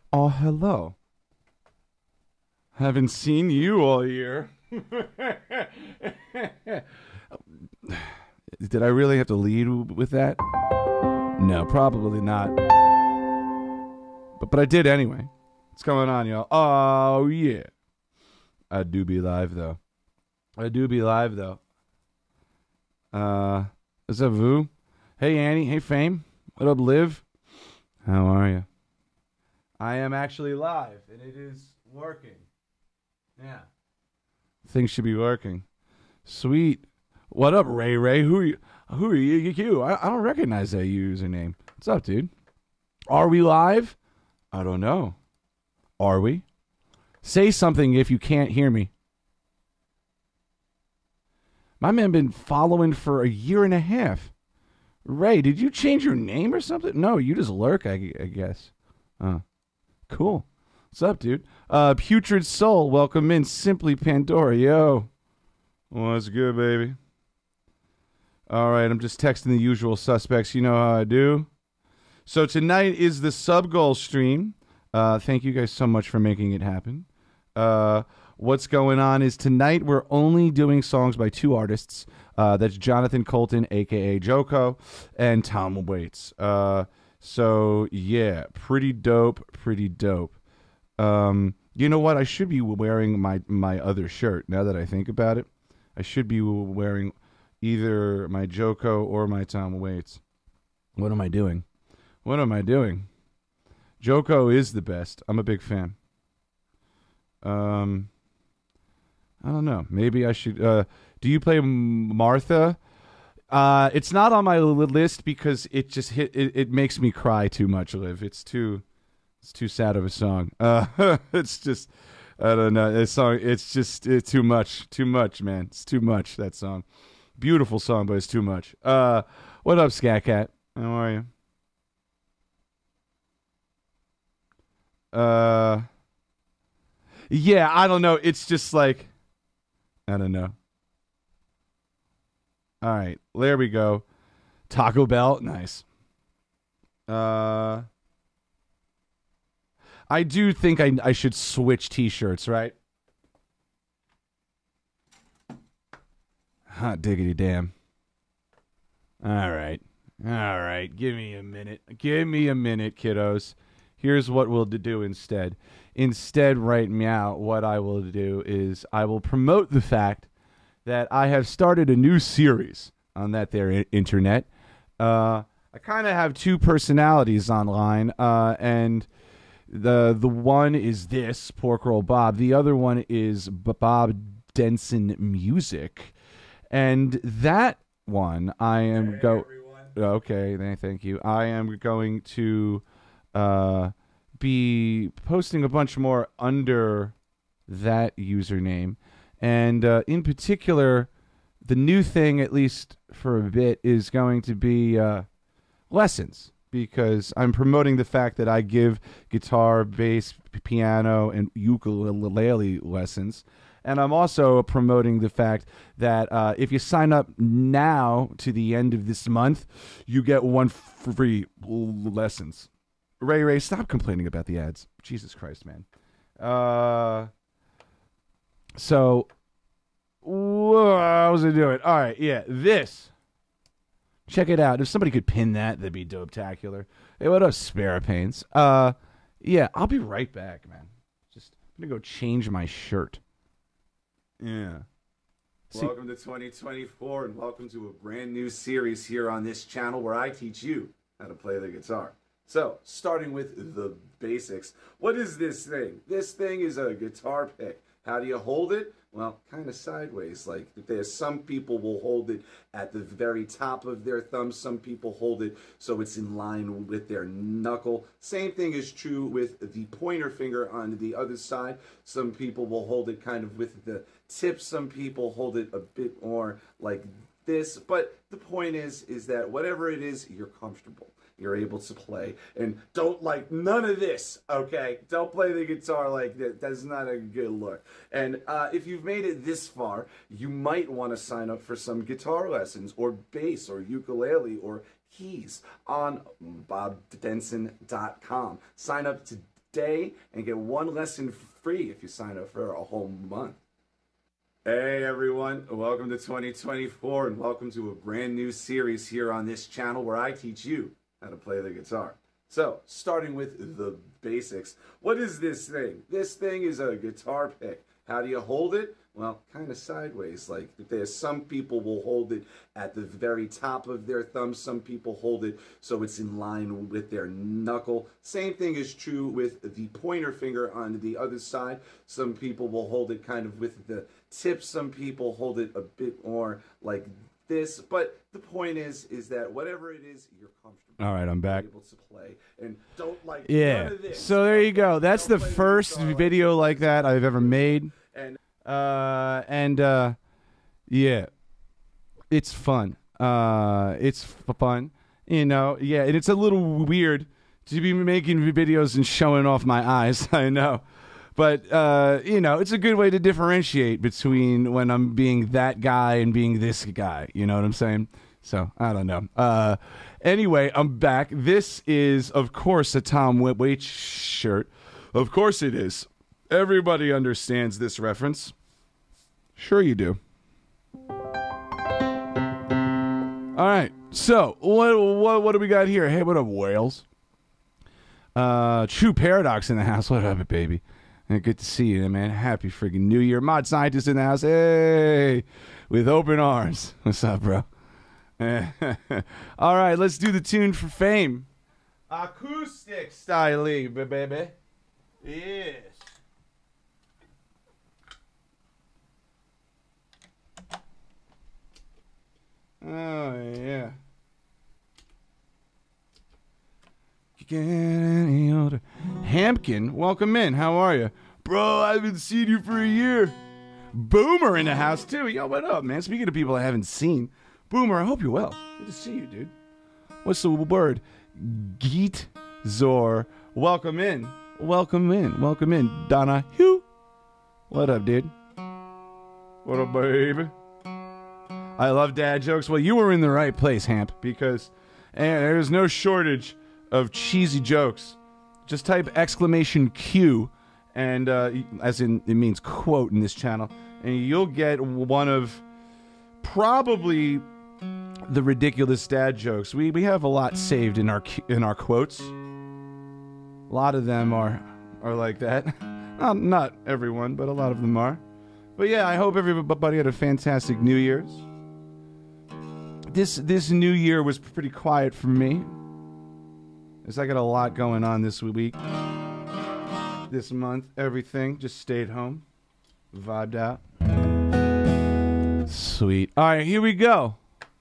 Oh, hello. Haven't seen you all year. Did I really have to lead with that? No, probably not. But I did anyway. What's going on, y'all? Oh yeah. I do be live though. I do be live though. Uh is that Vu? Hey Annie, hey Fame. What up, Liv? How are you? I am actually live and it is working. Yeah. Things should be working. Sweet. What up, Ray Ray? Who are you? Who are you? I don't recognize that username. What's up, dude? Are we live? I don't know. Are we? Say something if you can't hear me. My man been following for a year and a half. Ray, did you change your name or something? No, you just lurk, I guess. Cool. What's up, dude? Putrid Soul, welcome in. Simply Pandora, yo. What's good, baby? All right, I'm just texting the usual suspects. You know how I do. So tonight is the sub goal stream. Thank you guys so much for making it happen. What's going on is tonight we're only doing songs by two artists. That's Jonathan Colton, a.k.a. Joko, and Tom Waits. So, yeah, pretty dope, pretty dope. You know what? I should be wearing my other shirt now that I think about it. I should be wearing either my Joko or my Tom Waits. What am I doing? What am I doing? Joko is the best. I'm a big fan. I don't know. Maybe I should. Do you play Martha? It's not on my list because it just hit. It makes me cry too much. Liv, it's too sad of a song. It's just. I don't know. This song. It's too much. Too much, man. It's too much. That song. Beautiful song, but it's too much. What up, Scat Cat? How are you? Yeah, I don't know. It's just like I don't know. All right, there we go. Taco Bell, nice. Uh, I do think I should switch T-shirts, right? Hot diggity damn. All right, all right. Give me a minute. Give me a minute, kiddos. Here's what we'll do instead. Instead, right meow, what I will do is I will promote the fact that I have started a new series on that there internet. I kind of have two personalities online, and the one is this Pork Roll Bob. The other one is Bob Denson Music, and that one I am Okay, thank you. I am going to be posting a bunch more under that username. And in particular, the new thing, at least for a bit, is going to be lessons because I'm promoting the fact that I give guitar, bass, piano, and ukulele lessons. And I'm also promoting the fact that if you sign up now to the end of this month, you get one free lessons. Ray, stop complaining about the ads. Jesus Christ, man. So, what was I doing? All right, yeah, this. Check it out. If somebody could pin that, that'd be dope-tacular. Hey, what up, Sparapanes? Yeah, I'll be right back, man. Just I'm gonna go change my shirt. Yeah. Welcome to 2024 and welcome to a brand new series here on this channel where I teach you how to play the guitar. So, starting with the basics, what is this thing? This thing is a guitar pick. How do you hold it? Well, kind of sideways. Like there's some people will hold it at the very top of their thumb. Some people hold it so it's in line with their knuckle. Same thing is true with the pointer finger on the other side. Some people will hold it kind of with the tip. Some people hold it a bit more like this. But the point is that whatever it is, you're comfortable. You're able to play. And don't like none of this, okay? Don't play the guitar like that. That's not a good look. And if you've made it this far, you might want to sign up for some guitar lessons or bass or ukulele or keys on bobdenson.com. Sign up day and get one lesson free if you sign up for a whole month. Hey everyone, welcome to 2024 and welcome to a brand new series here on this channel where I teach you how to play the guitar. So, starting with the basics, what is this thing? This thing is a guitar pick. How do you hold it? Well, kind of sideways. Like, there's some people will hold it at the very top of their thumb. Some people hold it so it's in line with their knuckle. Same thing is true with the pointer finger on the other side. Some people will hold it kind of with the tip. Some people hold it a bit more like this. But the point is that whatever it is, you're comfortable. All right, I'm back. Able to play and don't like Yeah. none of this. So there you go. That's the first video like that I've ever made. Yeah, it's fun. It's fun, you know. Yeah, and it's a little weird to be making videos and showing off my eyes. I know, but you know, it's a good way to differentiate between when I'm being that guy and being this guy. You know what I'm saying? So I don't know. Anyway, I'm back. This is, of course, a Tom Waits shirt. Of course, it is. Everybody understands this reference. Sure you do. All right. So, what do we got here? Hey, what up, Wales? True Paradox in the house. What up, baby? And good to see you, man. Happy friggin' New Year. Mod Scientist in the house. Hey, with open arms. What's up, bro? All right, let's do the tune for fame. Acoustic style, baby. Yes. Oh, yeah. You get any older. Hampkin, welcome in. How are you? Bro, I haven't seen you for a year. Boomer in the house, too. Yo, what up, man? Speaking of people I haven't seen. Boomer, I hope you're well. Good to see you, dude. What's the word? Geet Zor. Welcome in. Welcome in. Welcome in. Donna Hugh. What up, dude? What up, baby? I love dad jokes. Well, you were in the right place, Hamp, because there's no shortage of cheesy jokes. Just type !Q, and as in it means quote in this channel, and you'll get one of probably the ridiculous dad jokes. We have a lot saved in our quotes. A lot of them are like that. Not everyone, but a lot of them are. But yeah, I hope everybody had a fantastic New Year's. This New Year was pretty quiet for me, as I got a lot going on this week, this month. Everything just stayed home, vibed out. Sweet. All right, here we go.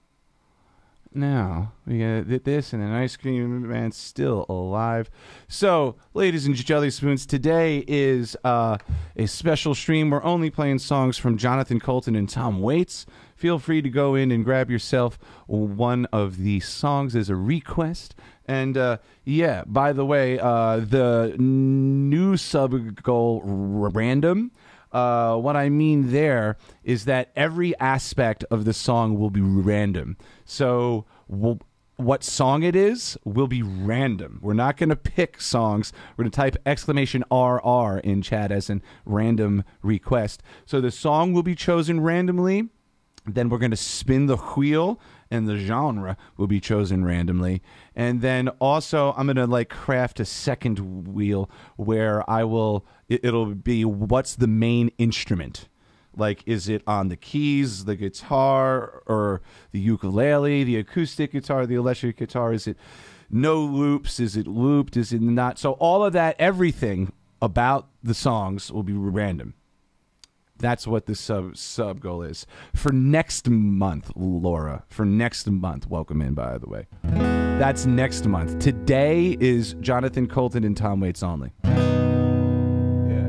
Now we got this and an ice cream man still alive. So, ladies and jelly spoons, today is a special stream. We're only playing songs from Jonathan Coulton and Tom Waits. Feel free to go in and grab yourself one of the songs as a request. And yeah, by the way, the new sub goal random. What I mean there is that every aspect of the song will be random. So what song it is will be random. We're not going to pick songs. We're going to type !RR in chat as in random request. So the song will be chosen randomly. Then we're going to spin the wheel, and the genre will be chosen randomly. And then also I'm going to like craft a second wheel where it'll be what's the main instrument. Like, is it on the keys, the guitar, or the ukulele, the acoustic guitar, the electric guitar? Is it no loops? Is it looped? Is it not? So all of that, everything about the songs will be random. That's what the sub goal is. For next month, Laura. For next month. Welcome in, by the way. That's next month. Today is Jonathan Coulton and Tom Waits only. Yeah.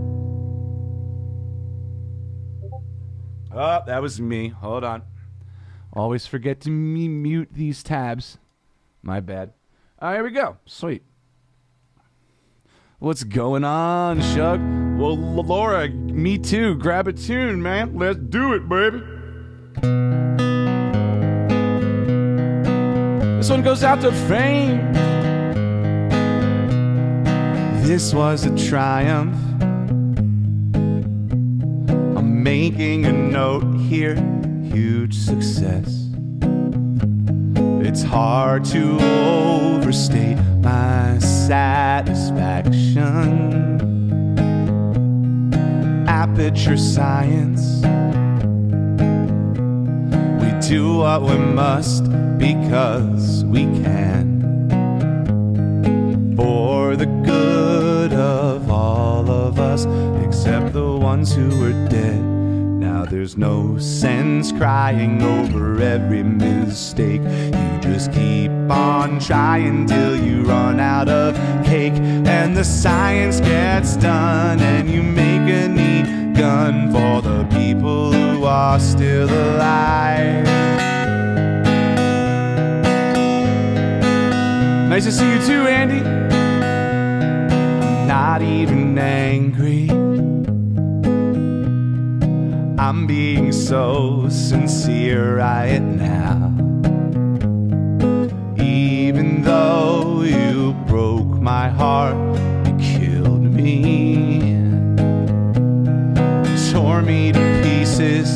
Oh, that was me. Hold on. Always forget to mute these tabs. My bad. All right, here we go. Sweet. What's going on, Shug? Well, Laura, me too. Grab a tune, man. Let's do it, baby. This one goes out to Fame. this was a triumph. I'm making a note here, huge success. It's hard to overstate my satisfaction. Aperture Science. We do what we must because we can, for the good of all of us, except the ones who are dead. Now there's no sense crying over every mistake. You just keep on trying till you run out of cake, and the science gets done, and you make a neat gun for the people who are still alive. Nice to see you too, Andy. I'm not even angry. I'm being so sincere right now. Even though you broke my heart, you killed me, tore me to pieces,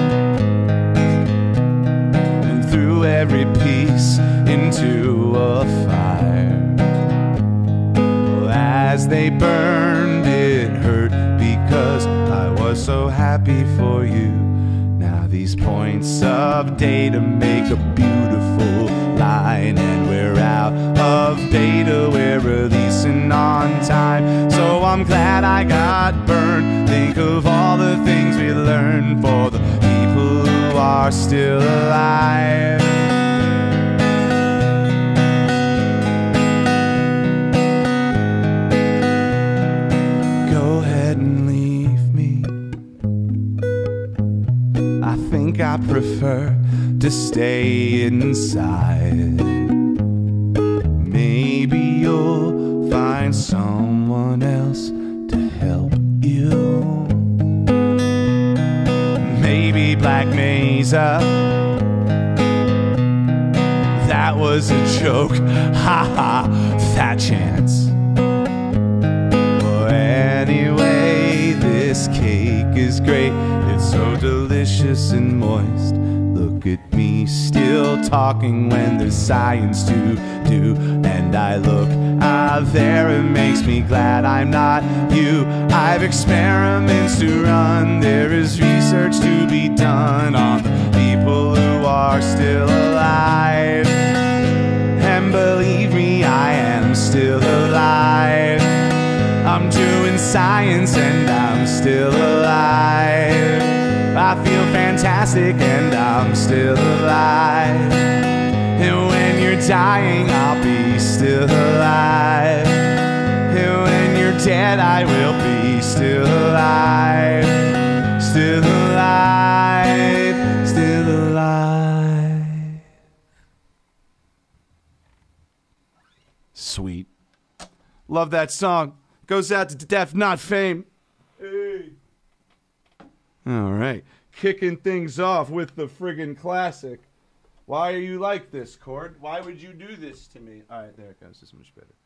and threw every piece into a fire. Well, as they burned, it hurt because I was so happy for you. Now these points of data make a beautiful line, and we're out of data, we're releasing on time. So I'm glad I got burned. Think of all the things we learned for the people who are still alive. Go ahead and leave me. I think I prefer to stay inside. Maybe you'll find someone else to help you. Maybe Black Mesa. That was a joke. Ha ha, fat chance. Well, anyway, this cake is great. It's so delicious and moist. Look at me still talking when there's science to do. And I look out there, it makes me glad I'm not you. I've experiments to run, there is research to be done on the people who are still alive. And believe me, I am still alive. I'm doing science and I'm still alive. I feel fantastic and I'm still alive. And when you're dying, I'll be still alive. And when you're dead, I will be still alive. Still alive, still alive. Sweet. Love that song. Goes out to Deaf Not Fame. Hey. All right. Kicking things off with the friggin' classic. Why are you like this, Cord? Why would you do this to me? All right, there it goes. This is much better.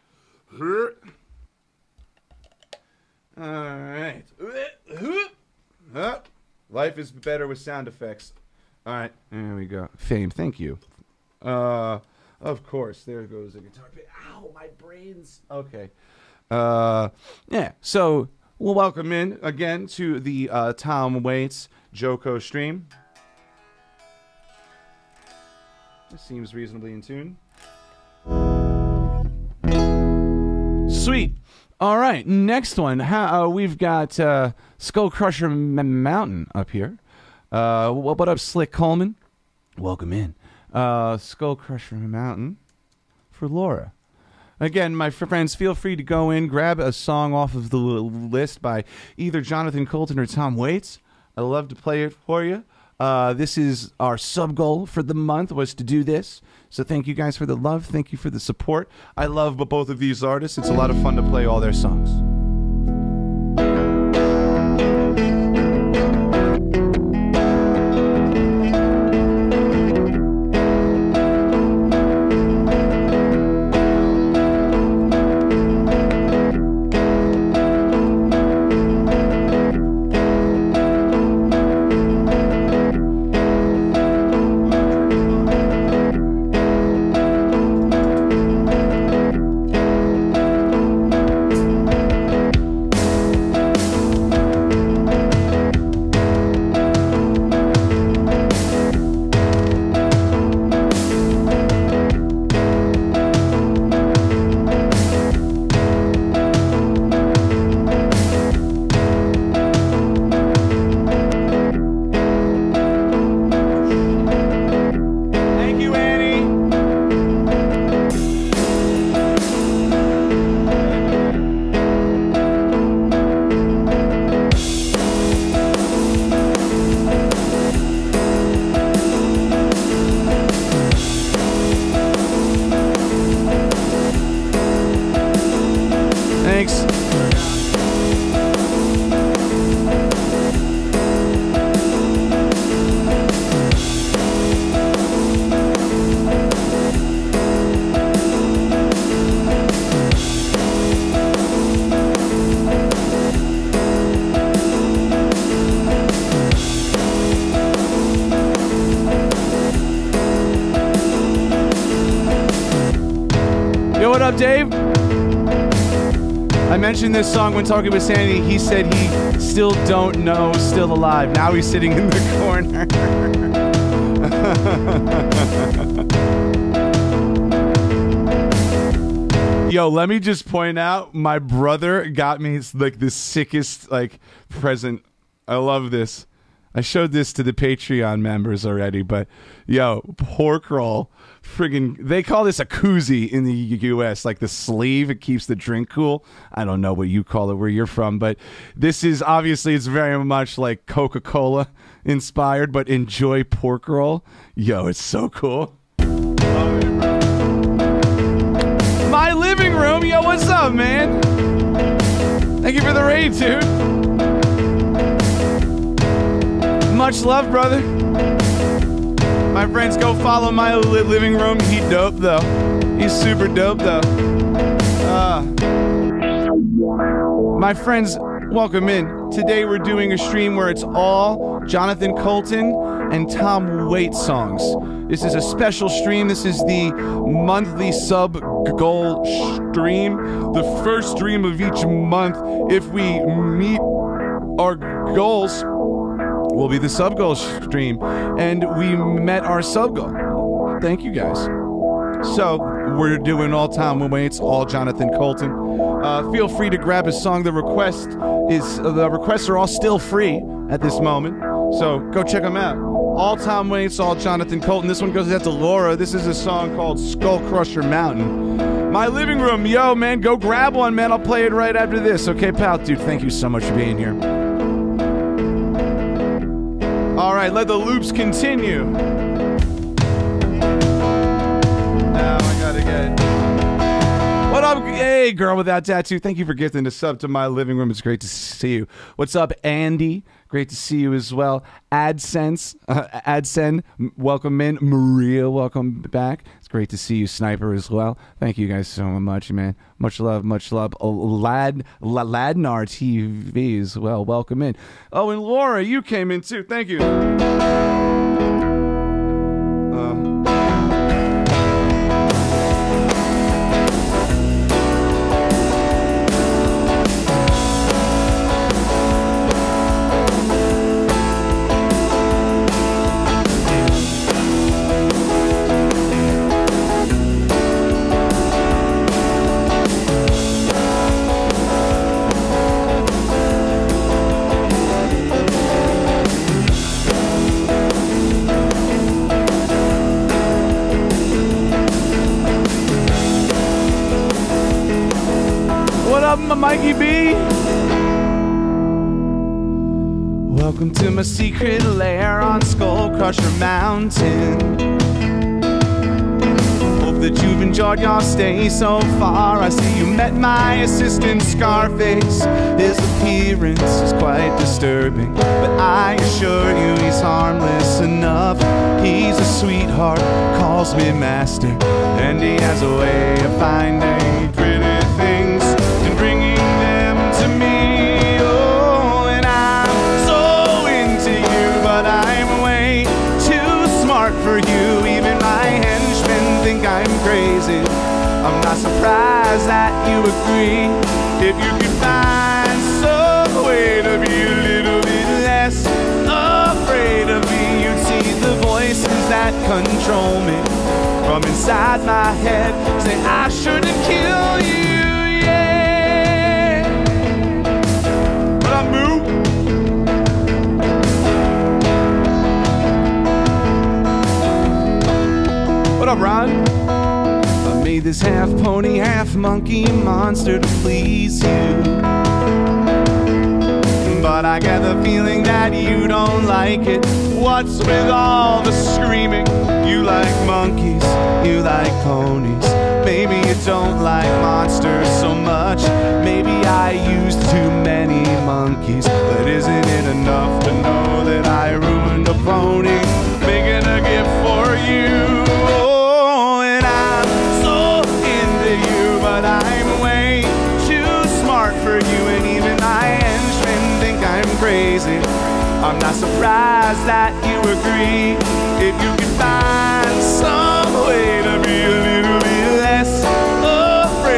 All right. Life is better with sound effects. All right, there we go. Fame, thank you. Of course, there goes the guitar pick. Ow, my brains. Okay. Yeah, so we'll welcome in again to the Tom Waits Joko stream. This seems reasonably in tune. Sweet. All right, next one. We've got Skull Crusher Mountain up here. What up, Slick Coleman? Welcome in. Skull Crusher Mountain for Laura. Again, my friends, feel free to go in, grab a song off of the list by either Jonathan Coulton or Tom Waits. I'd love to play it for you. This is our sub-goal for the month, was to do this. So thank you guys for the love. Thank you for the support. I love both of these artists. It's a lot of fun to play all their songs. up, Dave? I mentioned this song when talking with Sandy. He said he still don't know, still alive. Now he's sitting in the corner. Yo, let me just point out, my brother got me like the sickest like present. I love this. I showed this to the Patreon members already, but yo, pork roll, friggin', they call this a koozie in the U.S., like the sleeve, it keeps the drink cool. I don't know what you call it where you're from, but this is obviously, it's very much like Coca-Cola inspired, but enjoy pork roll. Yo, it's so cool. My living room, yo, what's up, man? Thank you for the raid, dude. Much love, brother. My friends, go follow my living room. He dope, though. He's super dope, though. My friends, welcome in. Today we're doing a stream where it's all Jonathan Coulton and Tom Waits songs. This is a special stream. This is the monthly sub goal stream. The first stream of each month. If we meet our goals, will be the sub goal stream. And we met our sub goal. Thank you guys. So we're doing all Tom Waits, all Jonathan Coulton. Feel free to grab a song. The requests are all still free at this moment. So go check them out. All Tom Waits, all Jonathan Coulton. This one goes out to Laura. This is a song called Skull Crusher Mountain. My living room, yo, man, go grab one, man. I'll play it right after this. Okay, pal? Dude, thank you so much for being here. All right, let the loops continue. Now I gotta get... What up? Hey, girl without tattoo. Thank you for gifting the sub to my living room. It's great to see you. What's up, Andy? Great to see you as well. AdSense, welcome in. Maria, welcome back. It's great to see you, Sniper, as well. Thank you guys so much, man. Much love, much love. Ladnar TV as well. Welcome in. Oh, and Laura, you came in too. Thank you. Mikey B. Welcome to my secret lair on Skull Crusher Mountain. Hope that you've enjoyed your stay so far. I see you met my assistant Scarface. His appearance is quite disturbing, but I assure you he's harmless enough. He's a sweetheart, calls me master, and he has a way of finding pretty things and bringing them to me. Oh, and I'm so into you, but I'm way too smart for you. Even my henchmen think I'm crazy. I'm not surprised that you agree. If you could find some way to be a little bit less afraid of me, you'd see the voices that control me from inside my head say I shouldn't kill you, yeah. But I move. What up, Ron? I made this half pony, half monkey monster to please you, but I get the feeling that you don't like it. What's with all the screaming? You like monkeys, you like ponies. Maybe you don't like monsters so much. Maybe I used too many monkeys, but isn't it enough to know that I ruined a pony making a gift for you? Oh, and I'm so into you, but I'm way too smart for you, and even my henchmen think I'm crazy. I'm not surprised that you agree. If you could find some way to be a little bit less afraid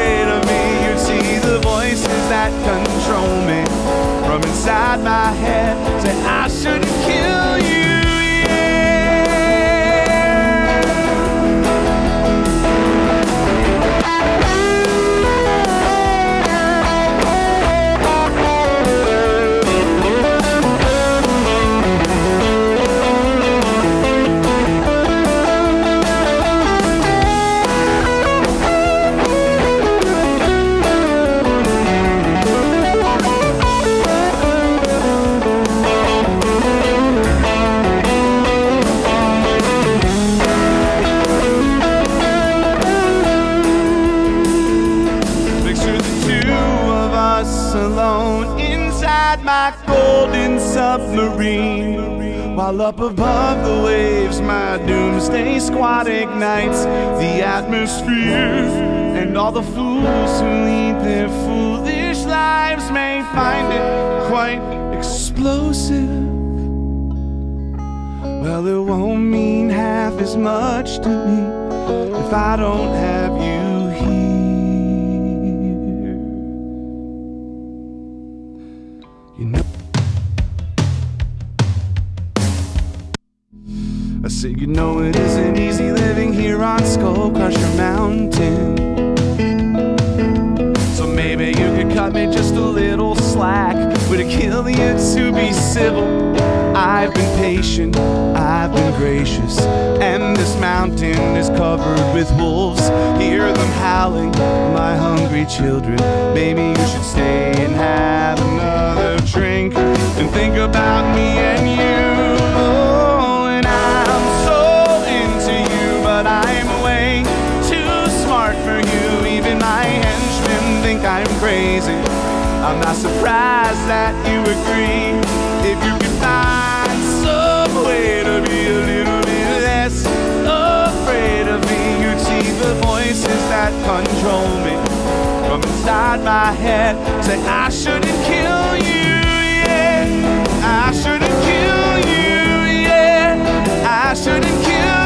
from inside my head. Say I shouldn't kill you. Alone inside my golden submarine, while up above the waves my doomsday squad ignites the atmosphere, and all the fools who lead their foolish lives may find it quite explosive. Well, it won't mean half as much to me if I don't have you here. You know, I said, you know it isn't easy living here on Skull Crusher Mountain. So maybe you could cut me just a little slack. Would it kill you to be civil? I've been patient, I've been gracious, and this mountain is covered with wolves. Hear them howling, my hungry children. Maybe you should stay and have another drink and think about me and you. Oh, and I'm so into you, but I'm way too smart for you. Even my henchmen think I'm crazy. I'm not surprised that you agree. If you could find some way to be a little bit less afraid of me, you'd see the voices that control me from inside my head. Say I shouldn't kill you, yeah. I shouldn't kill you, yeah. I shouldn't kill you, yeah.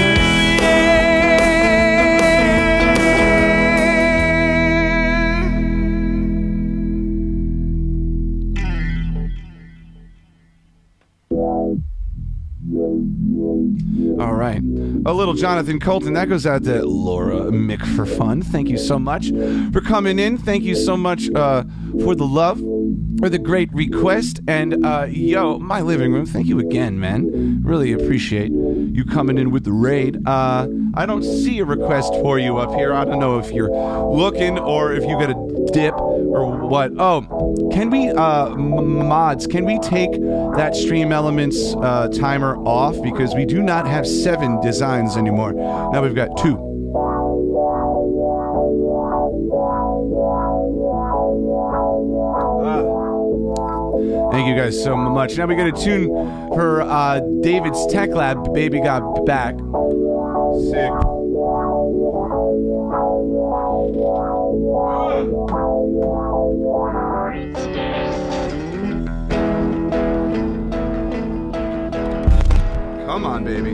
All right, a little Jonathan Colton. That goes out to Laura Mick for fun. Thank you so much for coming in. Thank you so much for the love, for the great request. And yo, my living room, thank you again, man. Really appreciate you coming in with the raid. I don't see a request for you up here. I don't know if you're looking or if you got a dip or what. Oh, can we mods, can we take that Stream Elements timer off, because we do not have 7 designs anymore. Now we've got 2. Thank you guys so much. Now we got a tune for David's Tech Lab, Baby Got Back. Sick. Come on, baby.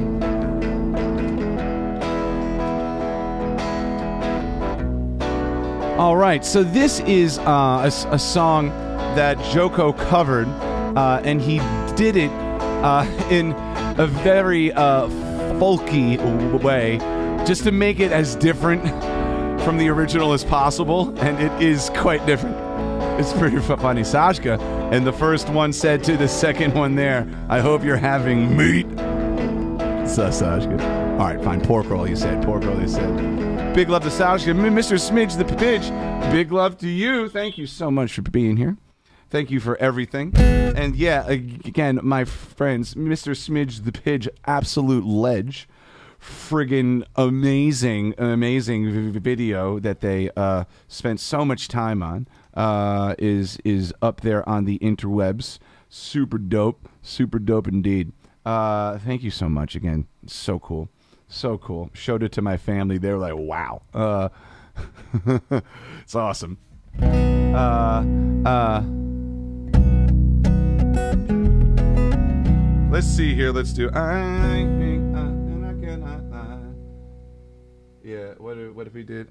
All right, so this is a song that Joko covered, and he did it in a very folky way, just to make it as different from the original as possible, and it is quite different. It's pretty funny. Sashka, and the first one said to the second one there, I hope you're having meat. Sashka. All right, fine. Pork roll, you said. Pork roll, you said. Big love to Sashka. Mr. Smidge the Pidge, big love to you. Thank you so much for being here. Thank you for everything. And yeah, again, my friends, Mr. Smidge the Pidge, absolute ledge. Friggin' amazing video that they spent so much time on is up there on the interwebs. Super dope indeed. Thank you so much again. So cool. Showed it to my family. They were like, wow. It's awesome. Let's see here. Let's do. Yeah. What if we did?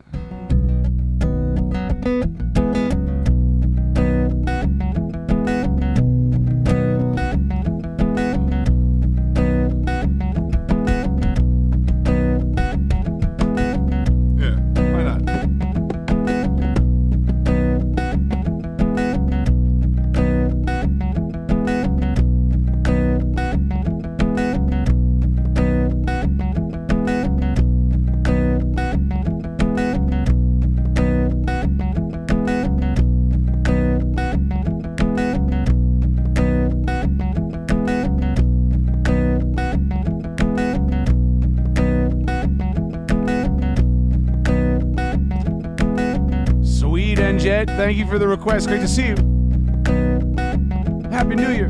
Ed, thank you for the request. Great to see you. Happy New Year.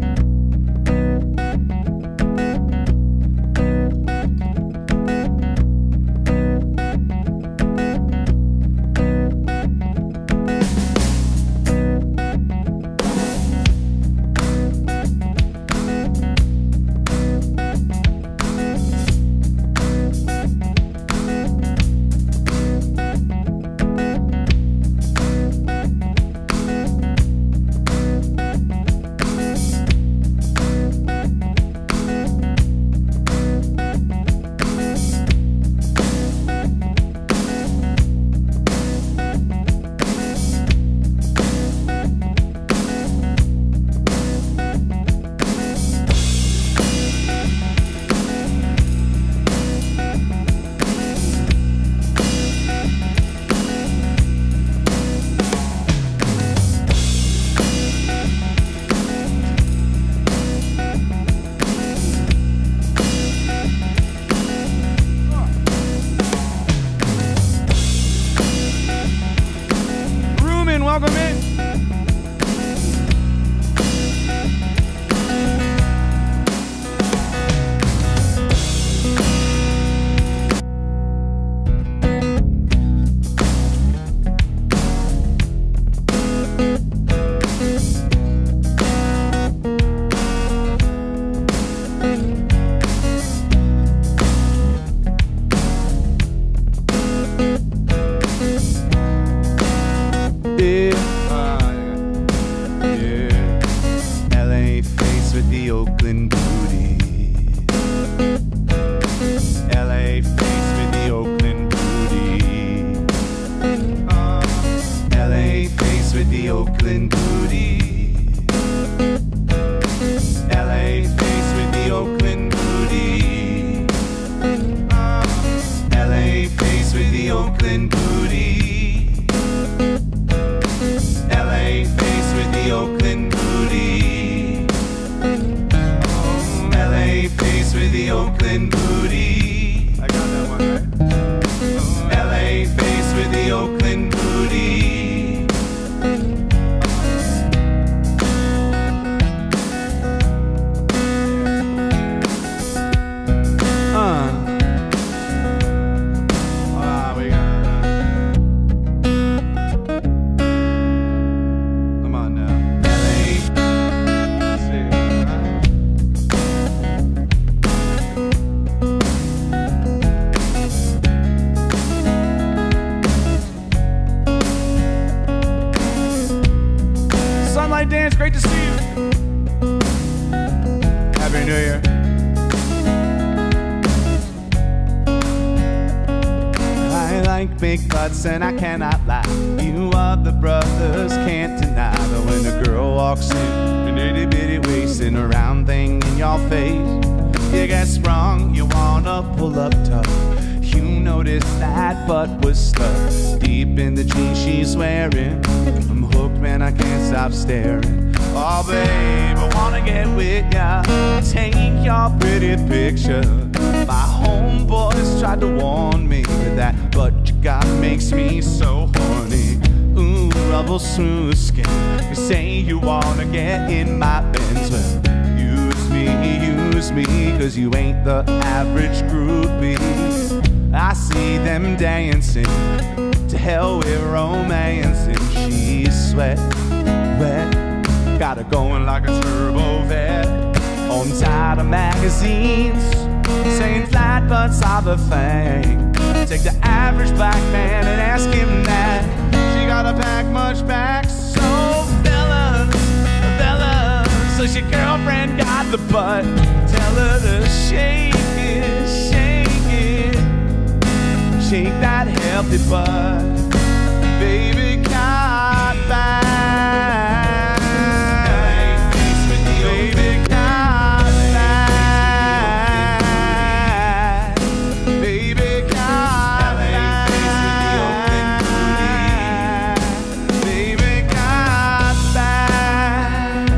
Welcome in. Dance, great to see you. Happy New Year. I like big butts and I cannot lie. You other brothers can't deny that when a girl walks in, an itty bitty waist and a round thing in your face, you get sprung, you wanna pull up tough. You notice that butt was stuck deep in the jeans she's wearing. I'm hooked, man, I can't stop staring. Oh, babe, I wanna get with ya, take your pretty picture. My homeboys tried to warn me that butt you got makes me so horny. Ooh, rubble smooth skin. You say you wanna get in my Benz. Well, use me, cause you ain't the average groupie. I see them dancing, to hell with romance, and she's sweat, wet, got her going like a turbo vet. On title magazines, saying flat butts are the thing. Take the average black man and ask him that. She gotta pack much back, so fellas, so your girlfriend got the butt. Tell her to shake it, shake that healthy butt. Baby got back. Baby got back. Baby got back. Baby got back.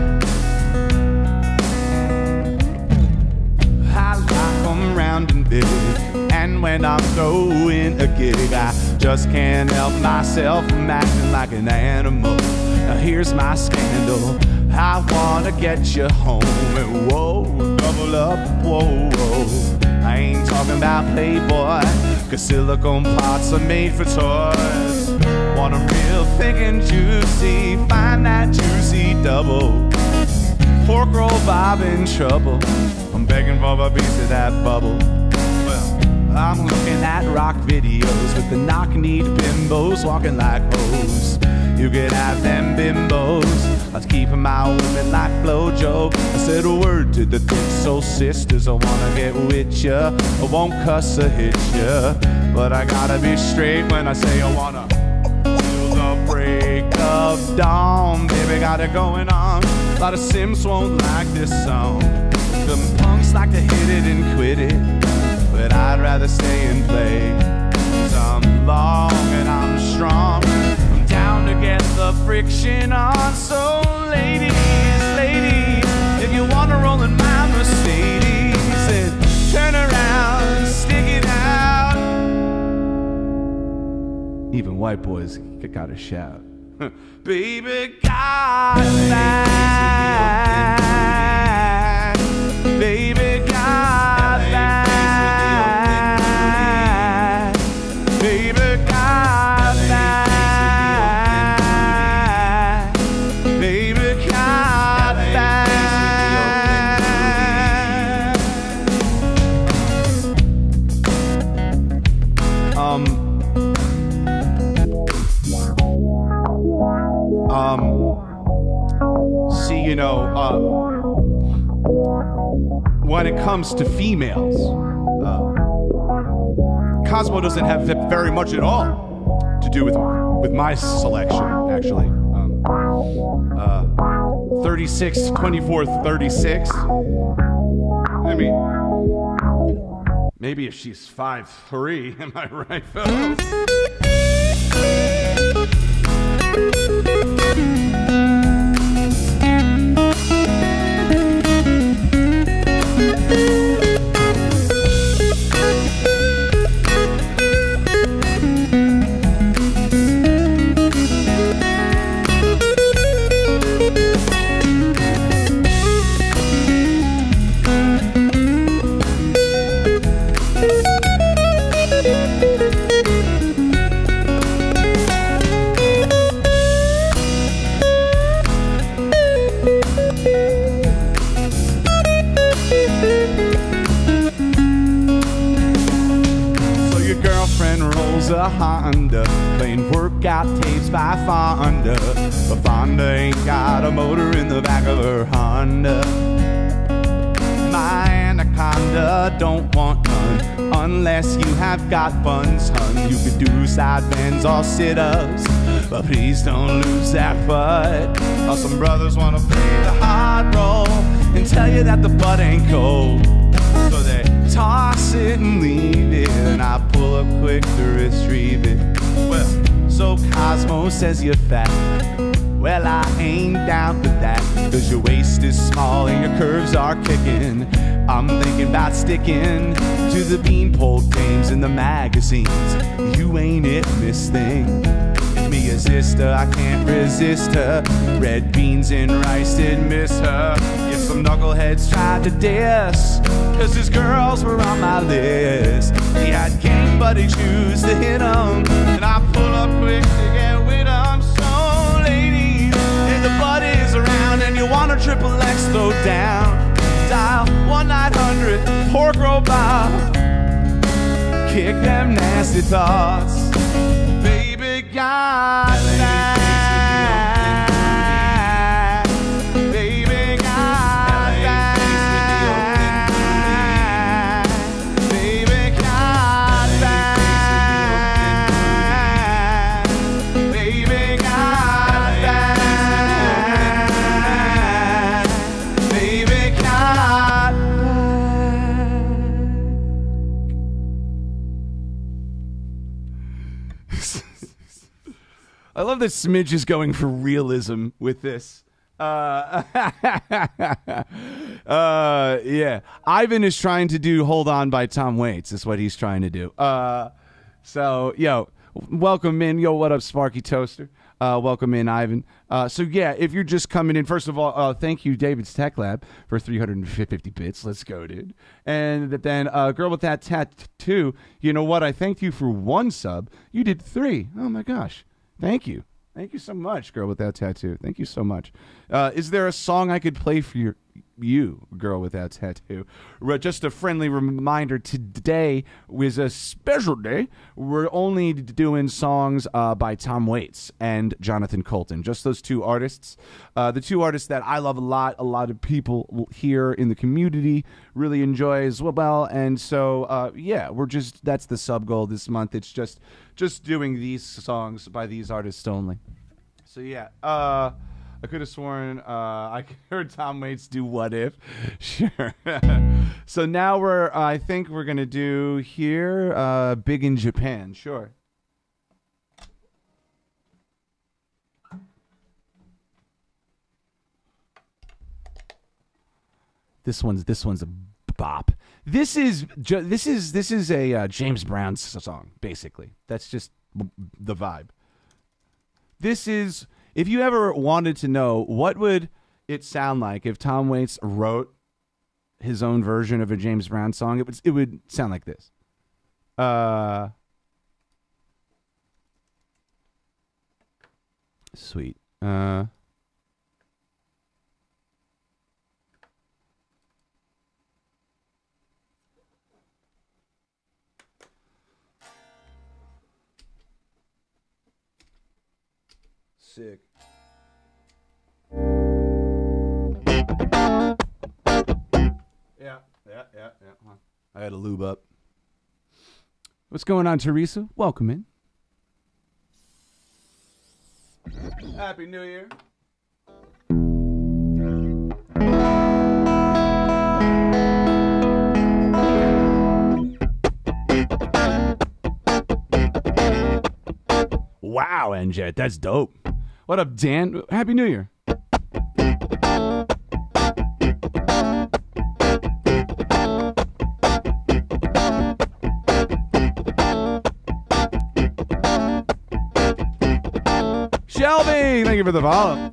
I like 'em round and big, and when I'm throwing a gig, I Just can't help myself from acting like an animal. Now here's my scandal. I wanna get you home and whoa, double up, whoa, whoa. I ain't talking about Playboy, 'cause silicone parts are made for toys. Want 'em real thick and juicy, find that juicy double. Pork roll Bob in trouble, I'm begging for a piece of that bubble. Well, I'm looking at rock videos with the knock-kneed bimbos walking like hoes. You could have them bimbos, I was keeping my women like Flojo. I said a word to the thick soul sisters, I wanna get with ya. I won't cuss or hit ya, but I gotta be straight when I say I wanna. Till the break of dawn, baby, got it going on. A lot of simps won't like this song. Some punks like to hit it and quit it, but I'd rather stay and play. 'Cause I'm long and I'm strong, I'm down to get the friction on. So ladies, ladies, if you wanna roll in my Mercedes, then turn around, stick it out. Even white boys gotta shout. Baby, got that. Baby, got that. Baby, got that. Baby, got that. See, you know, when it comes to females, Cosmo doesn't have very much at all to do with my selection, actually. 36, 24, 36. I mean, maybe if she's 5'3", am I right, fellas? A Honda, playing workout tapes by Fonda, but Fonda ain't got a motor in the back of her Honda. My Anaconda don't want none unless you have got funds, hun. You could do side bends or sit-ups, but please don't lose that butt. Or some brothers wanna play the hard role and tell you that the butt ain't cold, so they toss it and leave it, and I pull up quick to retrieve it. Well, so Cosmo says you're fat. Well, I ain't down for that, 'cause your waist is small and your curves are kicking. I'm thinking about sticking to the beanpole games in the magazines. You ain't it, Miss Thing. Give me a sister, I can't resist her. Red beans and rice didn't miss her. If some knuckleheads tried to diss, 'cause his girls were on my list. He had gang buddy shoes to hit 'em, and I pull up quick to get with 'em. So ladies, if the butt is around and you want a XXX throw down, dial 1-900 pork roll Bob. Kick them nasty thoughts. Baby, got that. Baby, got that. Baby, got that. Baby, got that. Baby, got I love that Smidge is going for realism with this. Yeah. Ivan is trying to do Hold On by Tom Waits is what he's trying to do. So, yo, Welcome in. Yo, what up, Sparky Toaster? Welcome in, Ivan. So, yeah, if you're just coming in, first of all, thank you, David's Tech Lab, for 350 bits. Let's go, dude. And then, Girl with That Tattoo, you know what? I thanked you for 1 sub. You did 3. Oh, my gosh. Thank you. Thank you so much, Girl with That Tattoo. Thank you so much. Is there a song I could play for you, Girl with That Tattoo? Just a friendly reminder, today was a special day. We're only doing songs by Tom Waits and Jonathan Colton, just those 2 artists. The 2 artists that I love a lot of people here in the community really enjoy as well. And so, yeah, that's the sub goal this month. It's just doing these songs by these artists only. So, yeah, I could have sworn I heard Tom Waits do What If. Sure. So now I think we're going to do here Big in Japan. Sure. This one's a bop. This is a James Brown song, basically. That's just the vibe. This is, if you ever wanted to know what would it sound like if Tom Waits wrote his own version of a James Brown song, it would sound like this. Sweet. Sick. Yeah. I had to lube up. What's going on, Teresa? Welcome in. Happy New Year. Wow, NJ, that's dope. What up, Dan? Happy New Year. Shelby, thank you for the follow.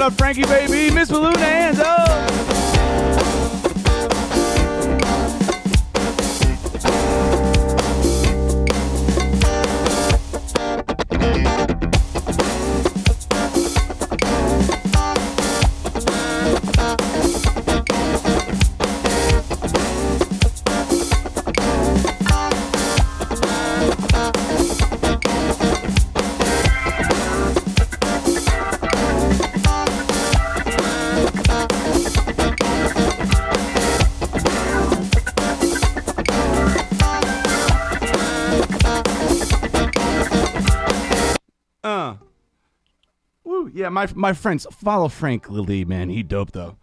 What up, Frankie, baby? Miss Balloon hands up. Woo, yeah, my friends, follow Frank Lee, man. He dope, though.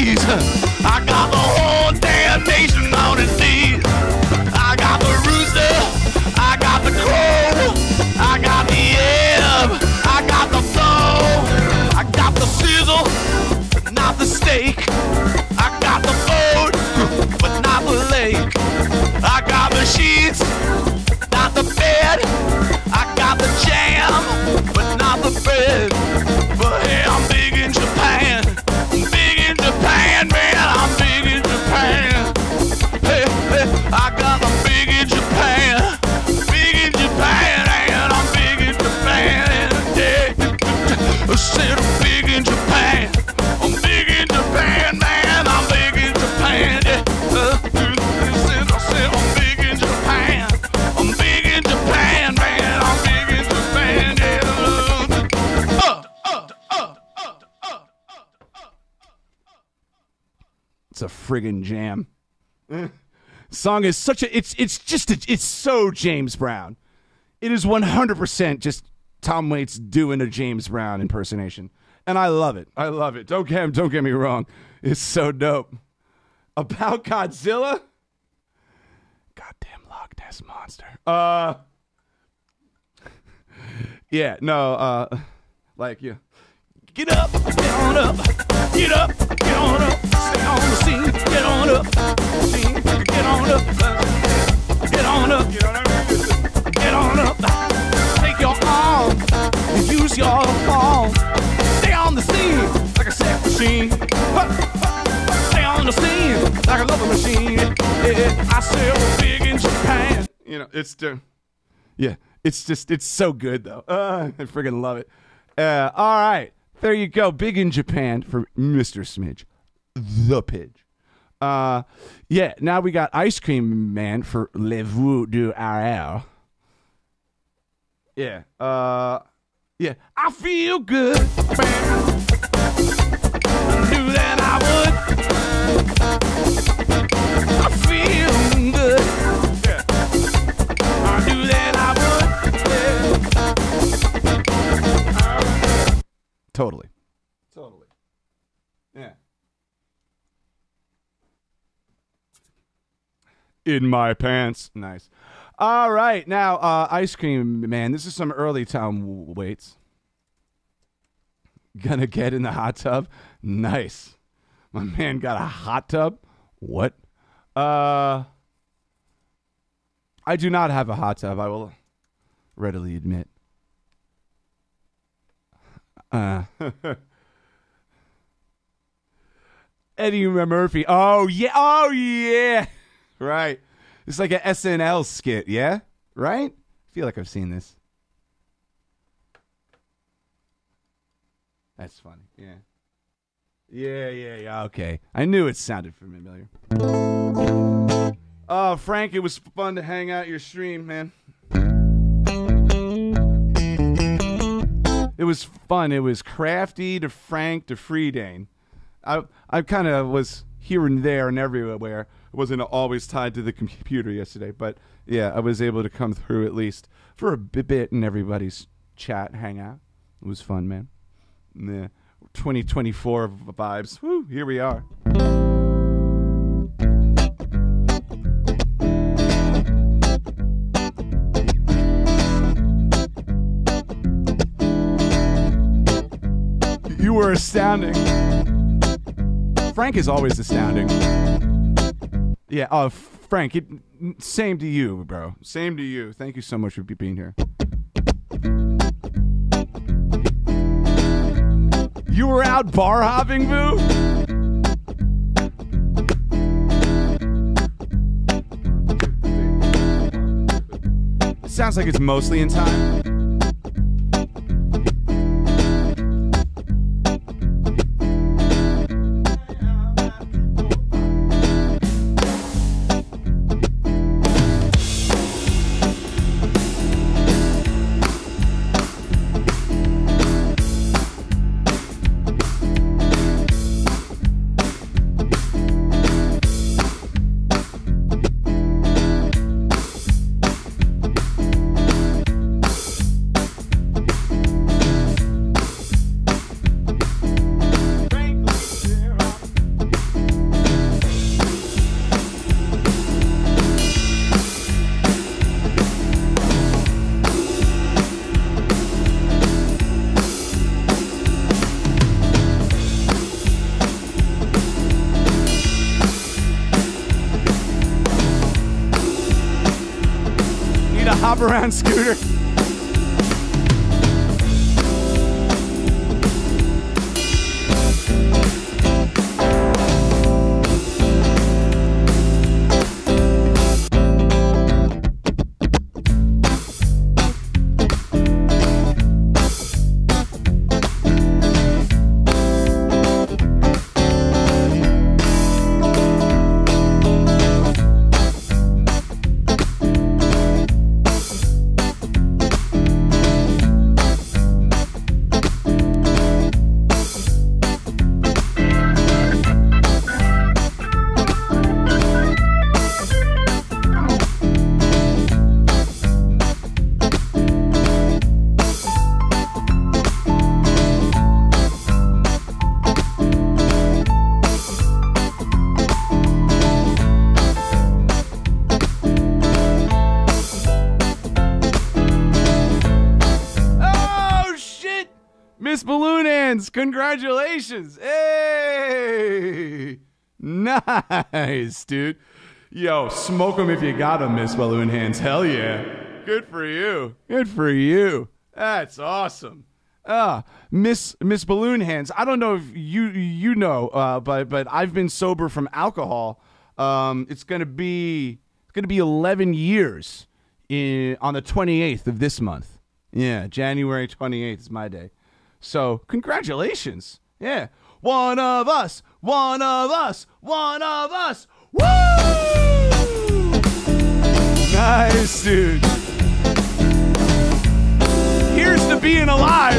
knees. I got the whole damn nation on its knees. I got the rooster, I got the crow, I got the ebb, I got the flow, I got the sizzle, but not the steak. I got the boat, but not the lake. I got the sheets, not the bed. I got the jam, but not the bread. But hey, I'm big in Japan. I'm big in Japan, man. I'm big in Japan. Hey, hey, I'm big in Japan. Big in Japan, and I'm big in Japan. Yeah, I said I'm big in Japan. I'm big in Japan, man. I'm big in Japan. Yeah, I said I'm big in Japan. I'm big in Japan, man. I'm big in Japan. Yeah. It's a friggin' jam. Song is such a it's so James Brown. It is 100% just Tom Waits doing a James Brown impersonation. And I love it. I love it. Don't get me wrong. It's so dope. About Godzilla? Goddamn Loch Ness Monster. Yeah, no, like you. Get up, get on up, get up, get on up, stay on the scene, get on up, scene, get on up, get on up, get on up, take your arm, and use your palm, stay on the scene, like a sex machine, stay on the scene, like a loving machine, yeah, I say we're big in Japan. You know, it's so good, though. I friggin' love it. All right. There you go. Big in Japan for Mr. Smidge. The Pidge. Yeah, now we got Ice Cream Man for Le Voux du RL. Yeah. Yeah. I feel good. I knew that I would. I feel good. Yeah. I knew that I would. Yeah. Totally. Yeah. In my pants. Nice. All right. Now, Ice Cream Man. This is some early Tom Waits. Gonna get in the hot tub. Nice. My man got a hot tub. What? I do not have a hot tub. I will readily admit. Eddie Murphy. Oh yeah. Right. It's like an SNL skit, yeah? Right? I feel like I've seen this. That's funny. Yeah. Yeah. Okay. I knew it sounded familiar. Oh, Frank, it was fun to hang out your stream, man. It was fun. It was Crafty to Frank to Freedane. I kind of was here and there and everywhere. I wasn't always tied to the computer yesterday, but yeah, I was able to come through at least for a bit in everybody's chat hangout. It was fun, man. Yeah. 2024 vibes. Woo, here we are. You were astounding. Frank is always astounding. Yeah, Frank, same to you, bro. Same to you. Thank you so much for being here. You were out bar hopping, boo? It sounds like it's mostly in time. hop around scooter. Miss Balloon Hands, congratulations. Hey. Nice, dude. Yo, smoke them if you got them, Miss Balloon Hands. Hell yeah. Good for you. Good for you. That's awesome. Miss Balloon Hands. I don't know if you know, but I've been sober from alcohol. It's gonna be 11 years on the 28th of this month. Yeah, January 28th is my day. So congratulations. Yeah, one of us. One of us. One of us. Woo! Nice, dude. Here's to being alive.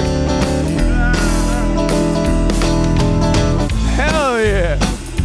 Hell yeah.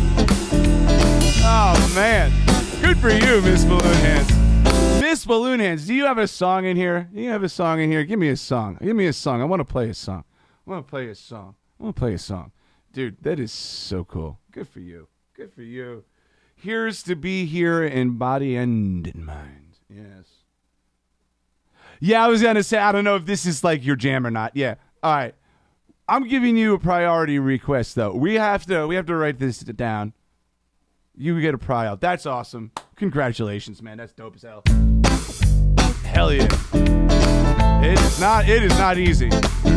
Oh, man. Good for you, Miss Balloon Hands. Miss Balloon Hands, do you have a song in here? Do you have a song in here? Give me a song. Give me a song. I want to play a song. I want to play a song. I want to play a song. Dude, that is so cool. Good for you. Good for you. Here's to be here in body and in mind. Yes. Yeah, I was going to say, I don't know if this is like your jam or not. Yeah. All right. I'm giving you a priority request, though. We have to write this down. You get a pry out. That's awesome. Congratulations, man. That's dope as hell. Hell yeah. It is not easy.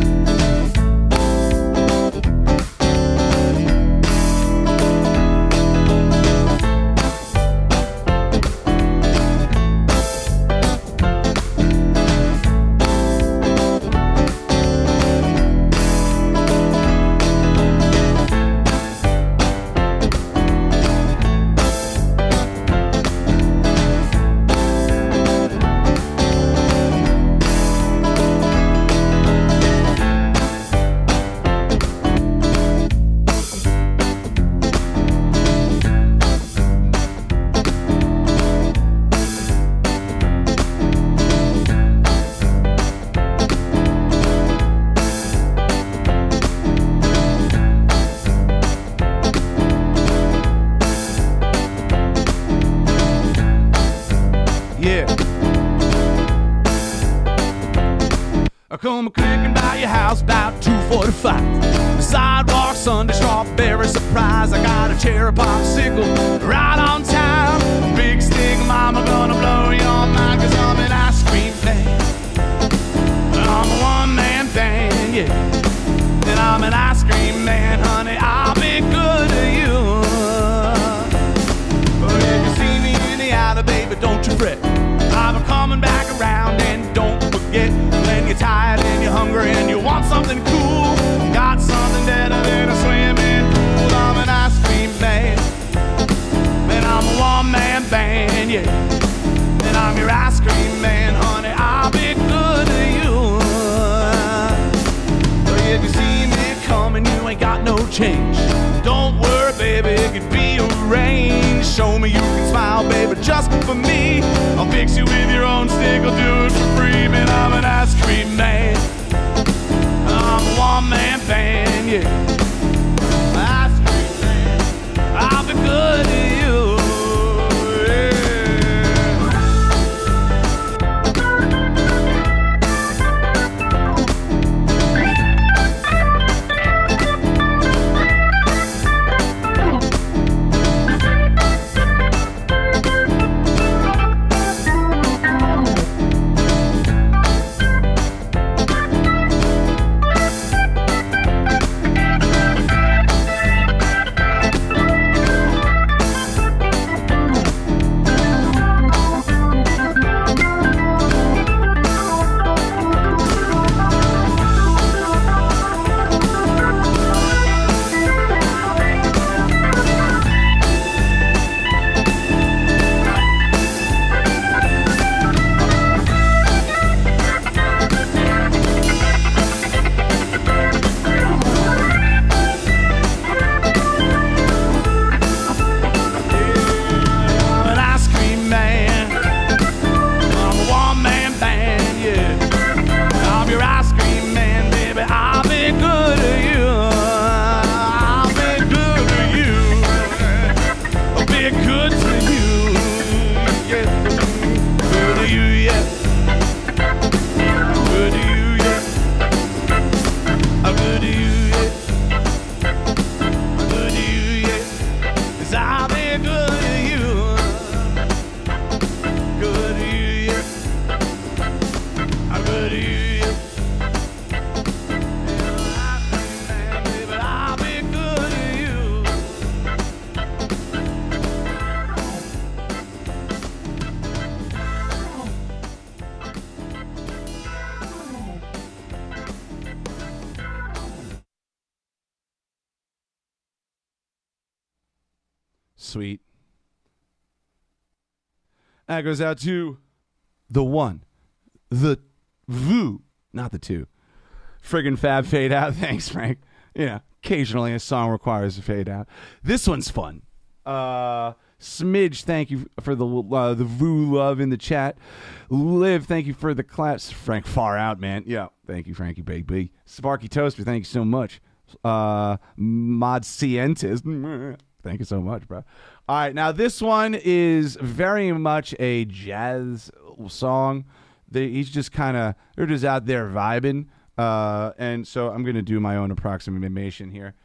Come clicking by your house about 2:45. The sidewalk Sunday strawberry surprise. I got a cherry popsicle right on time. Big stick, mama gonna blow your mind, 'cause I'm an ice cream man. I'm a one-man band, yeah. And I'm an ice cream man, honey. I'll be good to you. But if you see me in the alley, baby, don't you fret. I'm coming back around, and don't forget, when you're tired and you're hungry and you want something cool, got something better than a swimming pool. I'm an ice cream man, and I'm a one-man band, yeah. And I'm your ice cream man, honey. I'll be good to you. But if you see me coming, you ain't got no change. Don't worry, baby, it could be arranged. Show me you can smile, baby, just for me. I'll fix you with your own stick, I'll do it for free. Man, I'm an ice cream man. I'm a one-man band, yeah. Ice cream man, I'll be good to you. sweet. That goes out to the one, the Voo, not the two. Friggin' Fab Fade Out. Thanks, Frank. Yeah, occasionally a song requires a fade out. This one's fun. Smidge, thank you for the Voo love in the chat. Liv, thank you for the claps. Frank, far out, man. Yeah, thank you, Frankie, baby. Sparky Toaster, thank you so much. Mod Cientes, thank you so much, bro. All right, now this one is very much a jazz song. He's just kind of, they're just out there vibing. And so I'm going to do my own approximation here.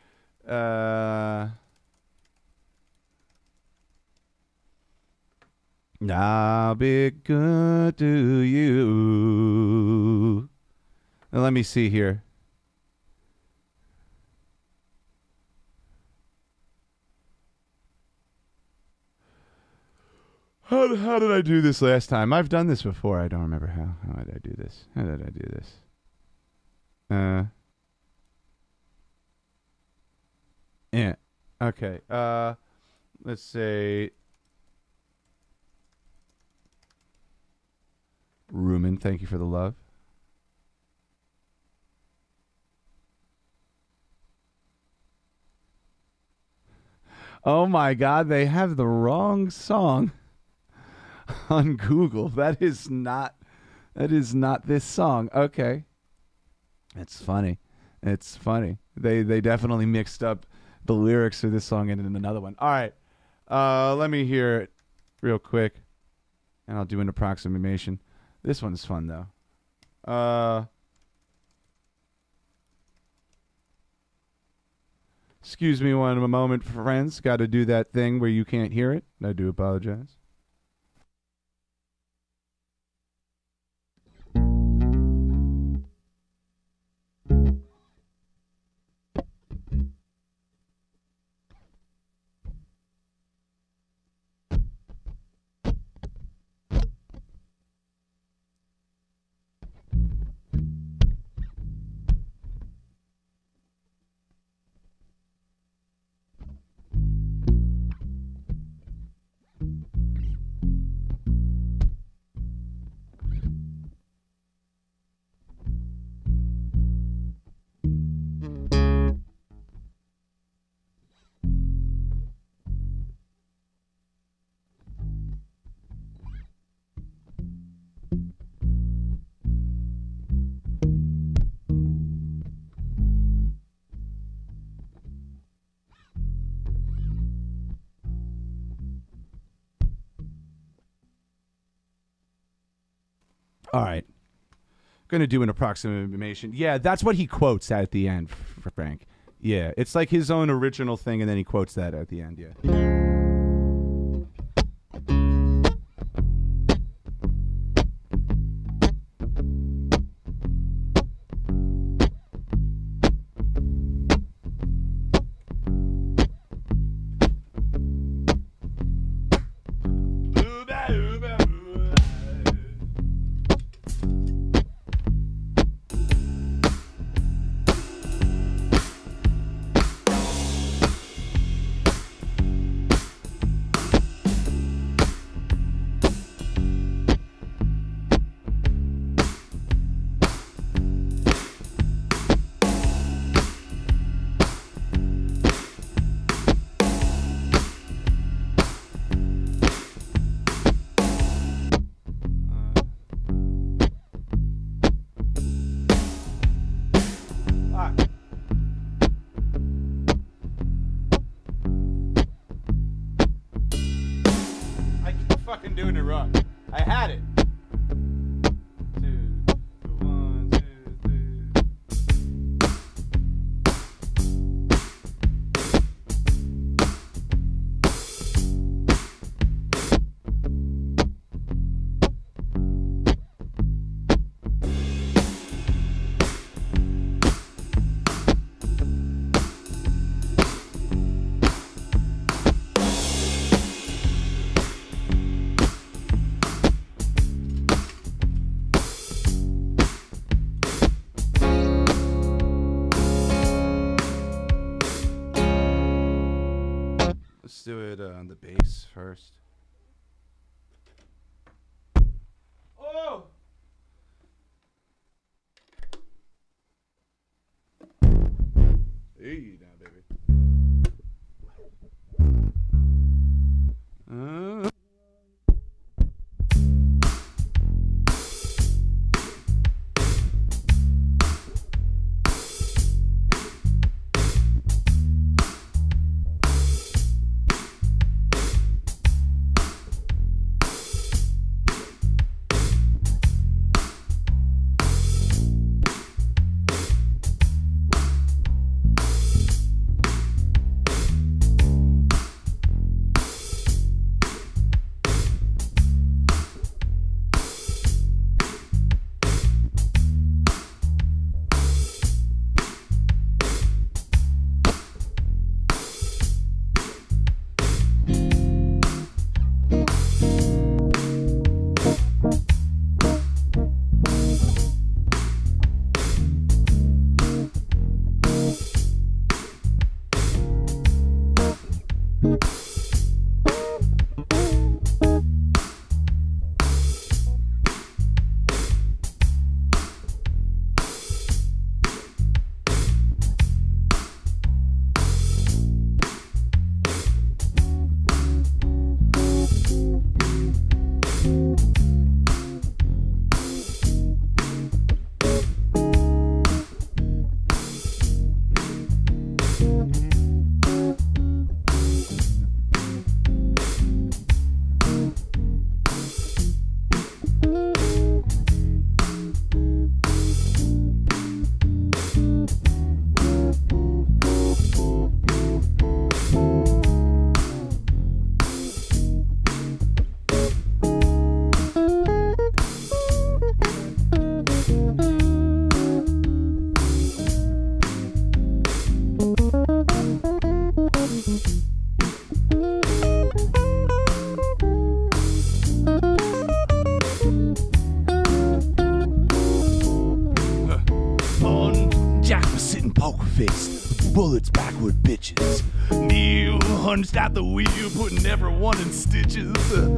I'll be good to you. Now, let me see here. How did I do this last time? I've done this before. I don't remember how. How did I do this? How did I do this? Yeah. Okay. Let's say Rumen, thank you for the love. Oh my God, they have the wrong song on Google. That is not this song. Okay. It's funny. It's funny. They definitely mixed up the lyrics for this song and in another one. All right. Let me hear it real quick, and I'll do an approximation. This one's fun, though. Excuse me one moment, friends. Got to do that thing where you can't hear it. I do apologize. All right. Going to do an approximation. Yeah, that's what he quotes at the end, for Frank. Yeah, it's like his own original thing, and then he quotes that at the end, yeah. Fucking doing it wrong. I had it. 2, 1, 2, 3. Let's do it on the bass first. Oh! Hey, now, baby. Poker-faced, bullets backward bitches. Neil hunched at the wheel, putting everyone in stitches.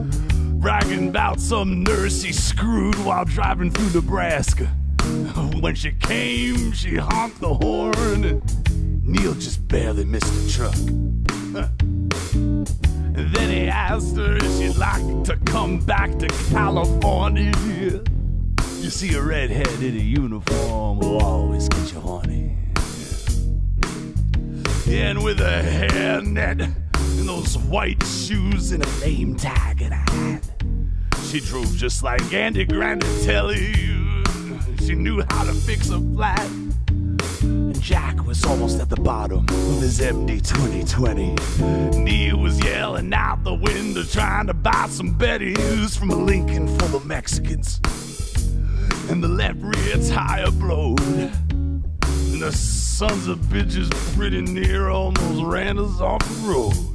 Bragging about some nurse he screwed while driving through Nebraska. When she came, she honked the horn. Neil just barely missed the truck. And then he asked her if she'd like to come back to California. You see, a redhead in a uniform will always get you horny. Yeah. And with a hairnet and those white shoes and a name tag and a hat, she drove just like Andy Granatelli. She knew how to fix a flat. And Jack was almost at the bottom of his MD 2020. Neil was yelling out the window trying to buy some Betty's from a Lincoln full of Mexicans. And the left rear tire blowed, and the sons of bitches pretty near almost ran us off the road.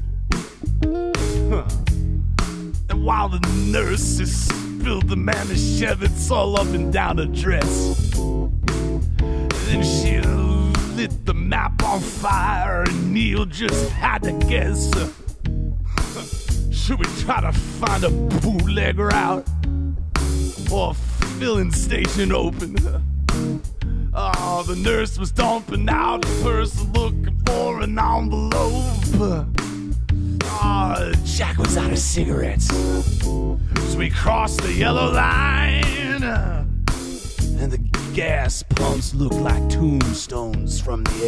And while the nurses spilled the manischewitz all up and down her dress, then she lit the map on fire, and Neil just had to guess. Should we try to find a bootleg route or a filling station open? Oh, the nurse was dumping out a purse looking for an envelope. Oh, Jack was out of cigarettes. So we crossed the yellow line, and the gas pumps looked like tombstones from the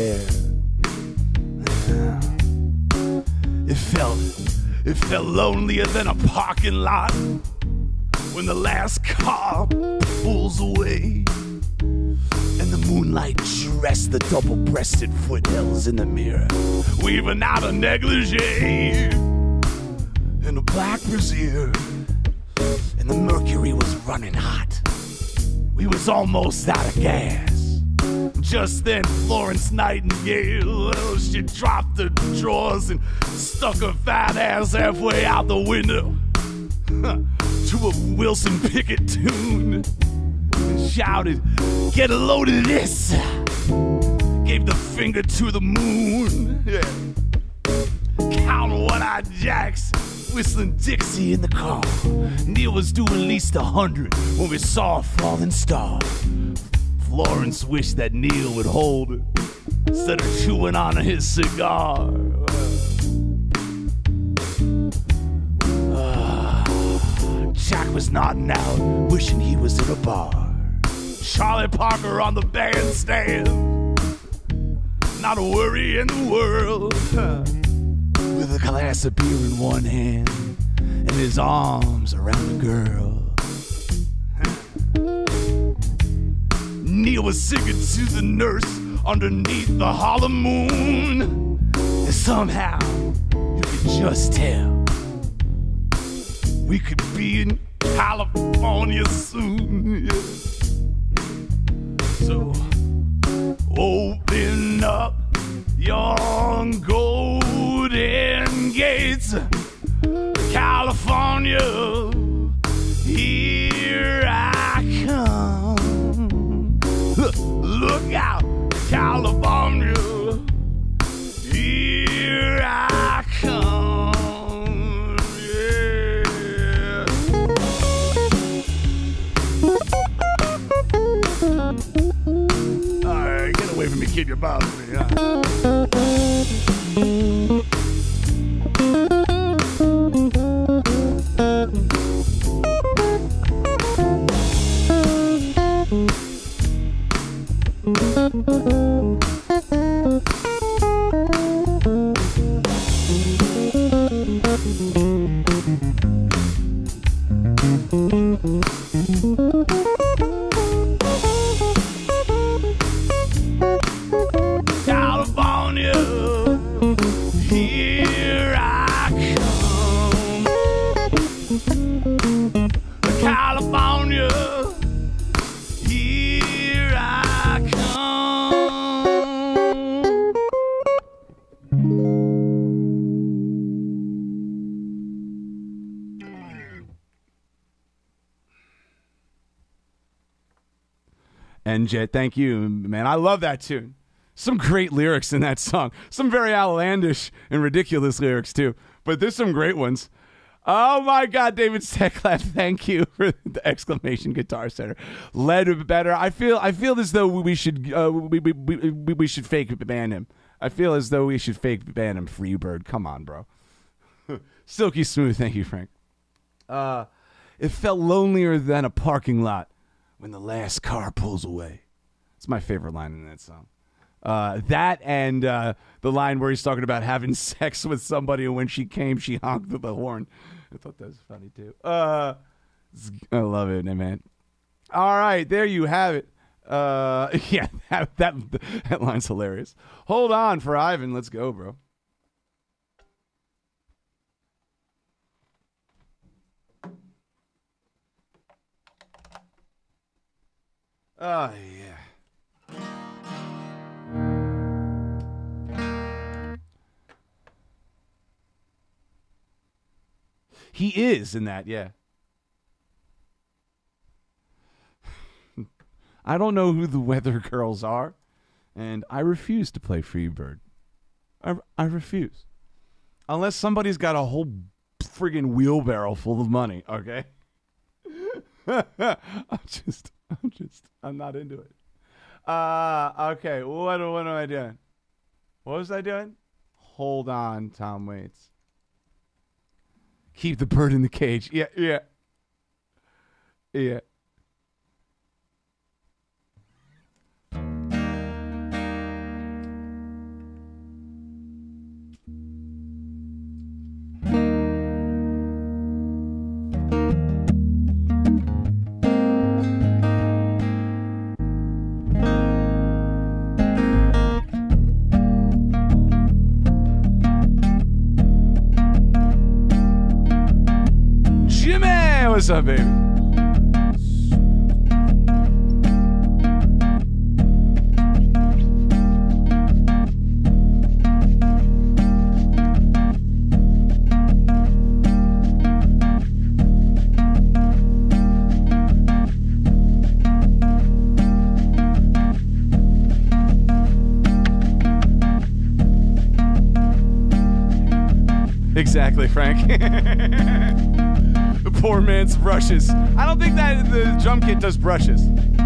air. It felt lonelier than a parking lot when the last car pulls away, and the moonlight dressed the double-breasted foothills in the mirror, weaving out a negligee and a black brassiere, and the mercury was running hot. We was almost out of gas. Just then, Florence Nightingale, well, she dropped her drawers and stuck her fat ass halfway out the window to a Wilson Pickett tune and shouted, "Get a load of this!" Gave the finger to the moon. Yeah. Count what I got Jax whistling Dixie in the car. Neil was doing at least 100 when we saw a falling star. Florence wished that Neil would hold it instead of chewing on his cigar. Jack was nodding out, wishing he was in a bar. Charlie Parker on the bandstand, not a worry in the world, with a glass of beer in one hand and his arms around the girl. Neil was singing to the nurse underneath the hollow moon, and somehow you could just tell we could be in California soon. Yeah. So open up your golden gates, California, here I come. Look out, California, here I come. Yeah. All right, get away from me, kid. You're bothering me. Huh? California, here I come. California, here I come. And Jet, thank you, man. I love that tune. Some great lyrics in that song. Some very outlandish and ridiculous lyrics, too. But there's some great ones. Oh, my God, David Stecklap, thank you for the exclamation Guitar Center. Led better. I feel as though we should we should fake ban him. I feel as though we should fake ban him. Freebird. Come on, bro. Silky Smooth, thank you, Frank. It felt lonelier than a parking lot when the last car pulls away. It's my favorite line in that song. That and the line where he's talking about having sex with somebody, and when she came, she honked with the horn. I thought that was funny, too. I love it, man. All right, there you have it. Yeah, that line's hilarious. Hold on for Ivan. Let's go, bro. Oh, yeah. He is in that, yeah. I don't know who the Weather Girls are, and I refuse to play Freebird. I refuse. Unless somebody's got a whole friggin' wheelbarrow full of money, okay? I'm not into it. Okay, what am I doing? What was I doing? Hold on, Tom Waits. Keep the bird in the cage. Yeah. What's up, baby? Exactly, Frank. The poor man's brushes. I don't think that the drum kit does brushes.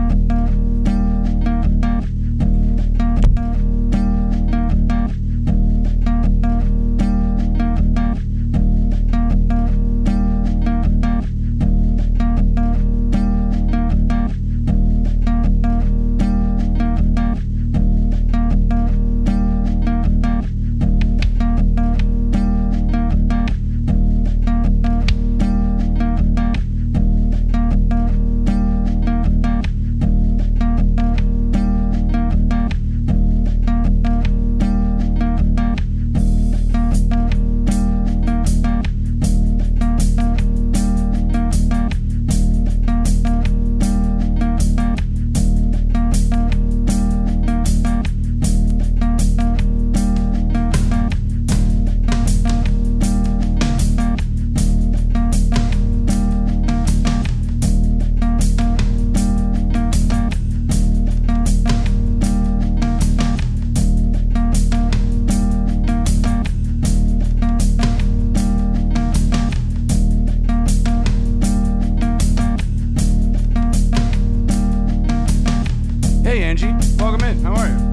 Hey, Angie. Welcome in. How are you?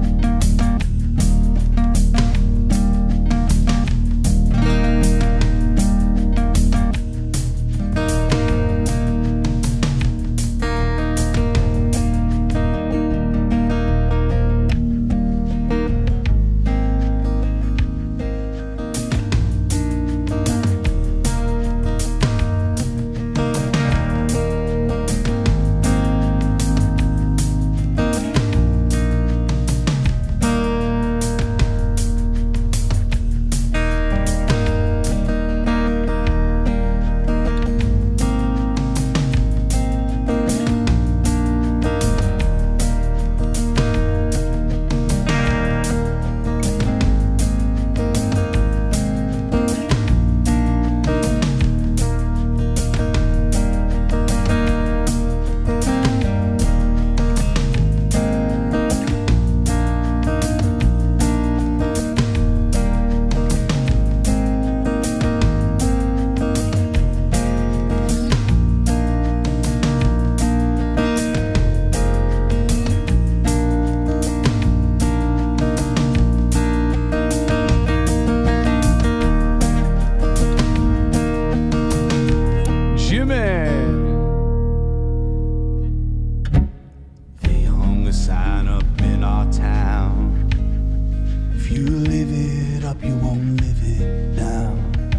They hung a sign up in our town. If you live it up, you won't live it down.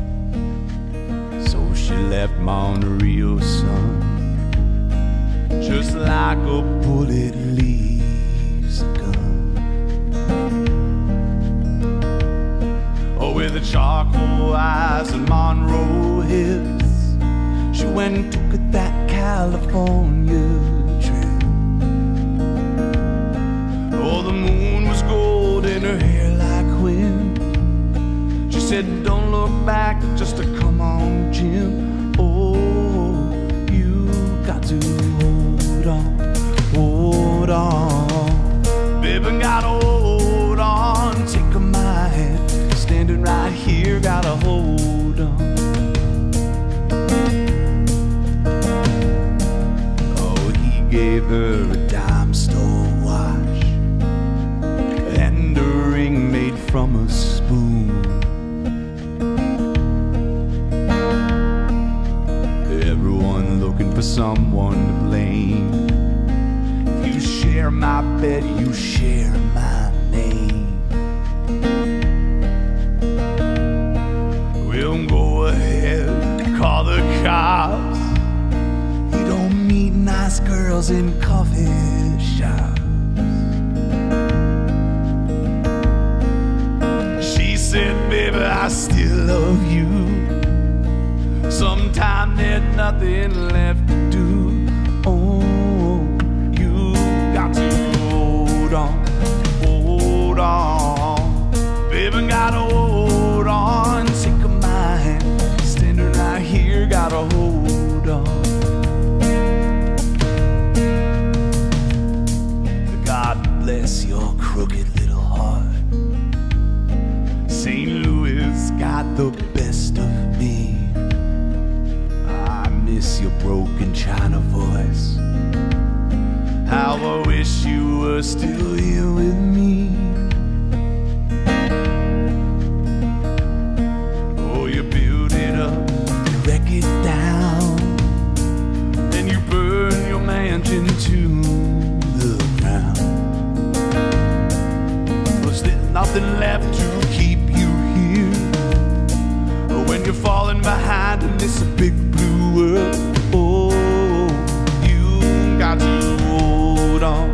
So she left Monterey, son, just like a bullet leaves a gun. Oh, with the charcoal eyes and Monroe hips, she went and took that California trip. Oh, the moon was gold in her hair like wind. She said, don't look back, just to come on, Jim. Oh, you got to hold on, hold on. Baby, gotta hold on, take my hand, standing right here, gotta hold on. Gave her a dime store watch and a ring made from a spoon. Everyone looking for someone to blame. If you share my bed, you share my name. We'll go ahead, call the cops. Nice girls in coffee shops. She said, baby, I still love you. Sometime there's nothing left to do. Oh, you got to hold on, hold on. Baby, gotta hold on, take my hand, standing right here, gotta hold on. Bless your crooked little heart. St. Louis got the best. best of me. I miss your broken China voice. How I wish you were still here with me. Oh, you build it up, you wreck it down, then you burn your mansion to the ground. Was there nothing left to keep you here when you're falling behind in this big blue world? Oh, you got to hold on,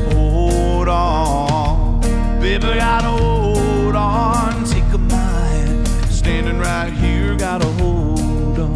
baby, gotta hold on. Take a mind, standing right here, gotta hold on.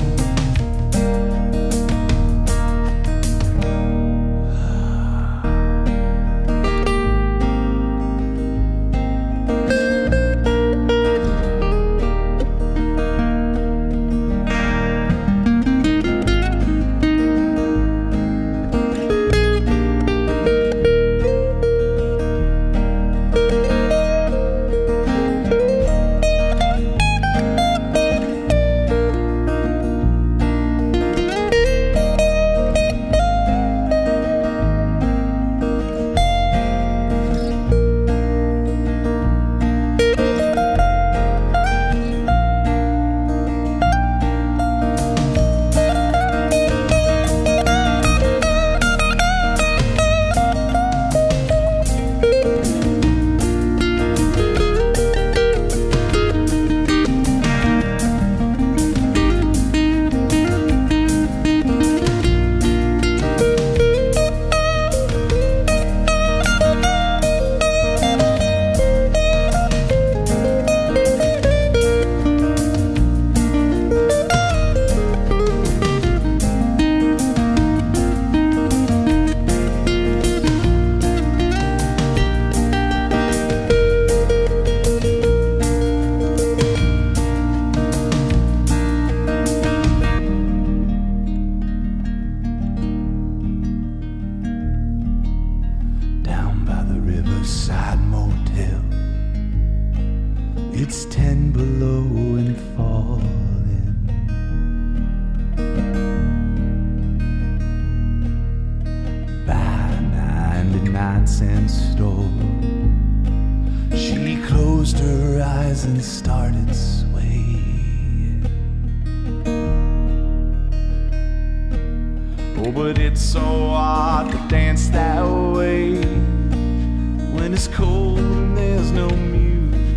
It's 10 below and falling. By a 99-cent store, she closed her eyes and started swaying. Oh, but it's so hard to dance that way when it's cold and there's no music.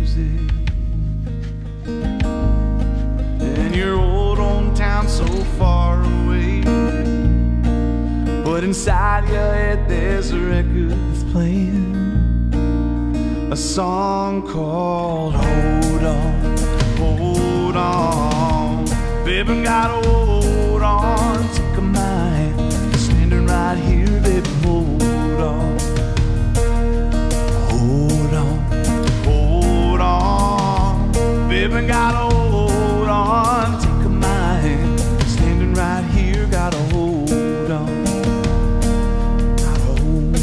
And your old hometown so far away, but inside your head there's a record that's playing a song called Hold On, baby, gotta hold on. Take a mind, standing right here, baby, hold on. Hold on, baby, gotta hold on. Take a mind, standing right here, gotta hold on. Gotta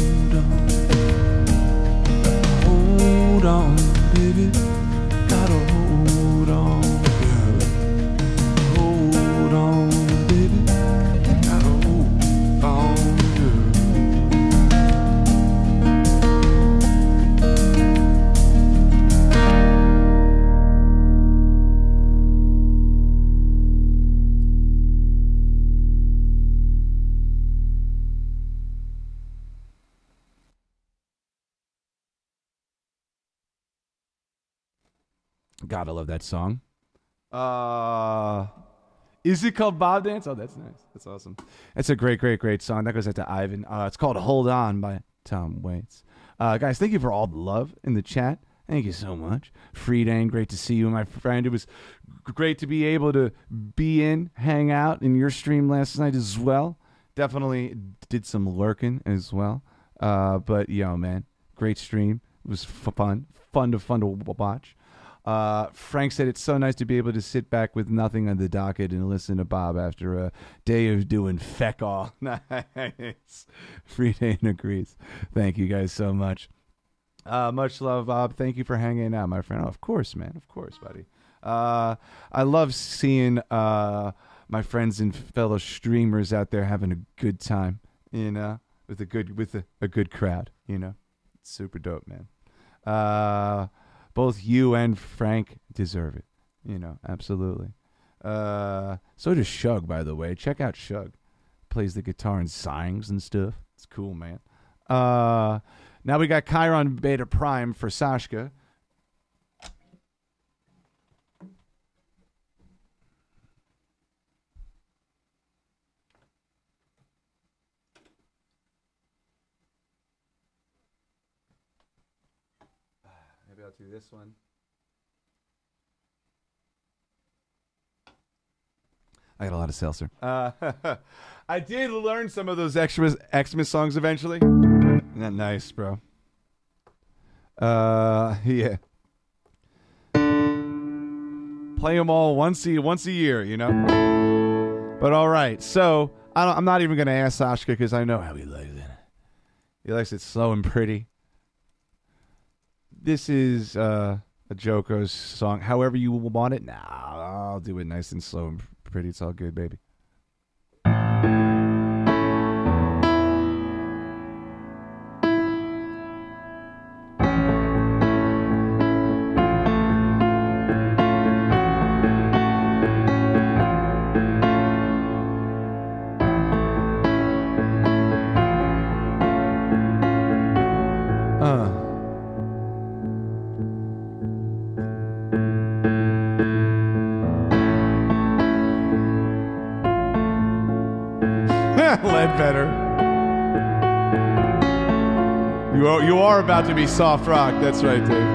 hold on, baby, gotta hold on, girl. Hold on, baby, gotta hold on, girl. Gotta love that song. Is it called Bob Dance? Oh, that's nice. That's awesome. It's a great, great, great song. That goes out to Ivan. It's called Hold On by Tom Waits. Guys, thank you for all the love in the chat. Thank you so much. Friedane, great to see you, my friend. It was great to be able to hang out in your stream last night as well. Definitely did some lurking as well. But, yo, man, great stream. It was fun to watch. Frank said it's so nice to be able to sit back with nothing on the docket and listen to Bob after a day of doing feck all. Nice. Friedane agrees. Thank you guys so much. Much love, Bob. Thank you for hanging out, my friend. Oh, of course, man. Of course, buddy. I love seeing my friends and fellow streamers out there having a good time, you know, with a good crowd, you know. It's super dope, man. Both you and Frank deserve it, you know, absolutely. So does Shug, by the way. Check out Shug. Plays the guitar and sings and stuff. It's cool, man. Now we got Chiron Beta Prime for Sashka. Maybe I'll do this one. I got a lot of seltzer. I did learn some of those Xmas songs eventually. Isn't that nice, bro? Yeah. Play them all once a year, you know? But all right, so I'm not even going to ask Sashka because I know how he likes it. He likes it slow and pretty. This is a Joko's song. However you want it. Nah, I'll do it nice and slow and pretty. It's all good, baby. Ledbetter. You are about to be soft rock. That's right, Dave.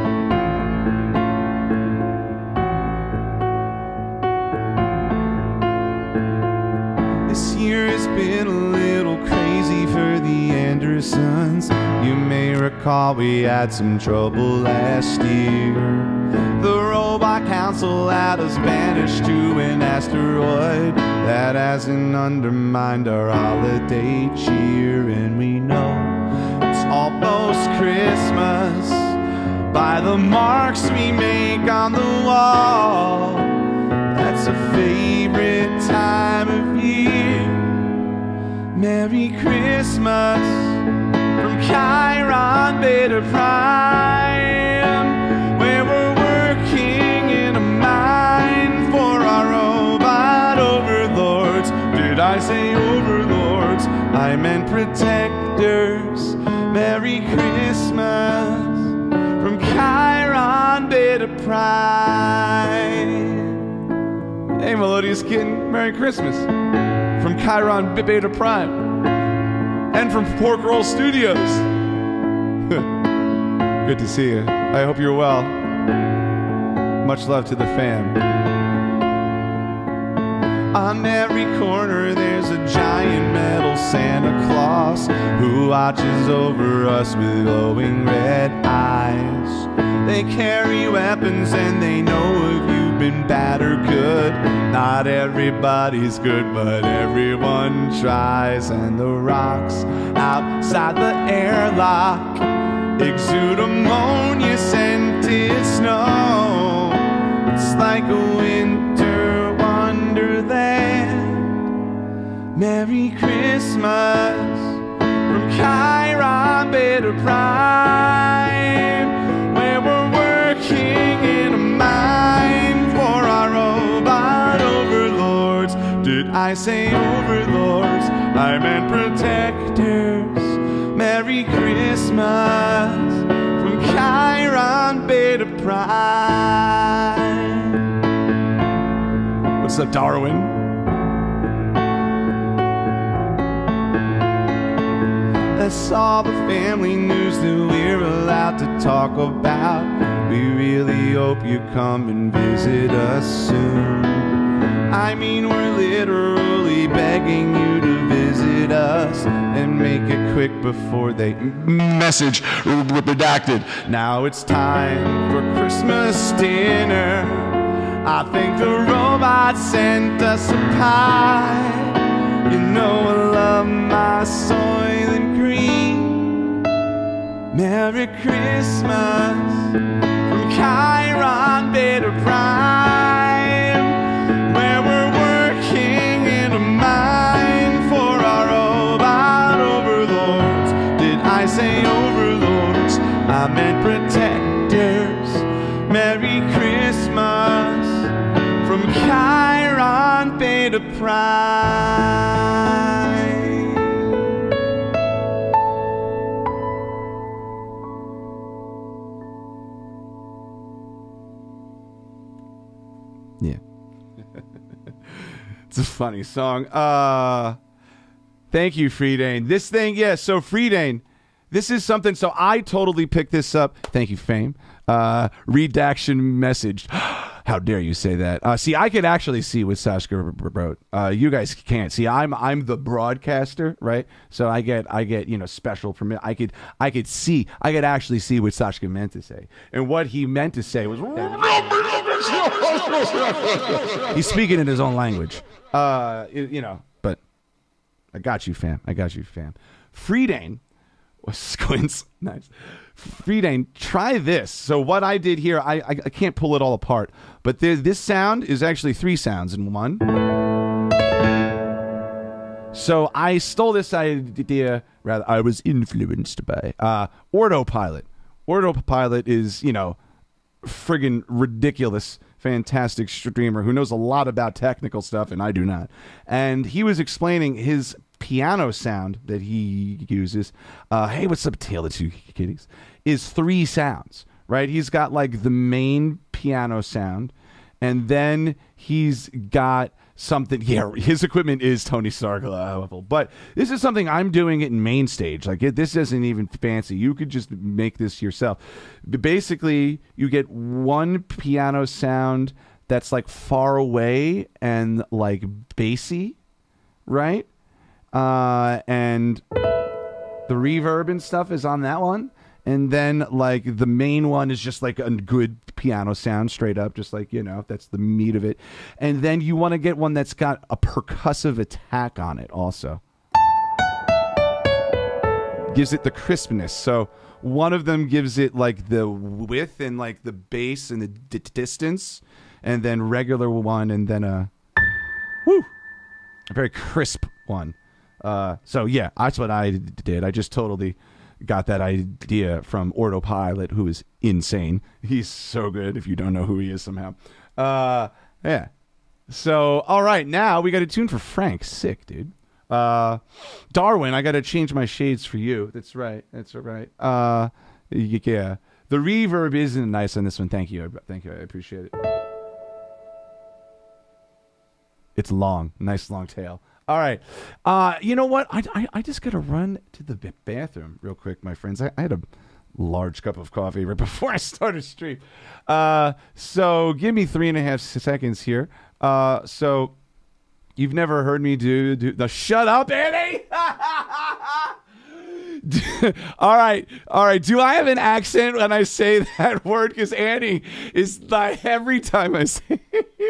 This year has been a little crazy for the Andersons. You may recall we had some trouble last year. The Robot Council had us banished to an asteroid that hasn't undermined our holiday cheer. And we know it's almost Christmas by the marks we make on the wall. That's a favorite time of year. Merry Christmas from Chiron Beta Prime, where we're working in a mine for our robot overlords. Did I say overlords? I meant protectors. Merry Christmas from Chiron Beta Prime. Hey, Melodious Kitten, Merry Christmas from Chiron Beta Prime and from Pork Roll Studios. Good to see you. I hope you're well. Much love to the fam. On every corner there's a giant metal Santa Claus who watches over us with glowing red eyes. They carry weapons and they know if you've been bad or good. Not everybody's good, but everyone tries. And the rocks outside the airlock exude ammonia-scented snow. It's like a winter wonderland. Merry Christmas from Chiron Beta Prime, where we're working in a mine for our robot overlords. Did I say overlords? I meant protectors. Merry Christmas from Chiron Beta Prime. What's up, Darwin? That's all the family news that we're allowed to talk about. We really hope you come and visit us soon. I mean, we're literally begging you to visit us and make it quick before they message redacted. Now it's time for Christmas dinner. I think the robot sent us a pie. You know I love my Soylent Green. Merry Christmas from Chiron Beta Prime, where we're working in a mine for our robot overlords. Did I say overlords? I meant protectors. Merry Christmas from Chiron Beta Prime. Yeah. It's a funny song. Thank you, Freedane. This thing, yeah, so Freedane, this is something, so I totally picked this up. Thank you, Fame. Redaction message. How dare you say that? See, I could actually see what Sasha wrote. You guys can't. See, I'm the broadcaster, right? So I get special permit. I could actually see what Sasha meant to say. And what he meant to say was he's speaking in his own language. But I got you, fam. Freedane was Squints. Nice. Freedane, try this. So what I did here, I can't pull it all apart, but this sound is actually 3 sounds in one. So I stole this idea, rather, I was influenced by Autopilot. Autopilot is, friggin' ridiculous, fantastic streamer who knows a lot about technical stuff, and I do not. And he was explaining his piano sound that he uses. Hey, what's up, Tail of Two Kitties? Is 3 sounds, right? He's got like the main piano sound, and then he's got something. Yeah, his equipment is Tony Stark level, but this is something I'm doing it in main stage. Like this isn't even fancy. You could just make this yourself. Basically, you get one piano sound that's like far away and like bassy, right? And the reverb and stuff is on that one. And then, like, the main one is just, like, a good piano sound, straight up, just like, that's the meat of it. And then you want to get one that's got a percussive attack on it also. Gives it the crispness. So one of them gives it, like, the width and, like, the bass and the distance. And then regular one, and then a very crisp one. So, yeah, that's what I did. I just totally got that idea from Autopilot, who is insane. He's so good if you don't know who he is somehow. Yeah. So, all right, now we got a tune for Frank. Sick, dude. Darwin, I got to change my shades for you. That's right. That's all right. Yeah. The reverb isn't nice on this one. Thank you. I appreciate it. It's long. Nice long tail. All right. You know what? I just got to run to the bathroom real quick, my friends. I had a large cup of coffee right before I started stream. So give me 3.5 seconds here. So you've never heard me do the shut up, Annie? All right. Do I have an accent when I say that word? Because Annie is like every time I say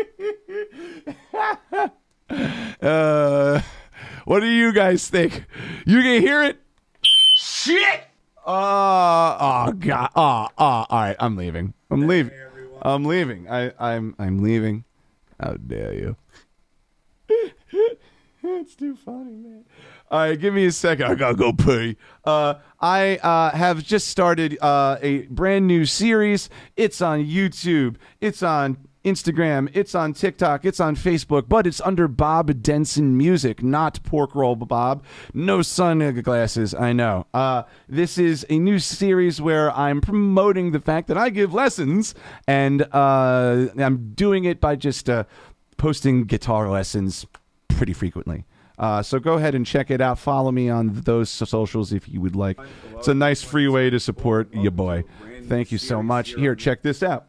what do you guys think? You can hear it? Shit! Oh God! All right, I'm leaving. I'm leaving. I'm leaving. How dare you? It's too funny, man. All right, give me a second. I gotta go pee. I have just started a brand new series. It's on YouTube. It's on Instagram, it's on TikTok, it's on Facebook, but it's under Bob Denson Music, not Pork Roll Bob. No sunglasses, I know. This is a new series where I'm promoting the fact that I give lessons, and I'm doing it by just posting guitar lessons pretty frequently. So go ahead and check it out. Follow me on those socials if you would like. It's a nice free way to support your boy. Thank you so much. Here, check this out.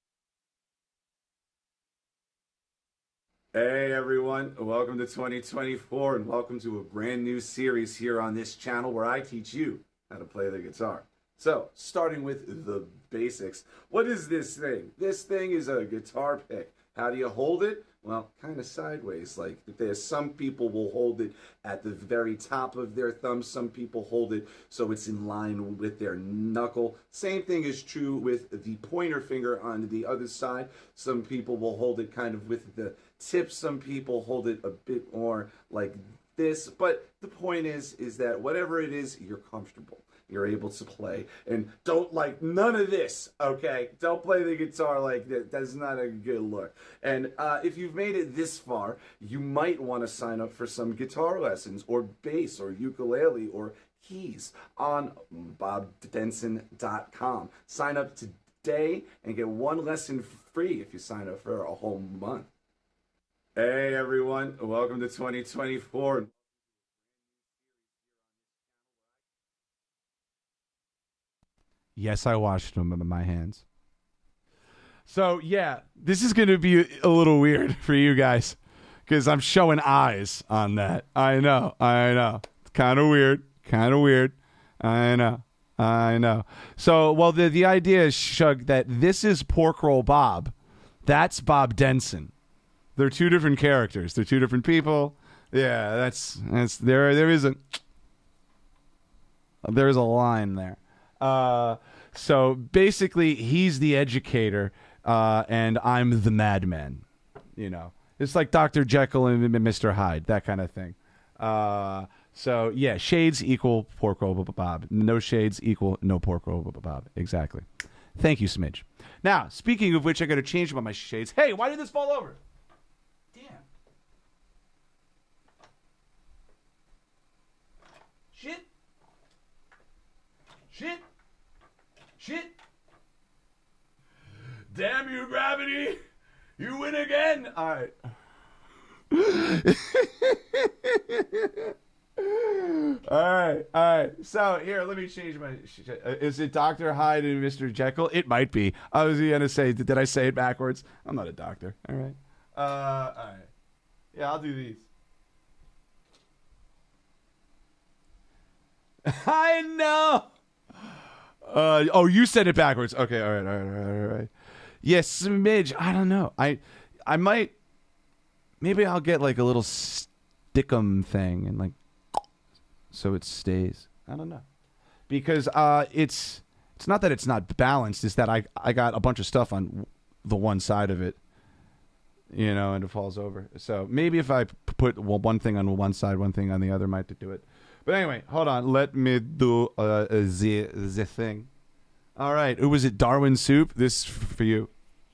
Hey everyone, welcome to 2024 and welcome to a brand new series here on this channel where I teach you how to play the guitar. So, starting with the basics, what is this thing? This thing is a guitar pick. How do you hold it? Well, kind of sideways. Like there's some people will hold it at the very top of their thumb. Some people hold it so it's in line with their knuckle. Same thing is true with the pointer finger on the other side. Some people will hold it kind of with the tip. Some people hold it a bit more like this. But the point is that whatever it is, you're comfortable. You're able to play, and don't like none of this, okay? Don't play the guitar like that. That's not a good look. And if you've made it this far, you might want to sign up for some guitar lessons or bass or ukulele or keys on bobdenson.com. Sign up today and get one lesson free if you sign up for a whole month. Hey everyone, welcome to 2024. Yes, I washed them in my hands. So, yeah, this is going to be a little weird for you guys because I'm showing eyes on that. I know. It's kind of weird. I know. So, well, the idea is, Shug, that this is Pork Roll Bob. That's Bob Denson. They're two different characters. They're two different people. Yeah, that's there's a line there. So basically he's the educator, and I'm the madman, you know, it's like Dr. Jekyll and Mr. Hyde, that kind of thing. So yeah, shades equal Pork Roll Bob. No shades equal no Pork Roll Bob. Exactly. Thank you, Smidge. Now, speaking of which, I got to change my shades. Hey, why did this fall over? Damn. Shit. Damn you, gravity. You win again. All right. All right. So, here, let me change my... is it Dr. Hyde and Mr. Jekyll? It might be. I was going to say, did I say it backwards? I'm not a doctor. All right. All right. Yeah, I'll do these. I know. Oh, you said it backwards. Okay, all right. Yes, Smidge. I don't know. I might. Maybe I'll get like a little stickum thing and like, so it stays. I don't know, because it's not that it's not balanced. It's that I got a bunch of stuff on the one side of it, you know, and it falls over. So maybe if I put one thing on one side, one thing on the other, might do it. But anyway, hold on. Let me do the thing. All right. Who was it? Darwin Soup? This for you.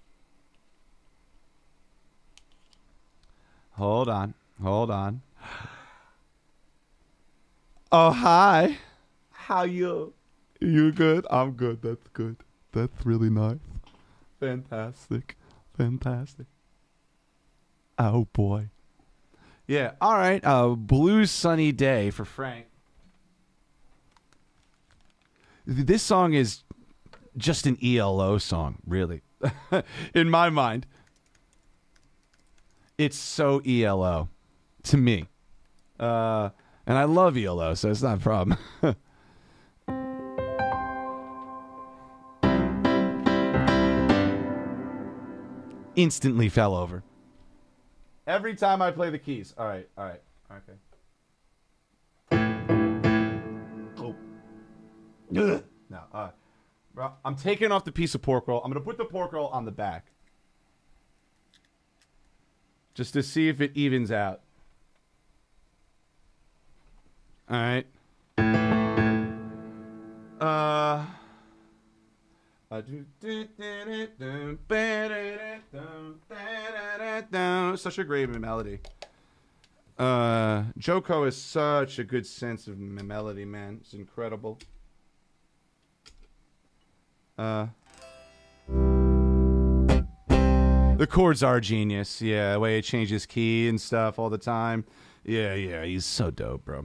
Hold on. Oh, hi. How you? You good? I'm good. That's good. That's really nice. Fantastic. Oh, boy. Yeah, all right. Blue Sunny Day for Frank. This song is just an ELO song, really. In my mind. It's so ELO to me. And I love ELO, so it's not a problem. Instantly fell over. Every time I play the keys. All right. Okay. Oh. No. Bro, I'm taking off the piece of pork roll. I'm going to put the pork roll on the back. Just to see if it evens out. All right. Such a great melody. Joko has such a good sense of melody, man. It's incredible. The chords are genius. Yeah, the way it changes key and stuff all the time. Yeah, he's so dope, bro.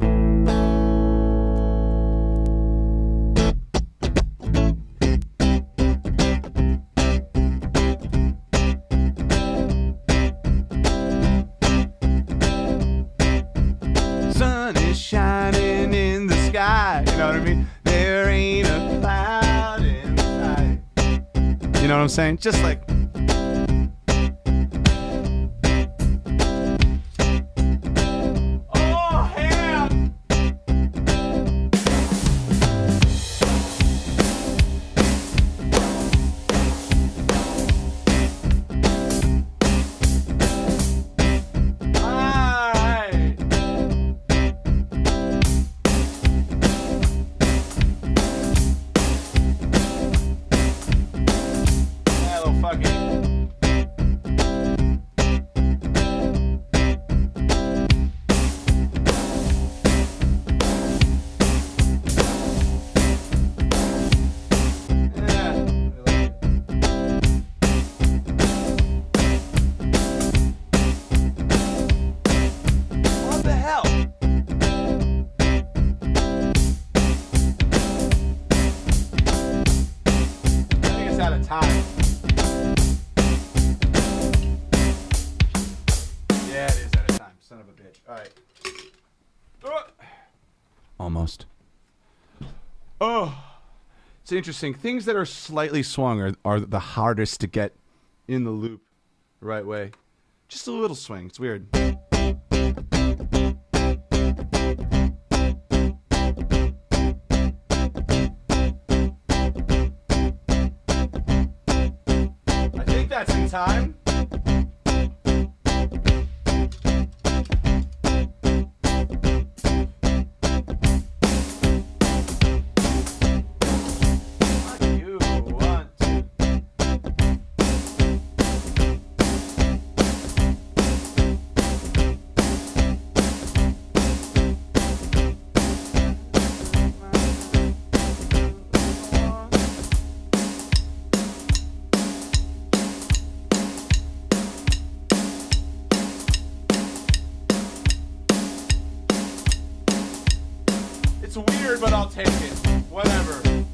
Sun is shining in the sky. You know what I mean? There ain't a cloud in sight. You know what I'm saying? Just like... head. All right. Almost. Oh. It's interesting. Things that are slightly swung are the hardest to get in the loop the right way. Just a little swing. It's weird. I think that's in time. It's weird, but I'll take it. Whatever.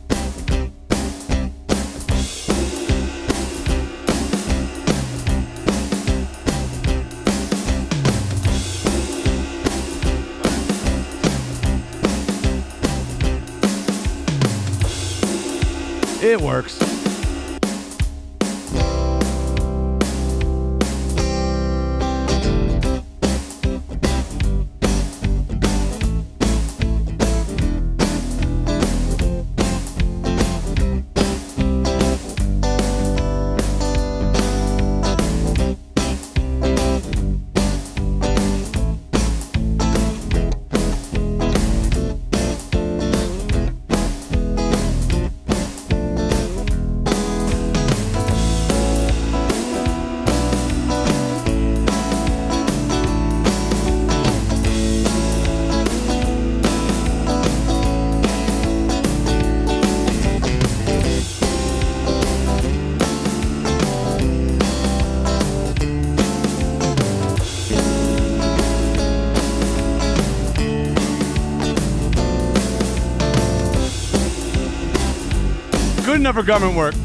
It works. Good enough for government work.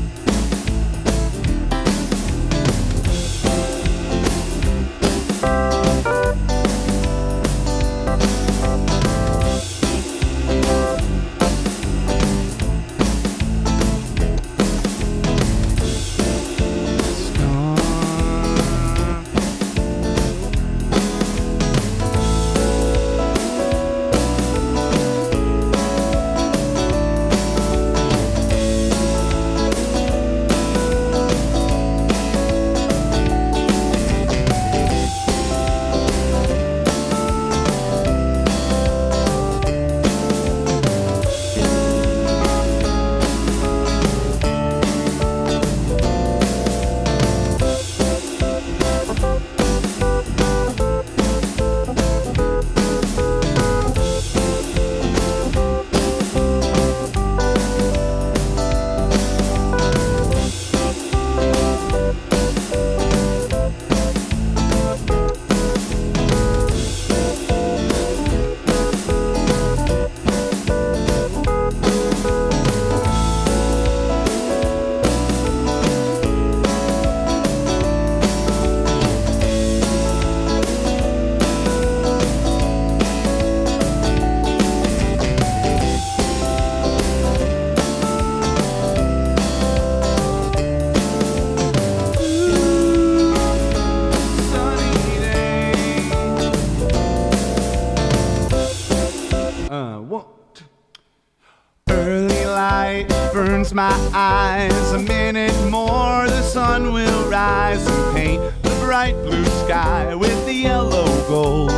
Early light burns my eyes. A minute more, the sun will rise and paint the bright blue sky with the yellow gold.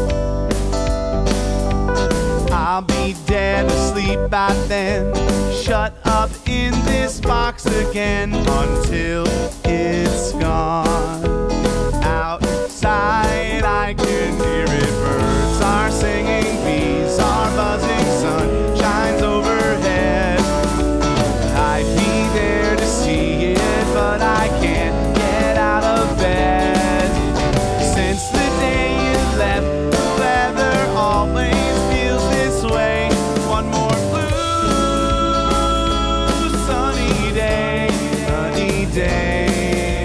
I'll be dead asleep by then, shut up in this box again until it's gone. Outside I can hear it, birds are singing, bees are buzzing, sun shines overhead. I'd be there to see it, but I can't get out of bed. Since the day you left, the weather always feels this way. One more blue sunny day, sunny day.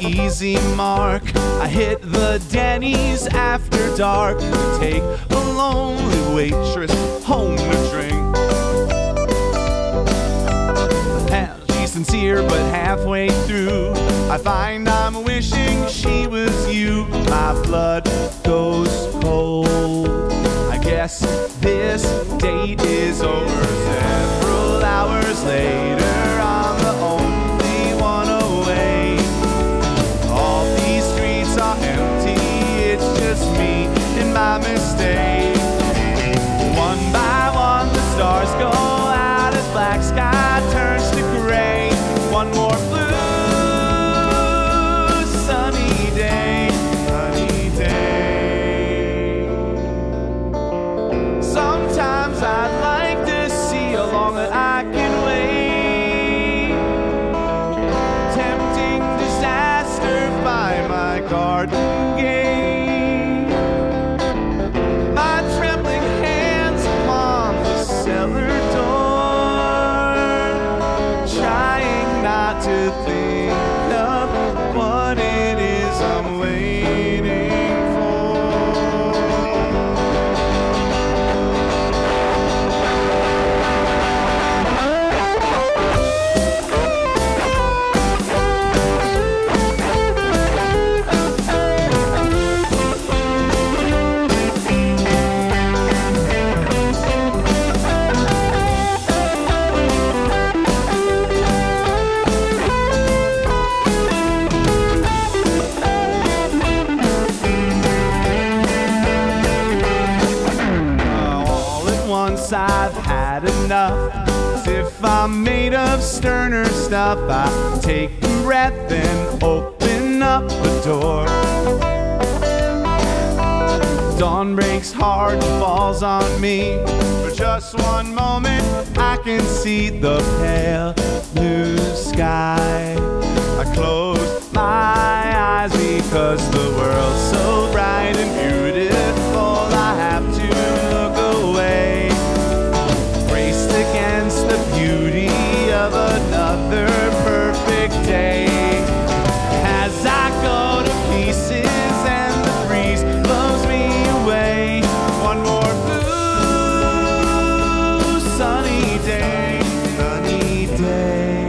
easy mark. I hit the Denny's after dark to take a lonely waitress home to drink. She's sincere, but halfway through, I find I'm wishing she was you. My blood goes cold. I guess this date is over. Several hours later, I'm the only one away. All these streets are empty, it's just me and my mistake. One by one, the stars go out as black sky turns to gray. One more blue, sunny day, sunny day. Sometimes I'd like to see how long that I can wait. Tempting disaster by my garden gate. My trembling hands upon the cellar door, trying not to think of what it is I'm waiting for. I've had enough. As if I'm made of sterner stuff, I take a breath and open up the door. Dawn breaks hard and falls on me. For just one moment, I can see the pale blue sky. I close my eyes because the world's so bright and beautiful. I have to look away, braced against the beauty of another perfect day. As I go to pieces and the breeze blows me away. One more blue sunny day, sunny day.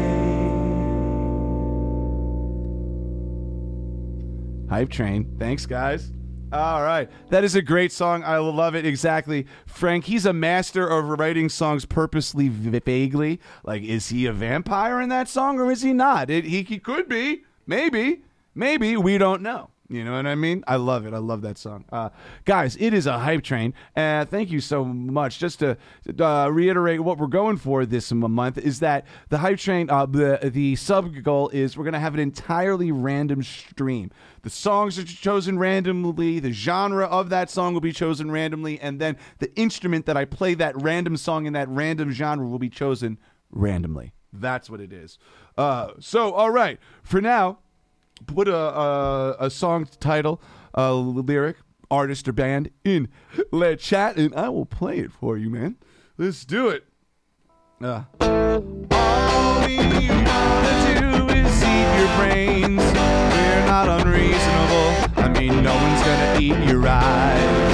Hype Train. Thanks, guys. All right. That is a great song. I love it. Exactly. Frank, he's a master of writing songs purposely vaguely. Like, is he a vampire in that song or is he not? He could be. Maybe. Maybe. We don't know. You know what I mean? I love it. I love that song. Guys, it is a Hype Train. Thank you so much. Just to reiterate what we're going for this month is that the Hype Train, the sub goal is we're going to have an entirely random stream. The songs are chosen randomly. The genre of that song will be chosen randomly. And then the instrument that I play that random song in that random genre will be chosen randomly. That's what it is. So, all right. For now, put a song title, lyric, artist, or band in the chat, and I will play it for you, man. Let's do it. All we wanna do is eat your brains. We're not unreasonable. I mean, no one's gonna eat your eyes.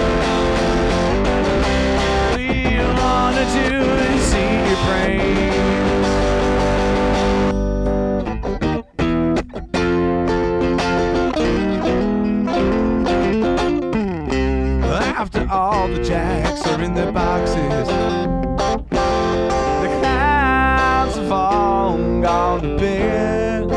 We wanna do is eat your brains. After all the jacks are in their boxes, the clowns have all gone to bed.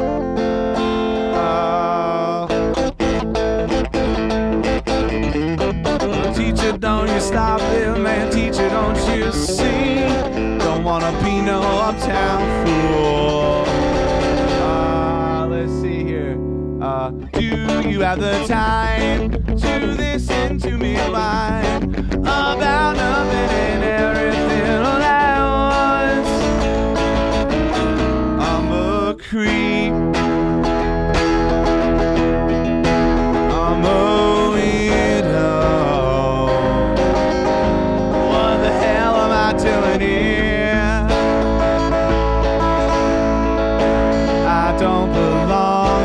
Teacher, don't you stop there, man. Teacher, don't you see? Don't wanna be no uptown fool. Let's see here. Do you have the time to listen to me whine about nothing and everything all at once? I'm a creep. I'm a weirdo. What the hell am I doing here? I don't belong.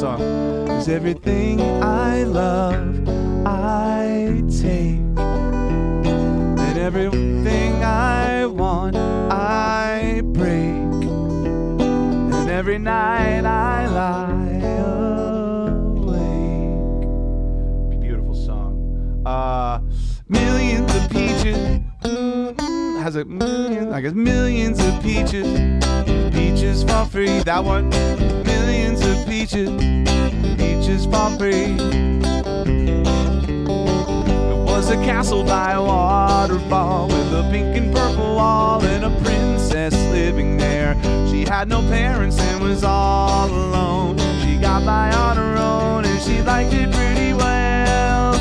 song. 'Cause everything I love, I take. And everything I want, I break. And every night I lie awake. Beautiful song. Millions of peaches. Has a million, I guess millions of peaches. Peaches for free. That one. Millions of peaches. Peaches for free. It was a castle by a waterfall with a pink and purple wall and a princess living there. She had no parents and was all alone. She got by on her own and she liked it pretty well.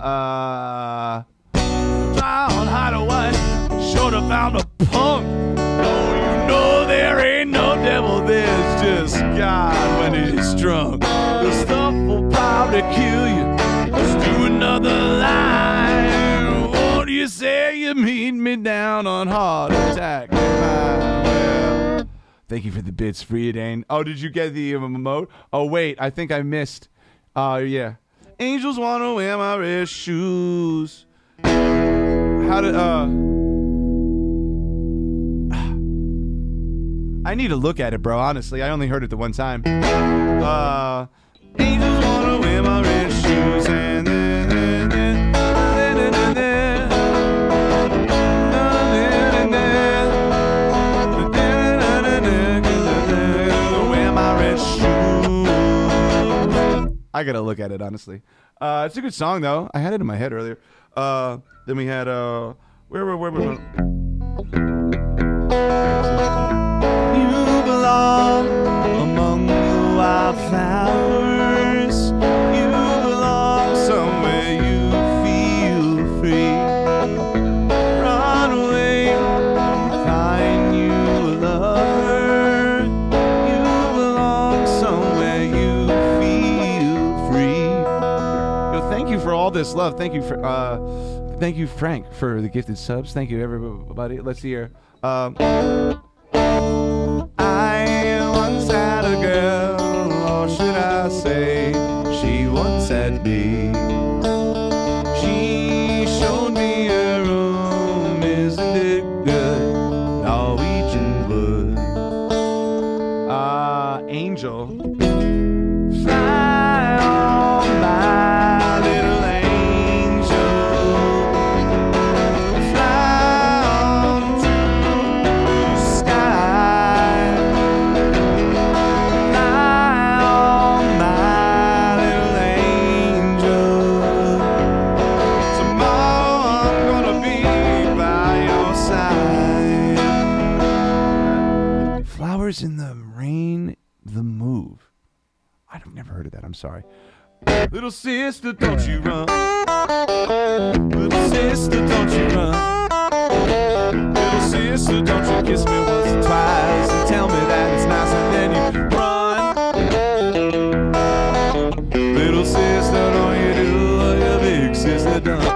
Found hideaway, short of found a punk. Oh, you know there ain't no devil, there's just God when he's drunk. The stuff will probably kill you. Let's do another line. Won't you say you meet me down on Heart Attack? Well, thank you for the bits, Friedane. Oh, did you get the emote? Oh, wait, I think I missed. Yeah. Angels wanna wear my red shoes. How did, I need to look at it, bro, honestly. I only heard it the one time. Angels wanna wear my red shoes and wear my red shoes. I gotta look at it, honestly. It's a good song, though. I had it in my head earlier. Then we had, where you belong among the wildflowers. You belong somewhere you feel free. Run away, find you a lover. You belong somewhere you feel free. Yo, thank you for all this love. Thank you for, thank you, Frank, for the gifted subs. Thank you, everybody. Let's see here. I once had a girl, or should I say, she once had me. She showed me a room, isn't it good? Norwegian blood. Angel. Fly on, my little angel. In the Rain, The Move. I've never heard of that. I'm sorry. Little sister, don't you run. Little sister, don't you run. Little sister, don't you kiss me once or twice and tell me that it's nice and then you run. Little sister, don't you do what your big sister done.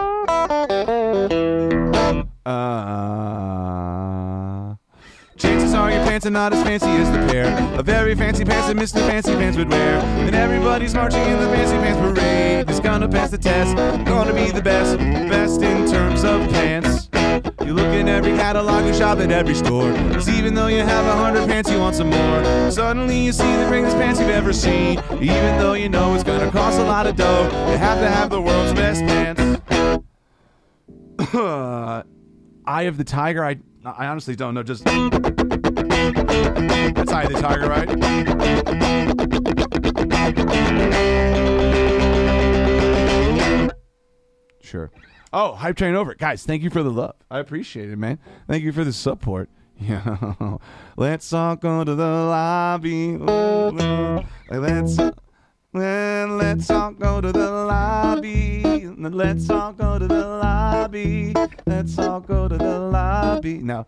Chances are your pants are not as fancy as the pair of very fancy pants that Mr. Fancy Pants would wear. And everybody's marching in the Fancy Pants parade. It's gonna pass the test, gonna be the best in terms of pants. You look in every catalog and shop at every store, 'cause even though you have 100 pants, you want some more. Suddenly you see the greatest pants you've ever seen. Even though you know it's gonna cost a lot of dough, you have to have the world's best pants. Eye of the Tiger, I honestly don't know. Just that's Eye of the Tiger, right? Sure. Oh, Hype Train over. Guys, thank you for the love. I appreciate it, man. Thank you for the support. Yeah. Let's all go to the lobby. Let's all go to the lobby. Let's all go to the lobby. Let's all go to the lobby. Now,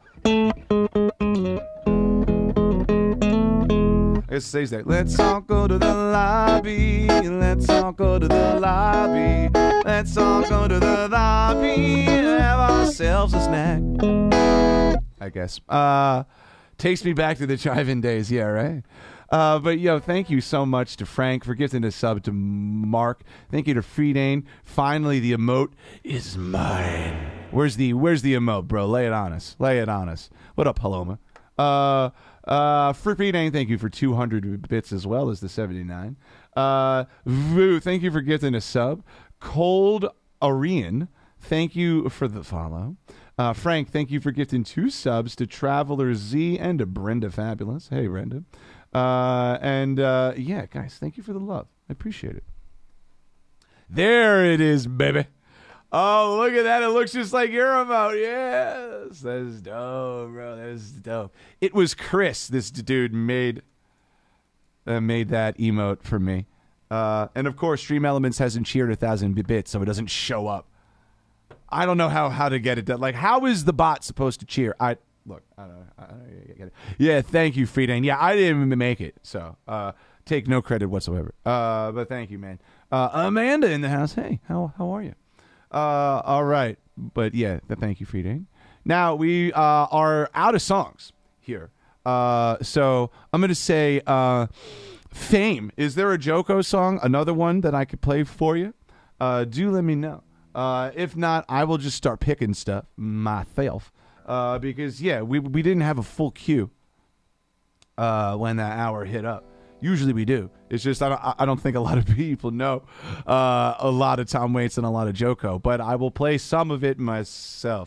it stays there. Let's all go to the lobby. Let's all go to the lobby. Let's all go to the lobby and have ourselves a snack. I guess. Takes me back to the drive-in days. Yeah, right? But yo, thank you so much to Frank for gifting a sub to Mark. Thank you to Freedane. Finally, the emote is mine. Where's the emote, bro? Lay it on us. Lay it on us. What up, Paloma? Freedane, thank you for 200 bits as well as the 79. Vu, thank you for gifting a sub. Cold Arian, thank you for the follow. Frank, thank you for gifting 2 subs to Traveler Z and to Brenda Fabulous. Hey, Brenda. Yeah, guys, thank you for the love. I appreciate it. There it is, baby. Oh, look at that. It looks just like your emote. Yes. That is dope, bro. That is dope. It was Chris, this dude, made that emote for me. And, of course, Stream Elements hasn't cheered 1,000 bits, so it doesn't show up. I don't know how to get it done. Like, how is the bot supposed to cheer? I don't get it. Yeah, thank you, Freedane. Yeah, I didn't even make it, so take no credit whatsoever. But thank you, man. Amanda in the house. Hey, how are you? All right. But, yeah, thank you, Freedane. Now, we are out of songs here. So I'm going to say Fame. Is there a Joko song, another one that I could play for you? Do let me know. If not, I will just start picking stuff myself. Because, yeah, we didn't have a full queue when that hour hit up. Usually we do. It's just I don't think a lot of people know a lot of Tom Waits and a lot of Joko. But I will play some of it myself.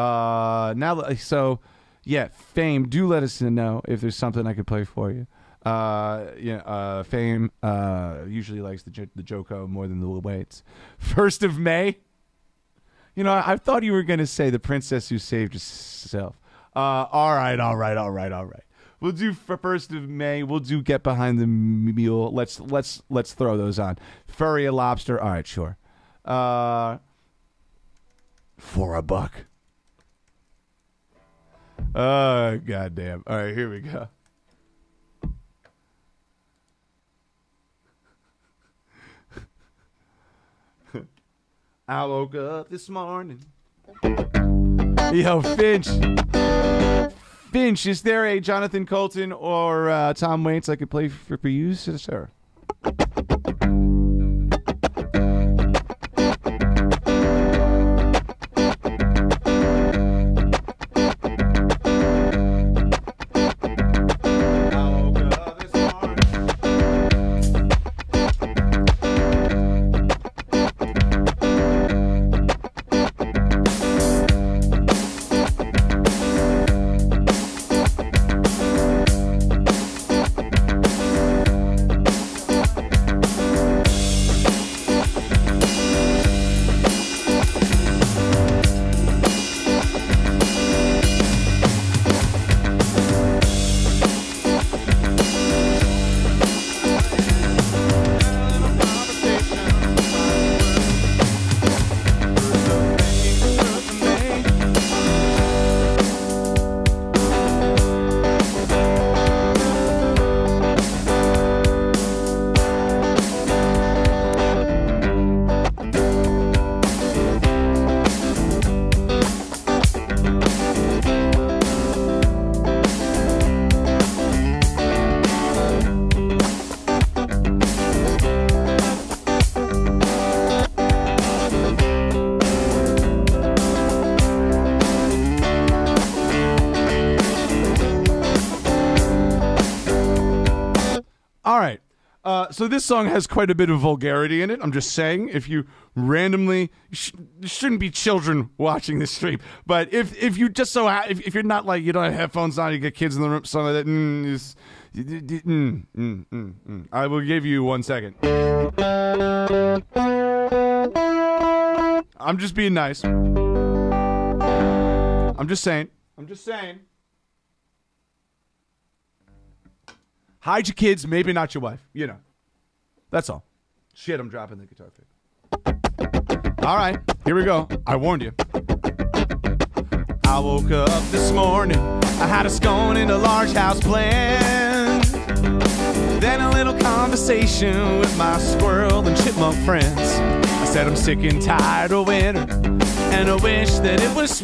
So, yeah, Fame, do let us know if there's something I could play for you. Fame usually likes the Joko more than the Waits. 1st of May. You know, I thought you were going to say The Princess Who Saved Herself. All right. We'll do for 1st of May. We'll do Get Behind the Mule. Let's throw those on. Furry a Lobster. All right, sure. For $1. Oh, goddamn. All right, here we go. I woke up this morning. Yo, Finch, is there a Jonathan Colton or Tom Waits I could play for you, sir? So this song has quite a bit of vulgarity in it. I'm just saying, if you randomly, there shouldn't be children watching this stream. But if you just so if you're not like, you don't have headphones on, you get kids in the room, some of that. I will give you 1 second. I'm just being nice. I'm just saying. Hide your kids, maybe not your wife. You know. That's all. Shit, I'm dropping the guitar pick. All right, here we go. I warned you. I woke up this morning. I had a scone in a large house blend. Then a little conversation with my squirrel and chipmunk friends. I said I'm sick and tired of winter, and I wish that it was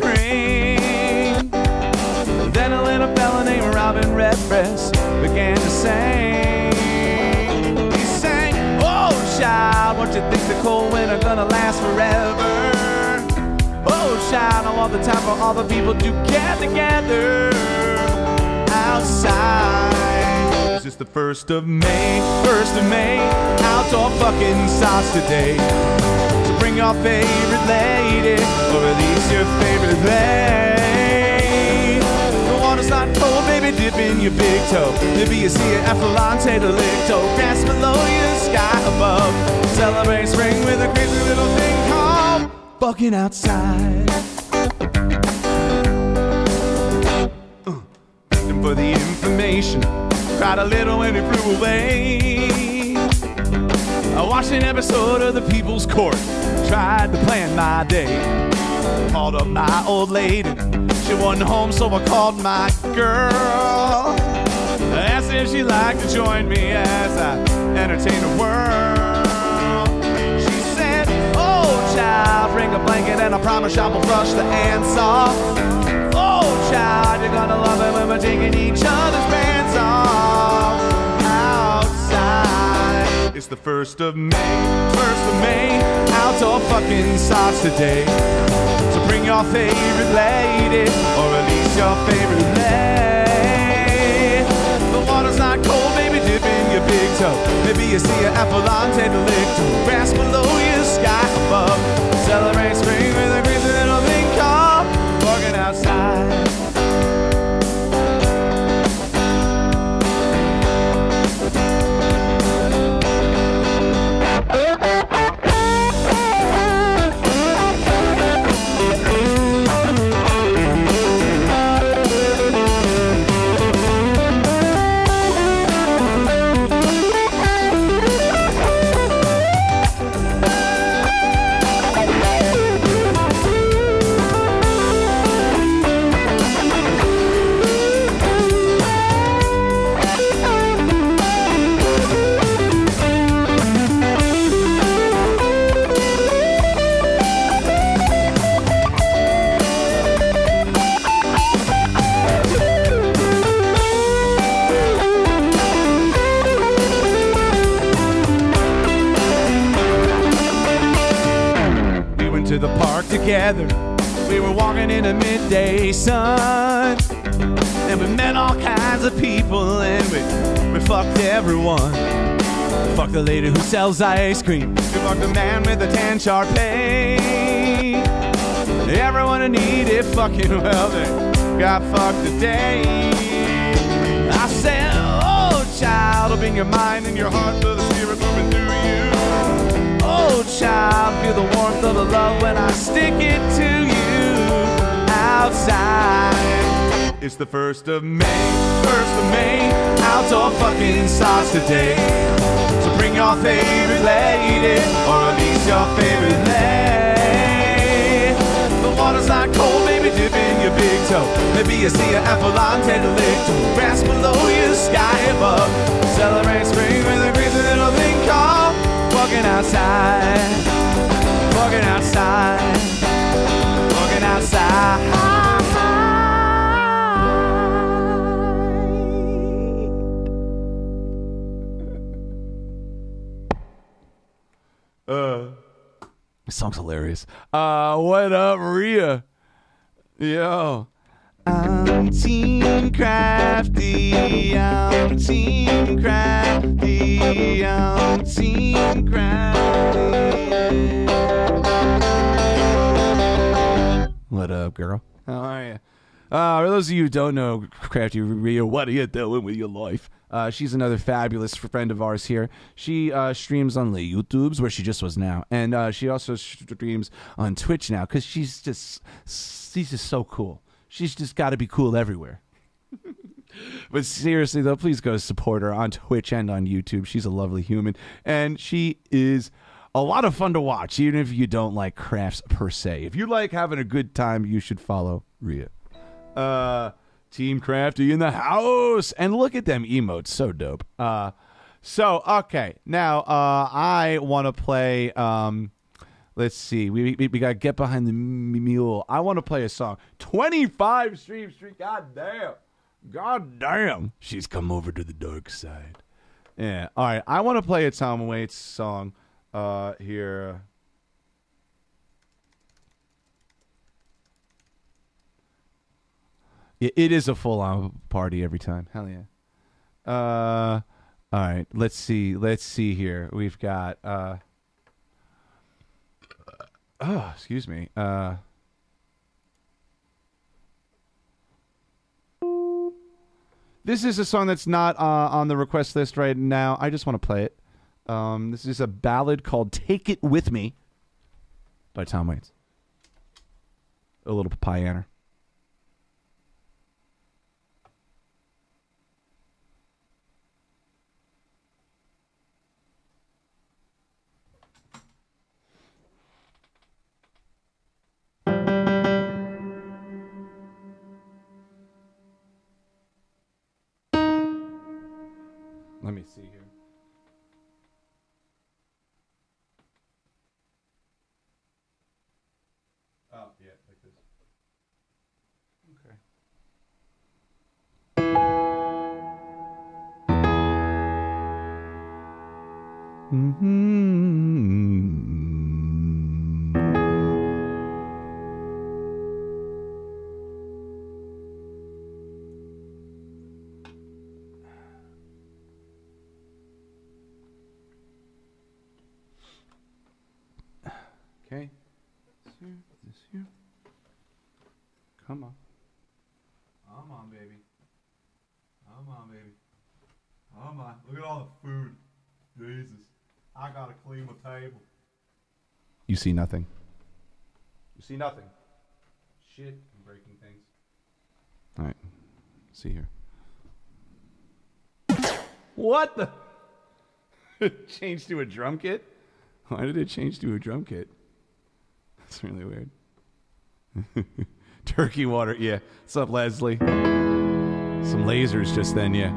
spring. Then a little fella named Robin Redbreast began to sing. are gonna last forever. Oh, child, I want the time for all the people to get together outside. It's just the 1st of May, 1st of May. Outdoor fucking starts today. So bring your favorite lady, or at least your favorite lady. The water's not cold, baby, dip in your big toe. Maybe you see an Effalante delicto. Grass below you, sky above. Celebrate spring with a crazy little thing called fucking outside. Thanked him for the information. Cried a little when he flew away. I watched an episode of The People's Court. Tried to plan my day. Called up my old lady. She wasn't home, so I called my girl. Asked if she'd like to join me as I entertain the world. She said, oh child, bring a blanket and I promise I will brush the ants off. Oh child, you're gonna love it when we're taking each other's pants off. Outside. It's the 1st of May, 1st of May. Outdoor fucking starts today. So bring your favorite lady, or at least your favorite lady. The water's not cold, baby, dip in your big toe. Maybe you see an Effalante delicto. Grass below you, sky above. Celebrate spring with a crazy little thing called walking outside. To the park together, we were walking in the midday sun, and we met all kinds of people, and we fucked everyone. We fucked the lady who sells ice cream, we fucked the man with the tan Sharpay. Everyone who needed fucking, well, they got fucked today. I said, oh child, open your mind and your heart to the spirit moving through you. Oh child, feel the warmth of the love when I stick it to you outside. It's the 1st of May, 1st of May. Outdoor fucking starts today. So bring your favorite lady, or at least your favorite lady. The water's not cold, baby, dip in your big toe. Maybe you see an Effalante delicto. Grass below you, sky above. Celebrate spring with a crazy little thing called walking outside, walking outside, walking outside. This song's hilarious. What up, Rhea? Yo. I'm Team Crafty, I'm Team Crafty, I'm Team Crafty. What up, girl? How are you? For those of you who don't know Crafty Rhea, what are you doing with your life? She's another fabulous friend of ours here. She streams on the YouTubes, where she just was now, and she also streams on Twitch now, because she's just so cool. She's just got to be cool everywhere. But seriously, though, please go support her on Twitch and on YouTube. She's a lovely human, and she is a lot of fun to watch, even if you don't like crafts per se. If you like having a good time, you should follow Rhea. Team Crafty in the house. And look at them emotes. So dope. Okay. Now, I want to play... let's see. We got to get behind the mule. I want to play a song. 25 streams. God damn. God damn. She's come over to the dark side. Yeah. All right. I want to play a Tom Waits song here. It is a full-on party every time. Hell yeah. All right. Let's see here. We've got. Excuse me. This is a song that's not on the request list right now. I just want to play it. This is a ballad called "Take It With Me" by Tom Waits. A little piano. Let me see here. Oh, yeah, like this. Okay. Okay. This here. Come on. Come on, baby. Come on, baby. Come on. Look at all the food. Jesus. I gotta clean my table. You see nothing. You see nothing. Shit. I'm breaking things. Alright. See here. What the? It changed to a drum kit? Why did it change to a drum kit? That's really weird. Turkey water, yeah. What's up, Leslie? Some lasers just then, yeah.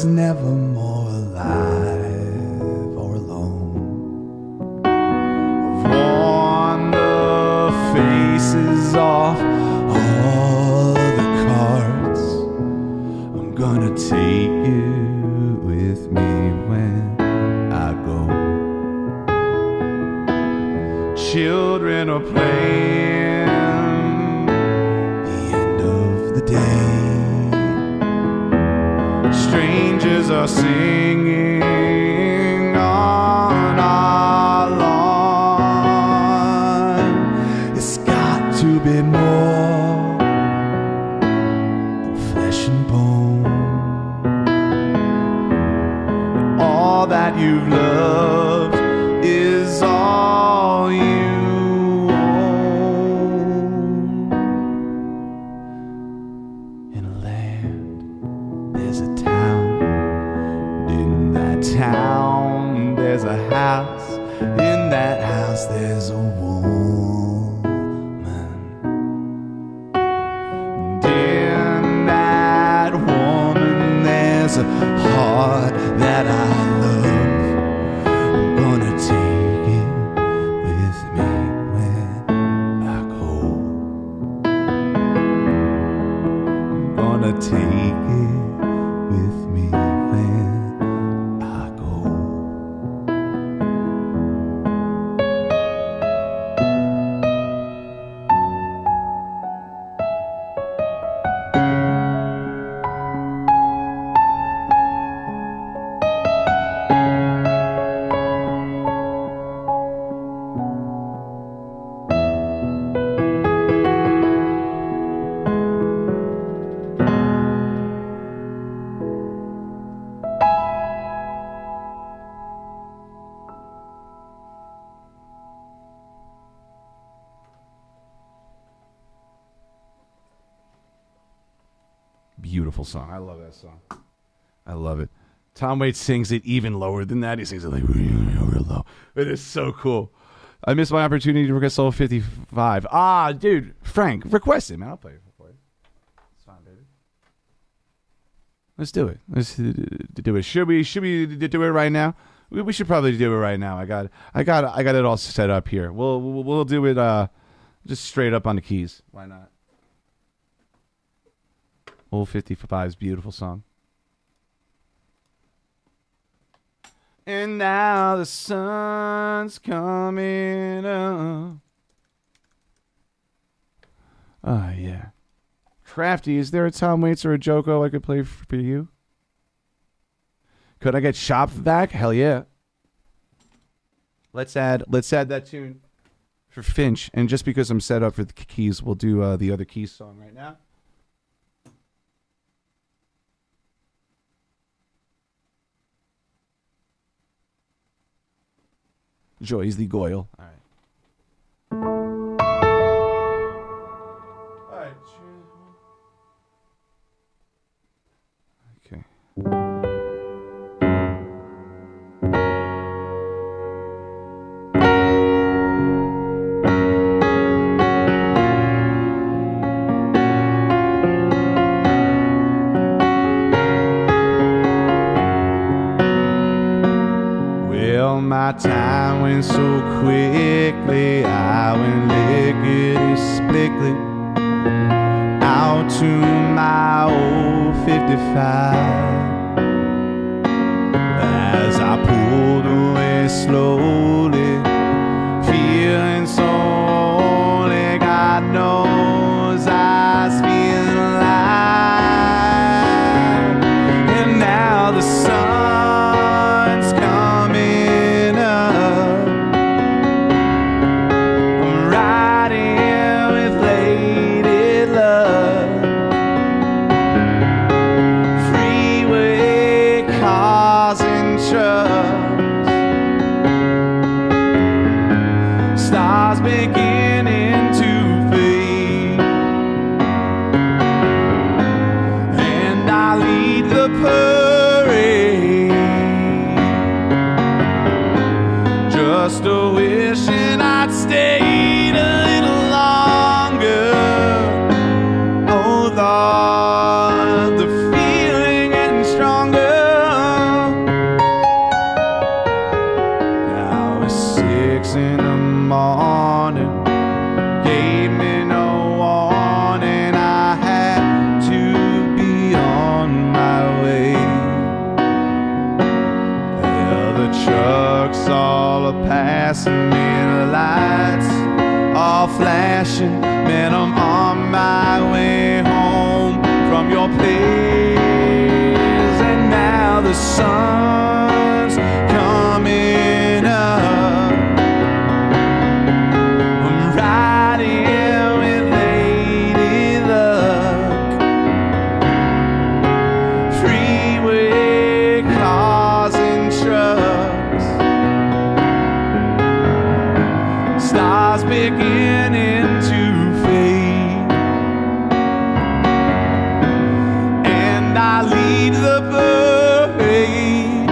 never more alive or alone. I've worn the faces off all the cards. I'm gonna take you with me when I go. Children are playing the end of the day. Strangers are singing on our lawn. It's got to be more than flesh and bone. All that you've loved is all you own. In a land, there's a town. In that town, there's a house. In that house, there's a woman. And in that woman, there's a heart that I love. I'm gonna take it with me when I go. I'm gonna take it with me when I go. Beautiful song. I love that song. I love it. Tom Waits sings it even lower than that. He sings it like real low. It is so cool. I missed my opportunity to request Soul 55. Ah, dude, Frank, request it, man. I'll play it for you. It's fine, baby. Let's do it. Let's do it. Should we do it right now? We should probably do it right now. I got it all set up here. We'll do it just straight up on the keys. Why not? Old 55's beautiful song. And now the sun's coming up. Oh, yeah. Crafty, is there a Tom Waits or a Joko I could play for you? Could I get Shop back? Hell yeah. Let's add that tune for Finch. And just because I'm set up for the keys, we'll do the other keys song right now. Joy's the Goyle. All right. All right. Okay. Well, my time went so quickly, I went lickety-splickly out to my old 55. As I pulled away slowly, feeling so lonely, God knows I was feeling alive. And now the sun's coming up. I'm riding with Lady Love. Freeway cars and trucks, stars beginning to fade, and I lead the parade, just a wishing I'd stayed a little longer. Oh Lord, the feeling getting stronger. clocks all are passing me, the lights all flashing. Man, I'm on my way home from your place, and now the sun's coming up. I'm riding with Lady Luck. Freeway cars and trucks, stars beginning to fade, and I lead the parade,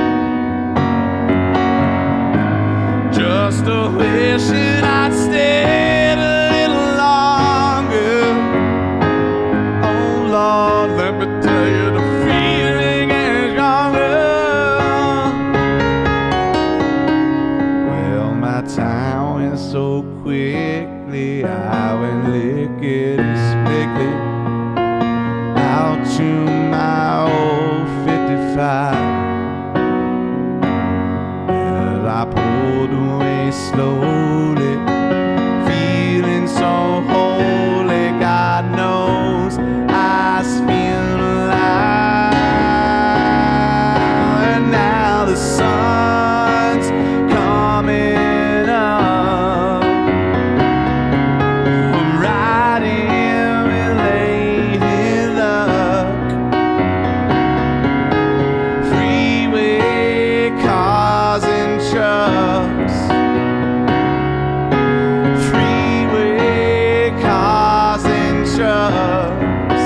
just a wishing I'd stayed a little longer. Oh Lord, let me tell you, the feeling is stronger. Well, my time went so quickly, I went lickety-splickety out to my old 55. As I pulled away slowly, feeling so holy, God knows I was feeling alive. And now the sun's coming up. I'm riding with Lady Luck. Freeway cars and trucks, freeway cars and trucks,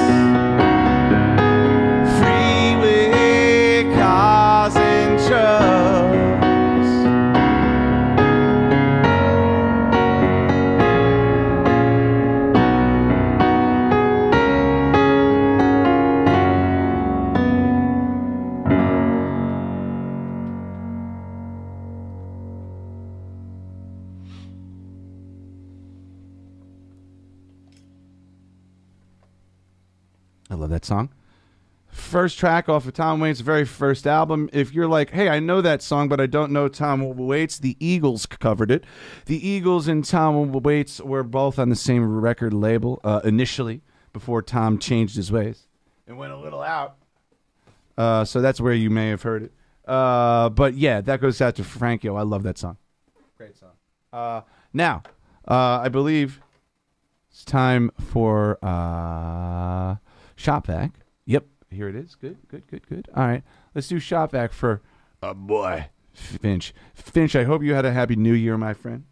freeway cars and trucks. I love that song. First track off of Tom Waits' very first album. If you're like, hey, I know that song, but I don't know Tom Waits, the Eagles covered it. The Eagles and Tom Waits were both on the same record label initially, before Tom changed his ways and went a little out. So that's where you may have heard it. But yeah, that goes out to Franco. I love that song. Great song. Now, I believe it's time for Shop Vac. Yep, here it is. Good. All right, let's do Shop Vac for a boy, Finch. Finch, I hope you had a happy New Year, my friend.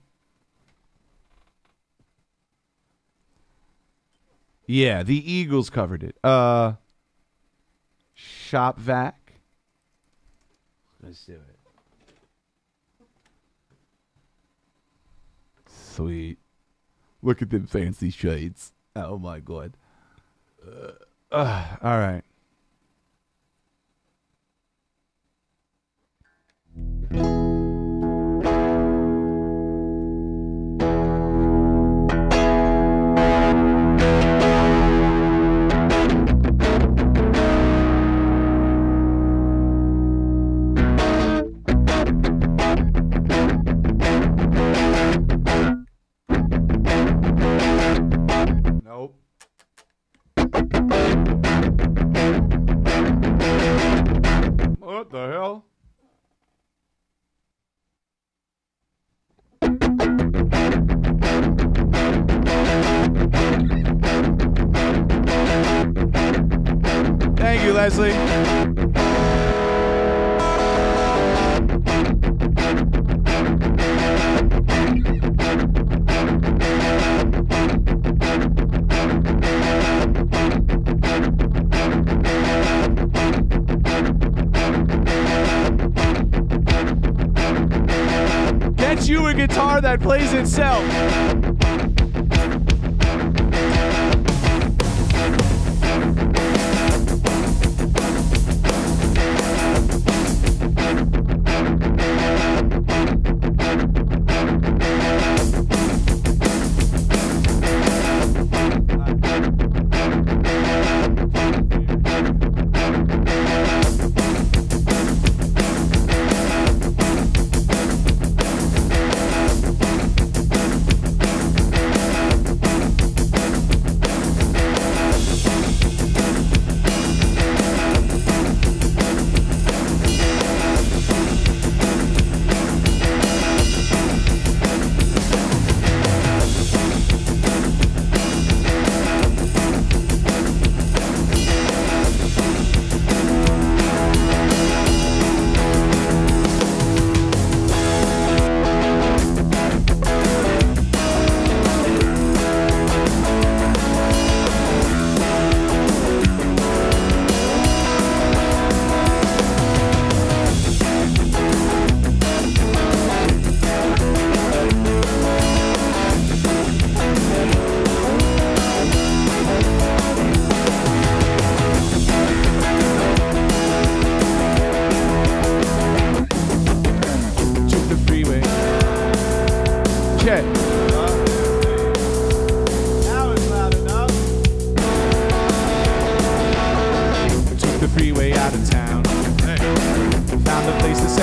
Yeah, the Eagles covered it. Shop Vac. Let's do it. Sweet. Look at them fancy shades. Oh my God. All right. Nope. What the hell? Thank you, Leslie. Get you a guitar that plays itself.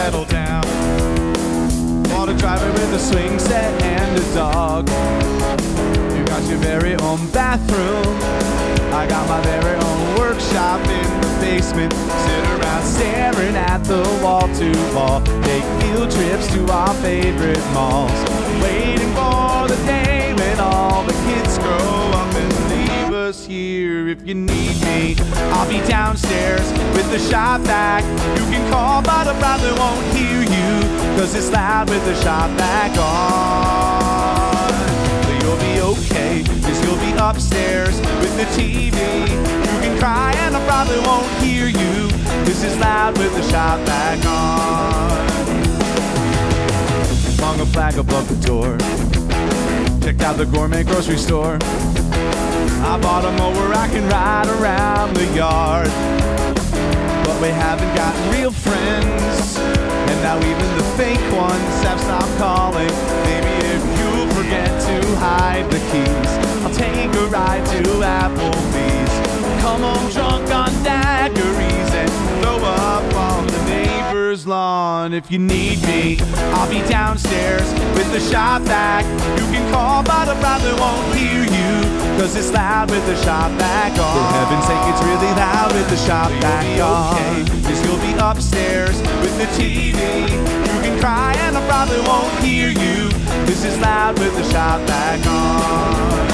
settle down. Want a driver with a swing set and a dog. You got your very own bathroom. I got my very own workshop in the basement. Sit around staring at the wall to wall. Take field trips to our favorite malls. Waiting for the day when all the kids grow up and leave us here. If you need me, I'll be downstairs with the shop vac. You can call, but I probably won't hear you, 'cause it's loud with the shop vac on. But you'll be okay, 'cause you'll be upstairs with the TV. You can cry and I probably won't hear you, 'cause it's loud with the shop vac on. Hung a flag above the door. Checked out the gourmet grocery store. I bought a mower I can ride around the yard. But we haven't got real friends, and now even the fake ones have stopped calling. Maybe if you forget to hide the keys, I'll take a ride to Applebee's. Come home drunk on daiquiris and throw up on the neighbor's lawn. If you need me, I'll be downstairs with the shop vac. You can call, but I probably won't hear you, 'cause it's loud with the shop vac on. For heaven's sake, it's really loud with the shop vac on. Okay, 'cause you'll be upstairs with the TV. You can cry and I probably won't hear you, 'cause it's loud with the shop vac on.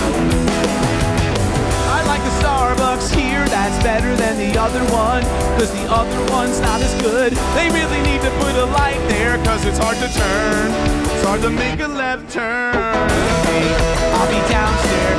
I like the Starbucks here, that's better than the other one, 'cause the other one's not as good. They really need to put a light there, 'cause it's hard to turn. It's hard to make a left turn. Hey, I'll be downstairs.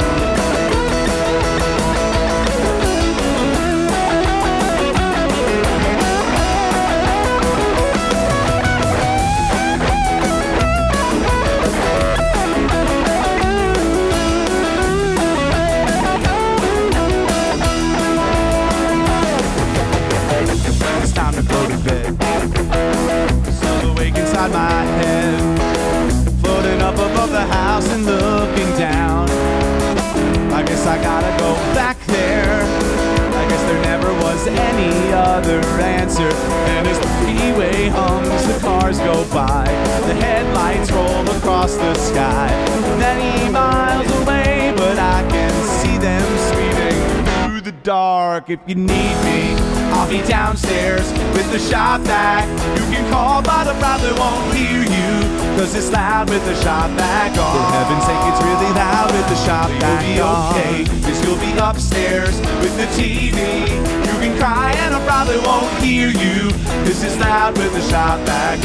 Time to go to bed. Still awake inside my head, floating up above the house and looking down. I guess I gotta go back there. I guess there never was any other answer. And as the freeway hums, the cars go by, the headlights roll across the sky. Many miles away, but I can see them speeding through the dark. If you need me, I'll be downstairs with the shop vac. You can call, but I probably won't hear you, 'cause it's loud with the shop vac on. For heaven's sake, it's really loud with the shop vac on. You'll be okay, 'cause you'll be upstairs with the TV. You can cry and I probably won't hear you, 'cause it's loud with the shop vac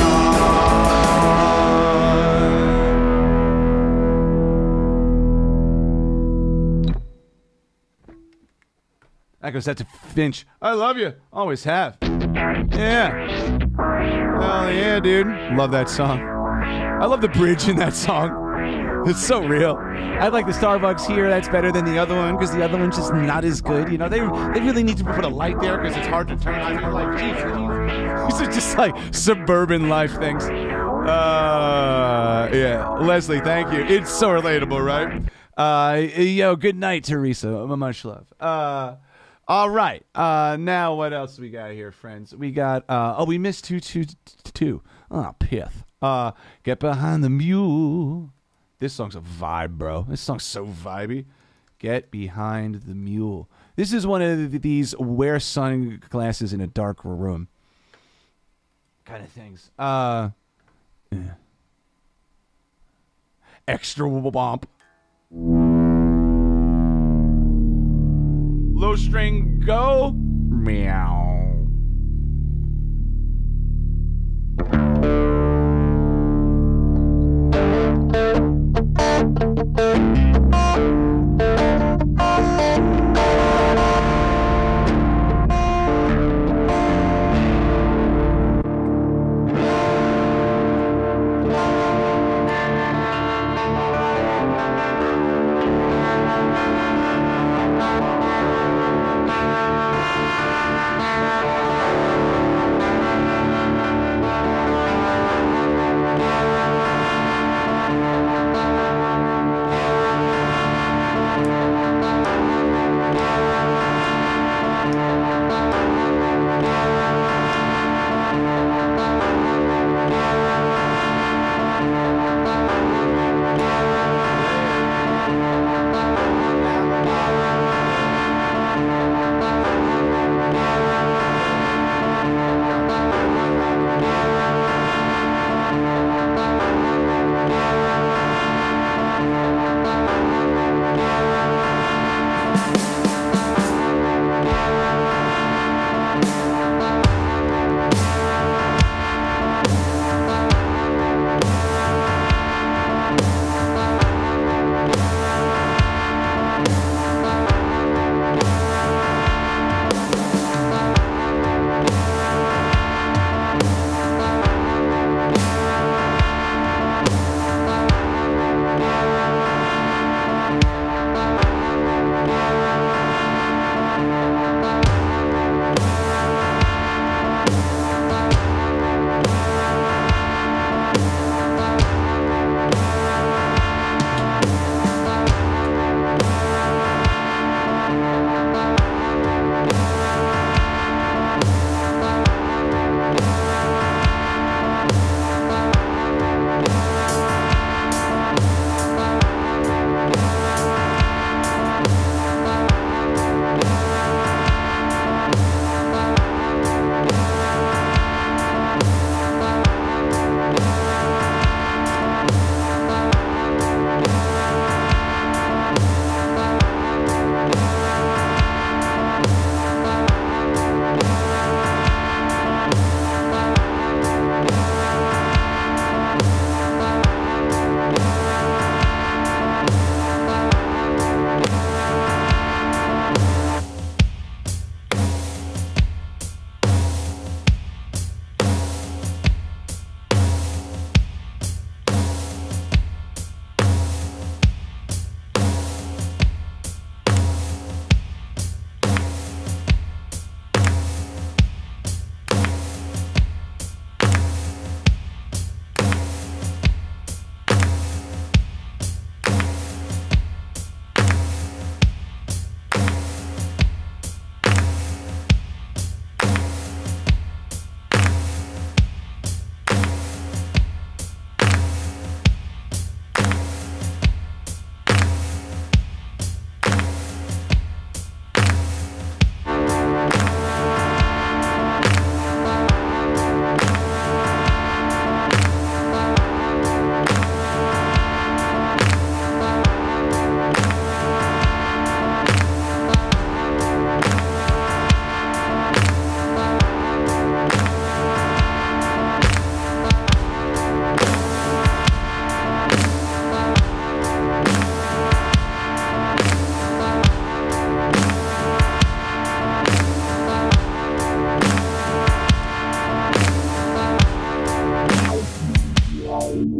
on. That goes out to Finch. I love you. Always have. Yeah. Hell yeah, dude. Love that song. I love the bridge in that song. It's so real. I like the Starbucks here. That's better than the other one, because the other one's just not as good. You know, they really need to put a light there, because it's hard to turn on. You're like, geez, these are just like suburban life things. Yeah. Leslie, thank you. It's so relatable, right? Yo, good night, Teresa. Much love. All right. Now what else we got here, friends? We got we missed 222. Oh, pith. Get Behind the Mule. This song's a vibe, bro. This song's so vibey. Get Behind the Mule. This is one of these wear sunglasses in a dark room kind of things. Yeah. Extra womp. Low string go. Meow.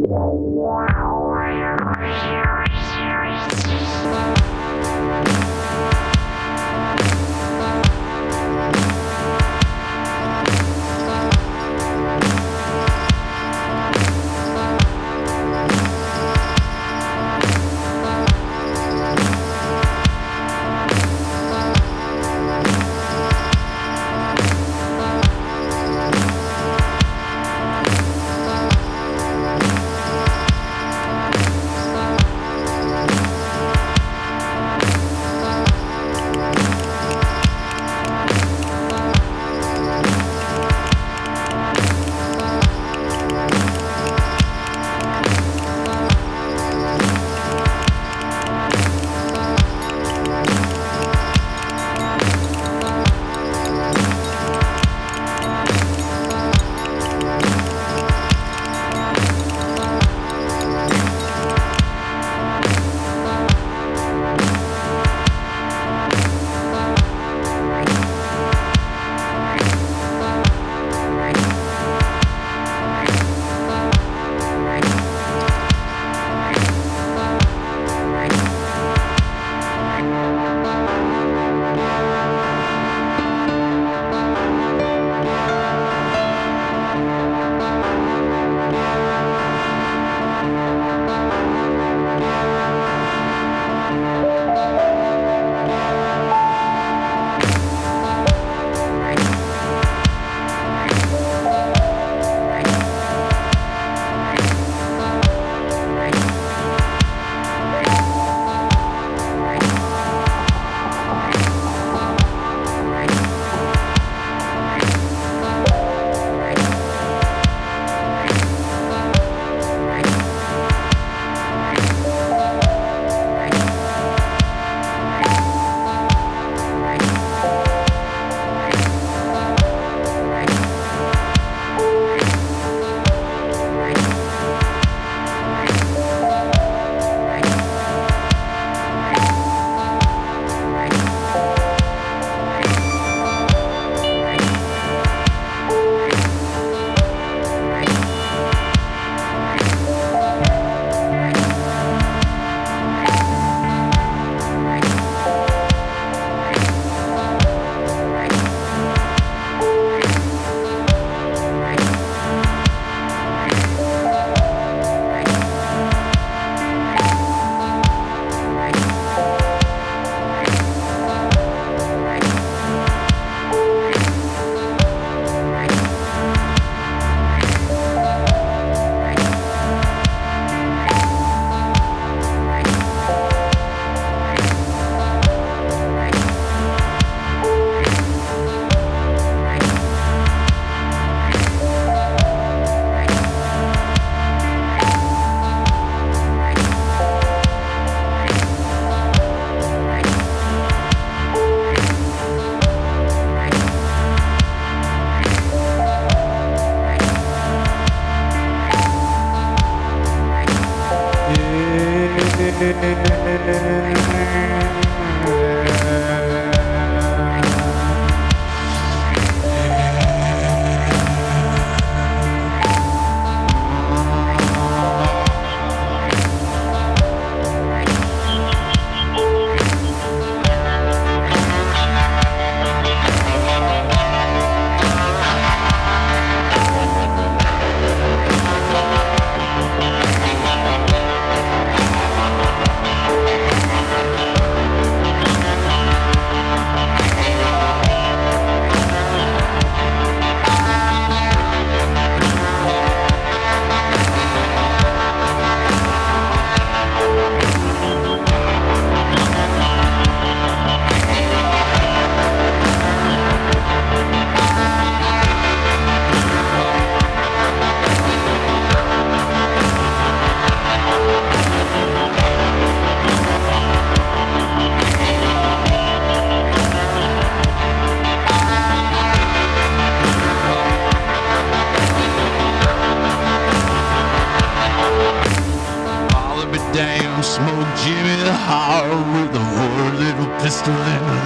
Damn, smoke Jimmy the Hard with a war little pistol and a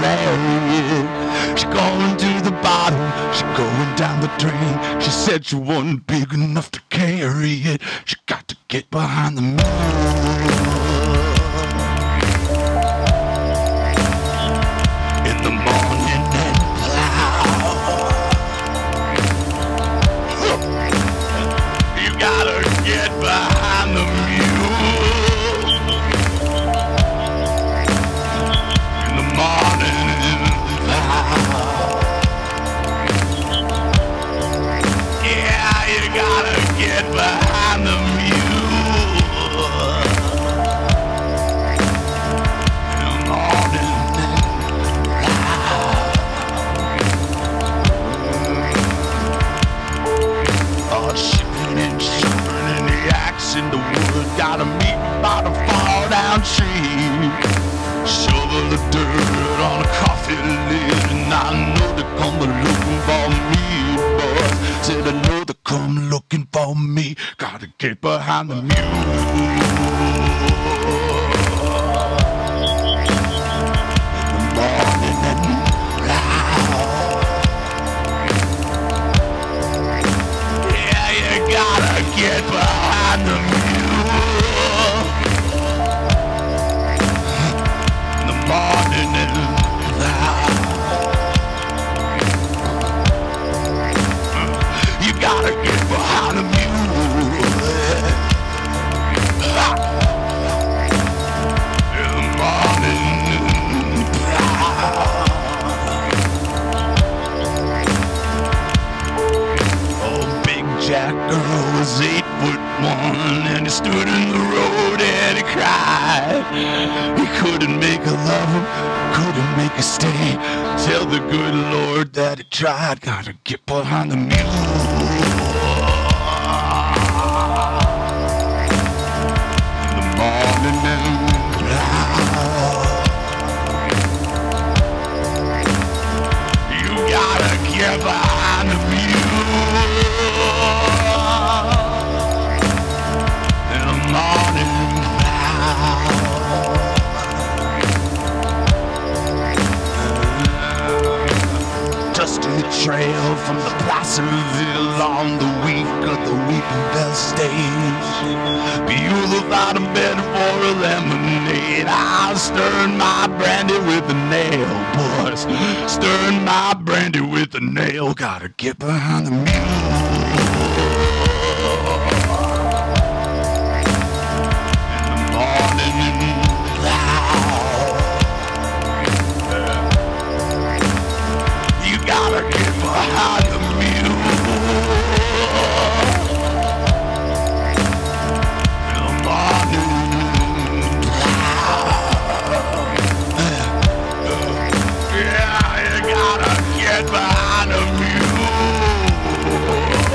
lariat. She going to the bottom, she going down the drain. She said she wasn't big enough to carry it. She got to get behind the mule. In the morning and plow. You gotta get behind the mule. In the morning and plow. Yeah, you gotta get behind the mule. In the morning and plow. Oh, shipping and shoving and the axe in the wood. Gotta meet by the fall down tree. Shovel the dirt on a coffee lid. And I know they're coming looking for me, boys. Said I know they're come looking for me. Gotta get behind the mule. In the morning and loud. Yeah, you gotta get behind the mule. In the morning and loud. You gotta get behind the mule. In the morning and loud. Oh, Big Jack Earl was 8'1", and he stood in the road and he cried. He couldn't make her love him, couldn't make her stay. Tell the good Lord that he tried. Gotta get behind the mule. In the morning and loud. You gotta get behind the mule. In the morning loud. Dusty trail from the Placerville on the week of the Weepinville stage. Buell out of bed for a lemonade. I'll stir my brandy with a nail, boys. Stir my brandy with a nail. Gotta get behind the mule. In the morning loud. You gotta get behind the mule. In the morning loud. Yeah, you gotta get behind the mule.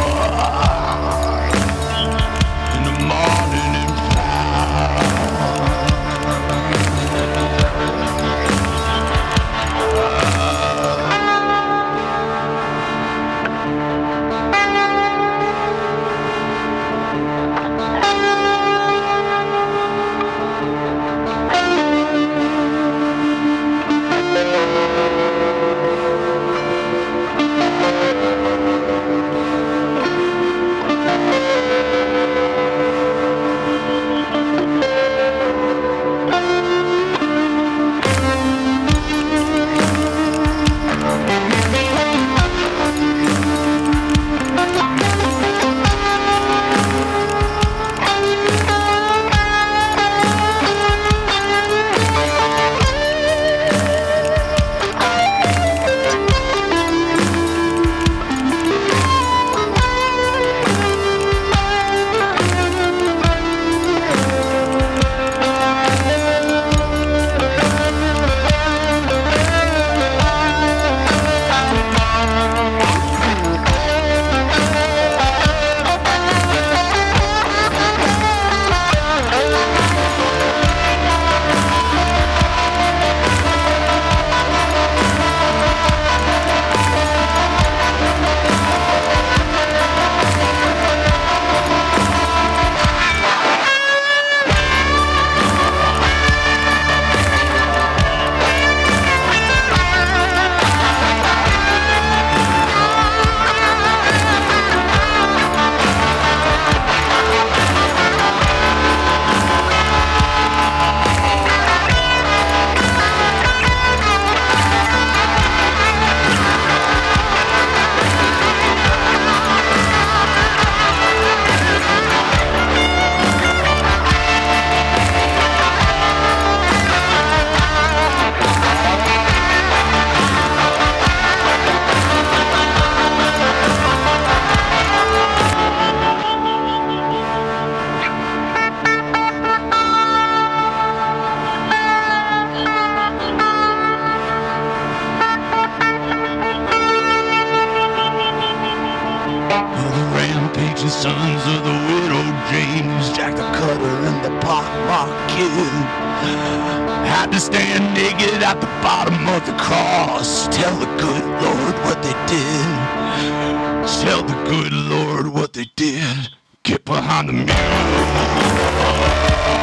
14 sons of the widow James, Jack the Cutter and the Pockmark Kid, had to stand naked at the bottom of the cross. Tell the good Lord what they did. Tell the good Lord what they did. Get behind the mule.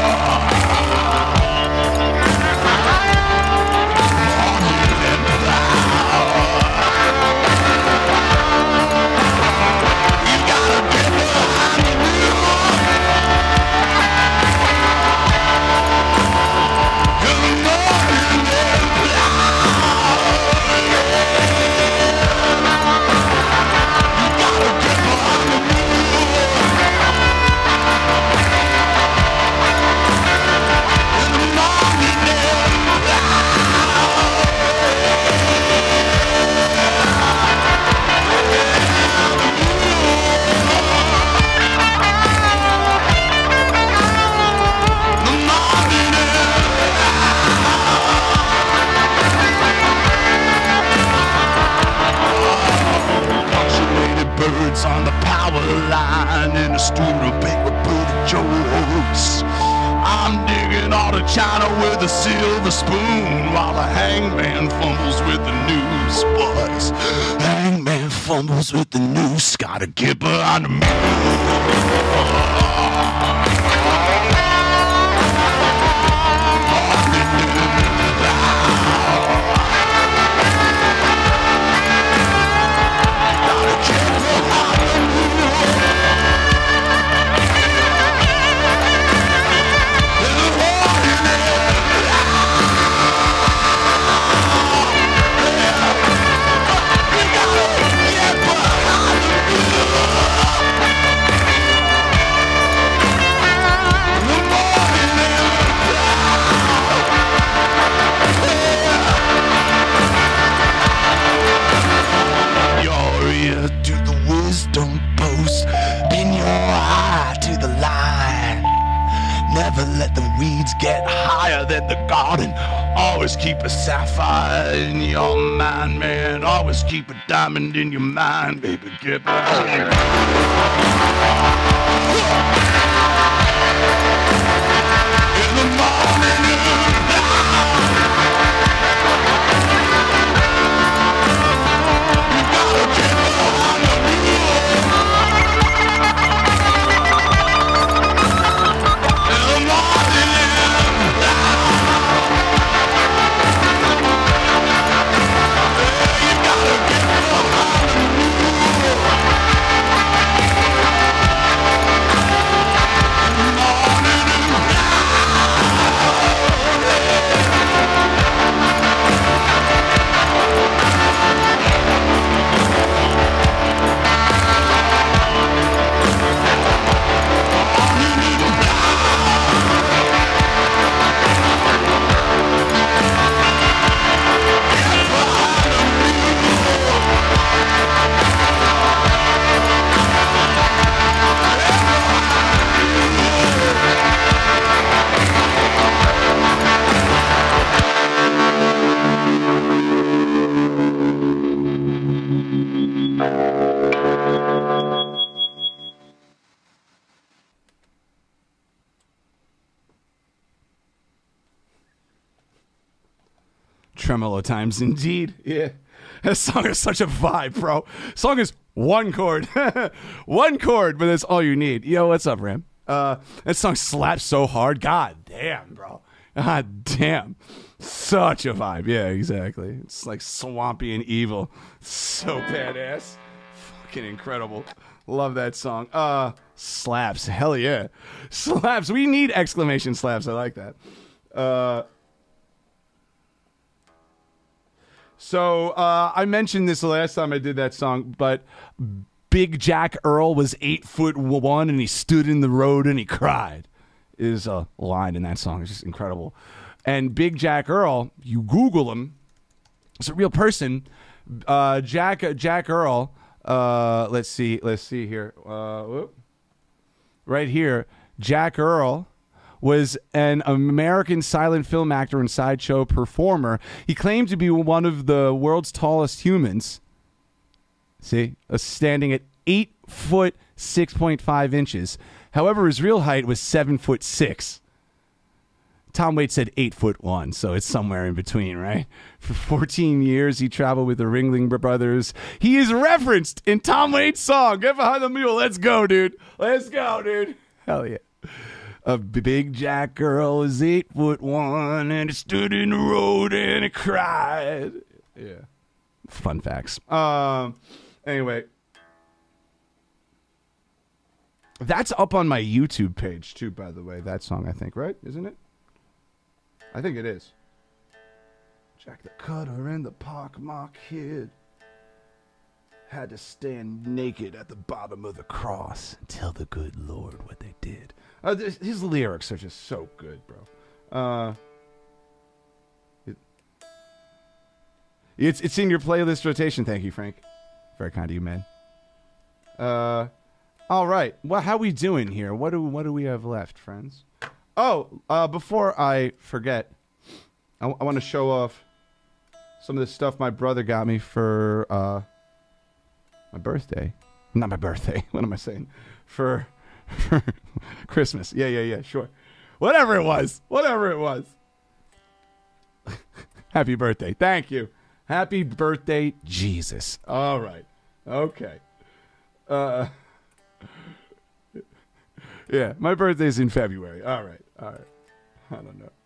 On the power line in a studio big with booty jokes. I'm digging all the china with a silver spoon while the hangman fumbles with the news, boys. Hangman fumbles with the news. Gotta get behind the mule. Get higher than the garden. Always keep a sapphire in your mind, man. Always keep a diamond in your mind, baby. Get behind. In the morning. Tremolo times indeed. Yeah. That song is such a vibe, bro. Song is one chord. One chord, but that's all you need. Yo, what's up, Ram? That song slaps so hard. God damn, bro. God damn. Such a vibe. Yeah, exactly. It's like swampy and evil. So badass. Fucking incredible. Love that song. Slaps. Hell yeah. Slaps. We need exclamation slaps. I like that. So I mentioned this the last time I did that song, but Big Jack Earl was 8'1" and he stood in the road and he cried. Is a line in that song. It's just incredible. And Big Jack Earl, you Google him, it's a real person. Jack Earl. Let's see here. Right here, Jack Earl was an American silent film actor and sideshow performer. He claimed to be one of the world's tallest humans. See, standing at 8 foot 6.5 inches. However, his real height was 7'6". Tom Waits said 8'1", so it's somewhere in between, right? For 14 years, he traveled with the Ringling Brothers. He is referenced in Tom Waits' song, Get Behind the Mule. Let's go, dude. Let's go, dude. Hell yeah. A big jack girl is 8'1", and it stood in the road and it cried. Yeah. Fun facts. Anyway. That's up on my YouTube page, too, by the way. That song, I think, right? Isn't it? I think it is. Jack the Cutter and the Pockmark Kid had to stand naked at the bottom of the cross and tell the good Lord what they did. His lyrics are just so good, bro. It's in your playlist rotation. Thank you, Frank. Very kind of you, man. All right. Well, how we doing here? What do we have left, friends? Oh, before I forget, I want to show off some of the stuff my brother got me for my birthday. Not my birthday. What am I saying? For Christmas. Yeah, sure. Whatever it was. Happy birthday. Thank you. Happy birthday, Jesus. All right. Okay. Yeah, my birthday's in February. All right. I don't know.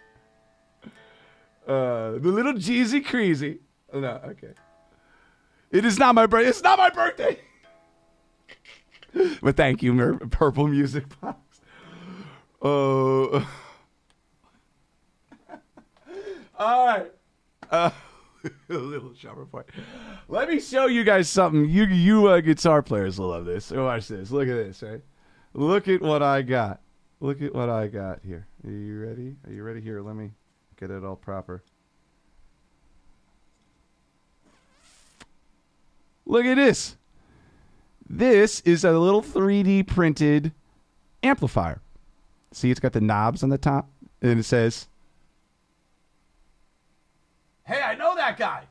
The little Jeezy Creasy. No, okay. It is not my birthday. It's not my birthday. But thank you, Purple Music Box. All right. A little shower point. Let me show you guys something. You guitar players will love this. Watch this. Look at this, right? Look at what I got. Look at what I got here. Are you ready? Are you ready? Here, let me get it all proper. Look at this. This is a little 3D printed amplifier. See, it's got the knobs on the top, and it says, "Hey, I know that guy."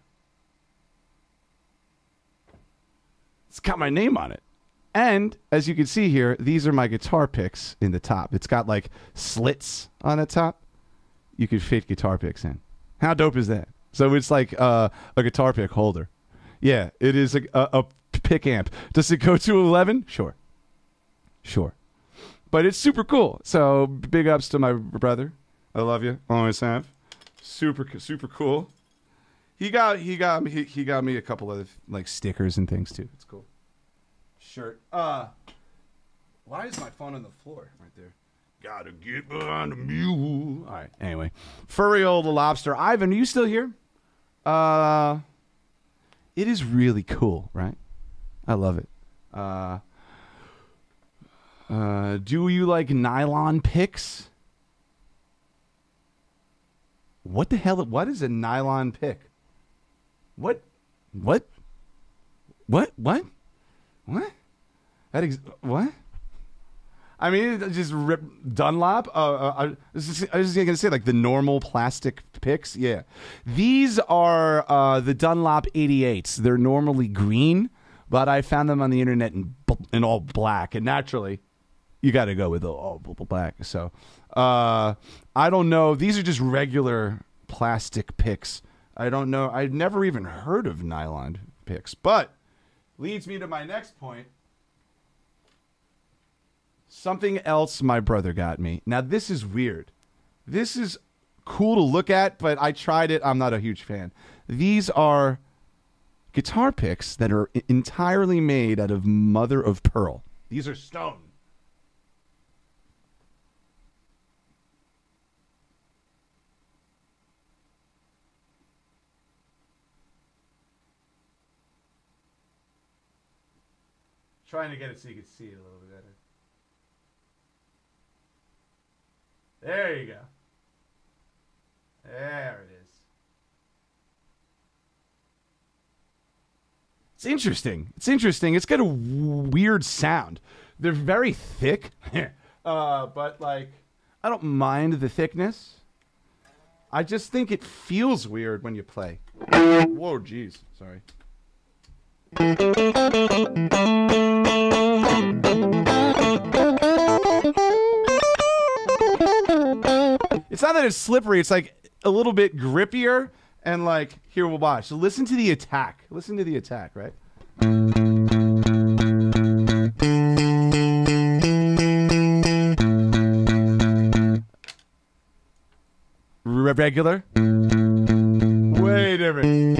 It's got my name on it. And as you can see here, these are my guitar picks in the top. It's got like slits on the top. You can fit guitar picks in. How dope is that? So it's like a guitar pick holder. Yeah, it is a pick amp. Does it go to 11? Sure. But it's super cool. So big ups to my brother. I love you. Always have. Super cool. He got me a couple of like stickers and things too. It's cool. Shirt. Why is my phone on the floor right there? Gotta get behind the mule. All right. Anyway, furry old lobster. Ivan, are you still here? It is really cool, right? I love it. Do you like nylon picks? What the hell? What is a nylon pick? What? What? What? I mean, just rip Dunlop. I was just gonna say like the normal plastic picks. Yeah, these are the Dunlop 88s. They're normally green, but I found them on the internet in all black. And naturally, you got to go with all black. So I don't know. These are just regular plastic picks. I don't know. I've never even heard of nylon picks, but leads me to my next point. Something else my brother got me. Now, this is weird. This is cool to look at, but I tried it. I'm not a huge fan. These are guitar picks that are entirely made out of mother of pearl. These are stone. Trying to get it so you can see it a little bit better. There you go. There it is. It's interesting. It's got a weird sound. They're very thick, but like, I don't mind the thickness. I just think it feels weird when you play. Whoa, jeez. Sorry. It's not that it's slippery. It's like a little bit grippier. And like, here we'll watch. So listen to the attack. Listen to the attack, right? Regular. Way different.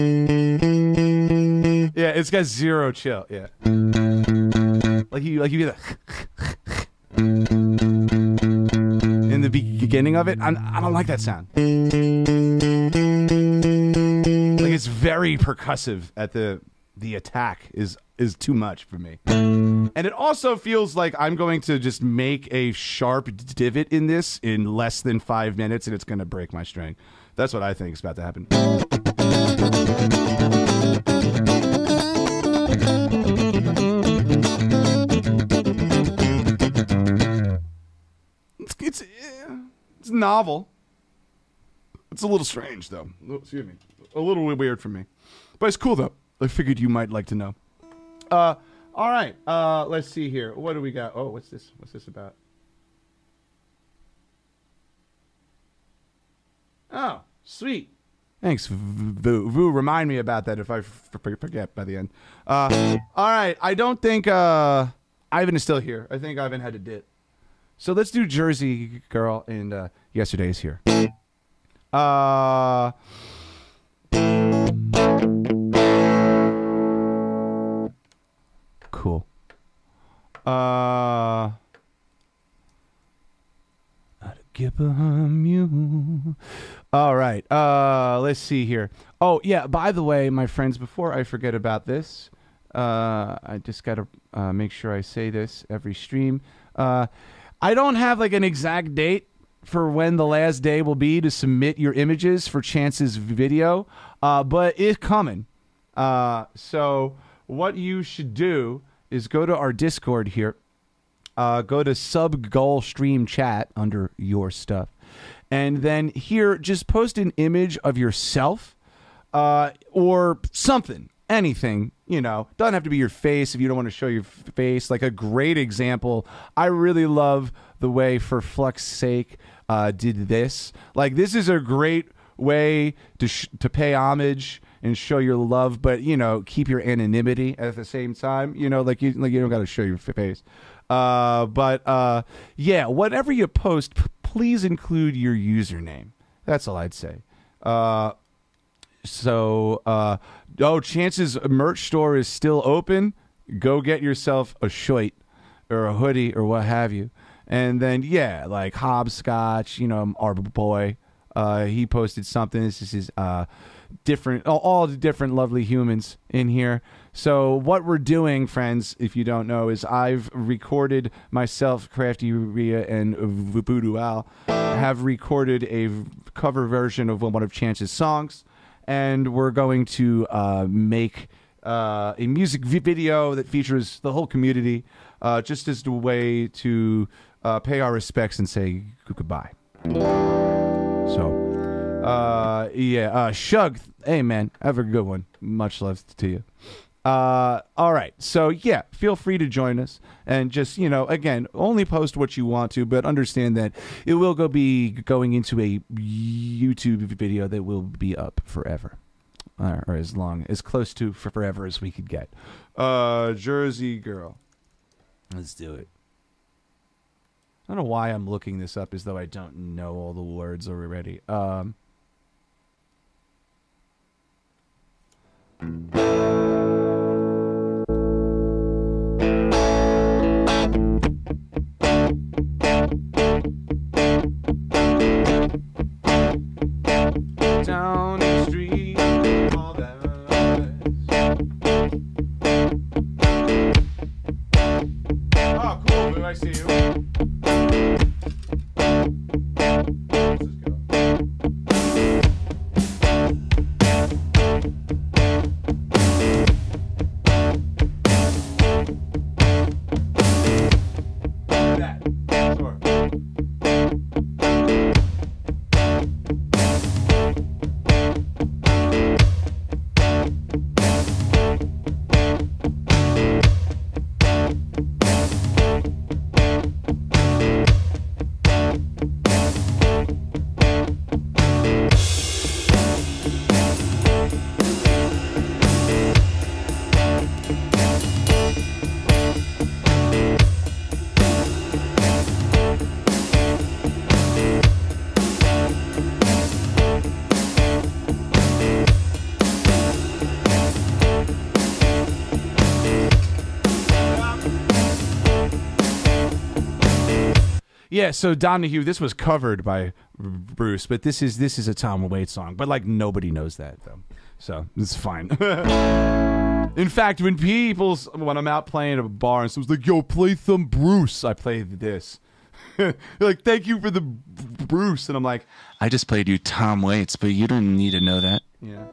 Yeah, it's got zero chill. Yeah. Like you get a in the beginning of it. I don't like that sound. Like it's very percussive at the attack is too much for me. And it also feels like I'm going to just make a sharp divot in this in less than 5 minutes and it's going to break my string. That's what I think is about to happen. It's novel. It's a little strange, though. Excuse me. A little weird for me. But it's cool, though. I figured you might like to know. All right. Let's see here. What do we got? Oh, what's this? What's this about? Oh, sweet. Thanks, Vu. Remind me about that if I forget by the end. All right. I don't think Ivan is still here. I think Ivan had a dip. So let's do Jersey Girl and Yesterday's here. Cool. I'd give you. All right. Let's see here. Oh, yeah. By the way, my friends, before I forget about this, I just got to make sure I say this every stream. I don't have like an exact date for when the last day will be to submit your images for Chance's video, but it's coming. So what you should do is go to our Discord here, go to Sub Goal Stream Chat under your stuff, and then here just post an image of yourself or something. Anything, you know, doesn't have to be your face if you don't want to show your face. Like a great example, I really love the way For Flux's Sake did this. Like this is a great way to pay homage and show your love, but you know, keep your anonymity at the same time. You know, like you don't got to show your face. But yeah, whatever you post, please include your username. That's all I'd say. Chance's merch store is still open. Go get yourself a shirt or a hoodie or what have you. And then, yeah, like Hopscotch, you know, our boy, he posted something. This is his different, all the different lovely humans in here. So what we're doing, friends, if you don't know, is I've recorded myself, Crafty Rhea, and Voodoo Al have recorded a cover version of one of Chance's songs. And we're going to make a music video that features the whole community, just as a way to pay our respects and say goodbye. So, yeah, Shug, hey man, have a good one. Much love to you. All right, so yeah, feel free to join us and just, you know, again, only post what you want to, but understand that it will be going into a YouTube video that will be up forever, or as close to forever as we could get. Jersey Girl, let's do it. I don't know why I'm looking this up as though I don't know all the words already. Down the street, all that oh, cool, dude, I see you. Let's just go. That. Sure. Yeah, so Donahue, this was covered by Bruce, but this is a Tom Waits song. But like nobody knows that though, so it's fine. In fact, when I'm out playing at a bar and someone's like, "Yo, play some Bruce," I play this. They're like, "Thank you for the Bruce," and I'm like, "I just played you Tom Waits, but you don't need to know that." Yeah.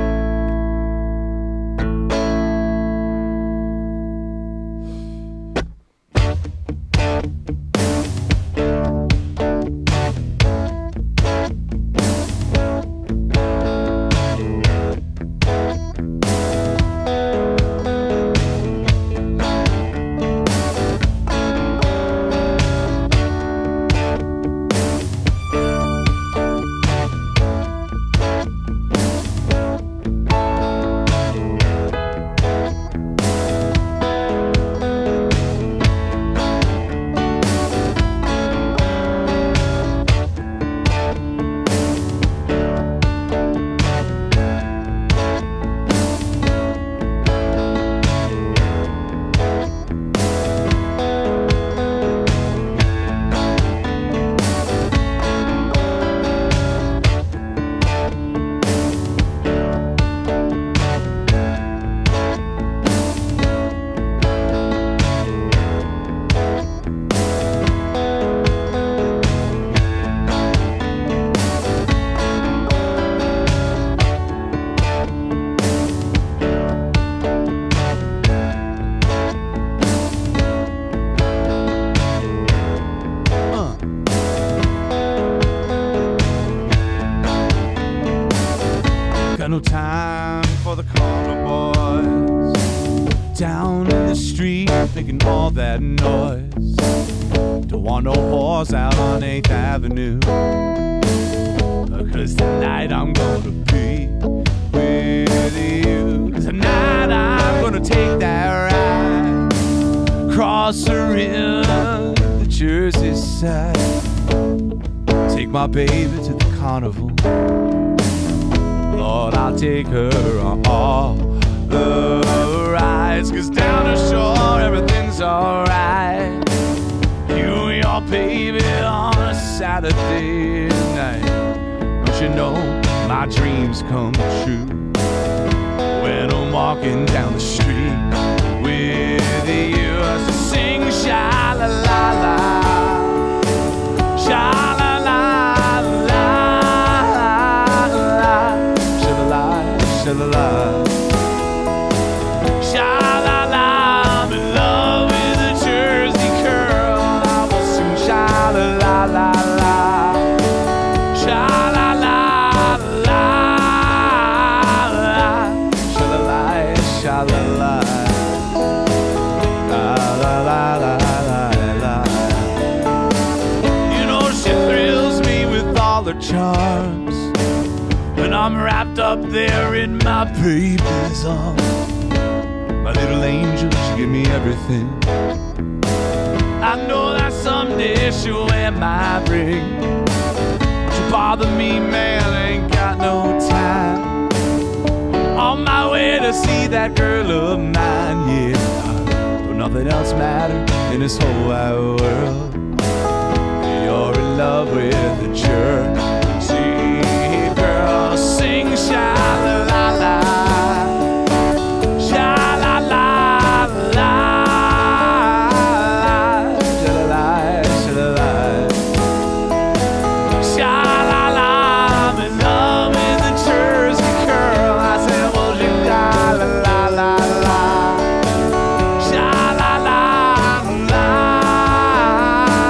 Got no time for the corner boys down in the street making all that noise. Don't want no whores out on 8th Avenue, 'cause tonight I'm gonna be with you. Tonight I'm gonna take that ride across the river, the Jersey side. Take my baby to the carnival. Lord, I'll take her on all the rides, 'cause down the shore everything's alright. You and your baby on a Saturday night. Don't you know my dreams come true when I'm walking down the street with you. So sing sha-la-la-la, sha-la-la-la. Sha-la-la, sha-la-la, I'm in love with a Jersey girl. I will sing sha-la-la-la-la, sha-la-la-la-la, sha-la-la, sha-la-la, la-la-la-la-la. You know she thrills me with all her charms when I'm wrapped up there in my baby's arms. My little angel, she give me everything. I know that someday she'll wear my ring. She'll bother me, man, ain't got no time. On my way to see that girl of mine, yeah. Don't nothing else matter in this whole wide world. You're in love with the church. Girl, sing sha-la-la-la, sha-la-la-la, sha-la-la, sha-la-la, sha-la-la. I'm in love with the Jersey girl. I said, well, sha-la-la-la-la, sha-la-la-la,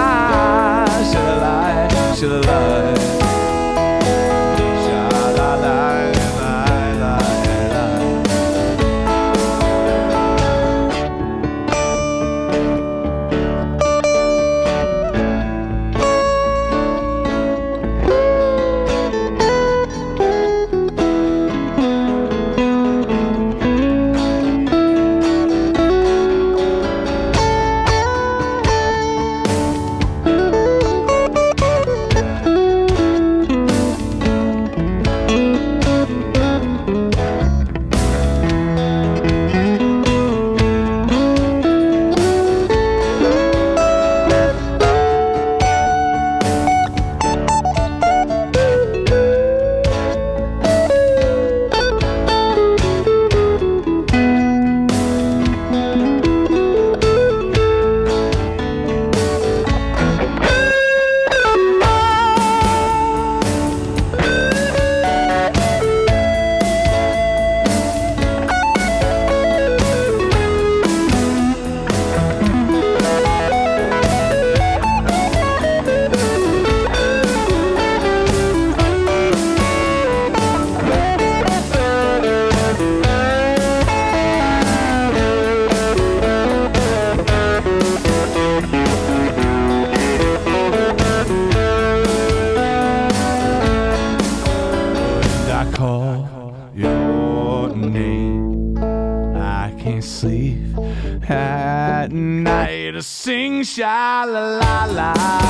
Sing sha la la la.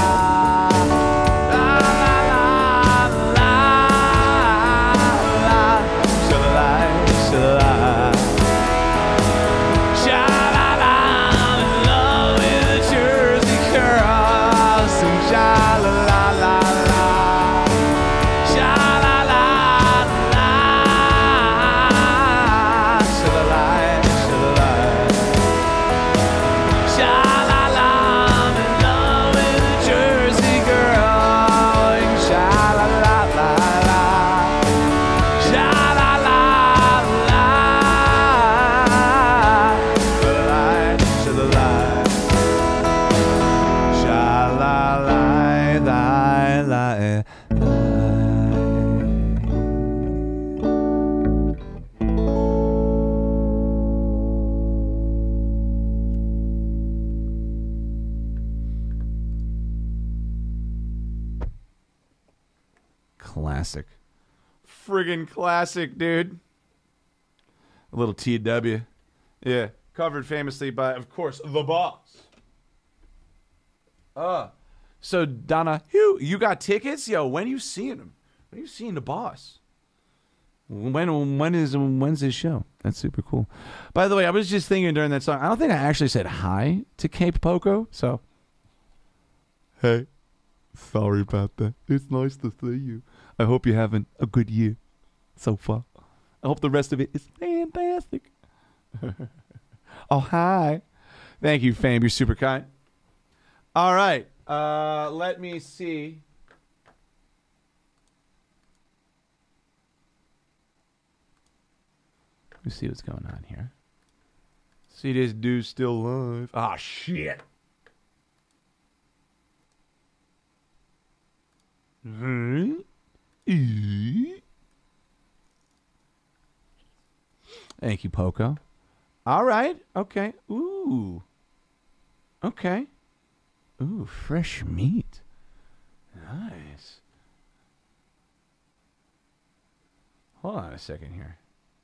La la la la la. Sha-la-la, sha-la-la. Sha-la-la, I'm in love with a Jersey girl. Sing sha-la-la-la-la. Sha-la-la-la. Sha-la-la, sha-la-la. Sha-la-la, I'm in love with a Jersey girl. Sha-la-la-la-la. Sha-la-la-la. Classic. Friggin' classic, dude. A little TW. Yeah. Covered famously by, of course, The Boss. So Donna, you got tickets? Yo, when you seeing him? When are you seeing The Boss? When's his show? That's super cool. By the way, I was just thinking during that song, I don't think I actually said hi to Cape Poco, so hey, sorry about that. It's nice to see you. I hope you're having a good year so far. I hope the rest of it is fantastic. Oh, hi. Thank you, fam. You're super kind. All right. Let me see. Let me see what's going on here. See this dude still live. Ah, shit. Thank you, Poco. All right. Okay. Ooh. Okay. Ooh, fresh meat. Nice. Hold on a second here.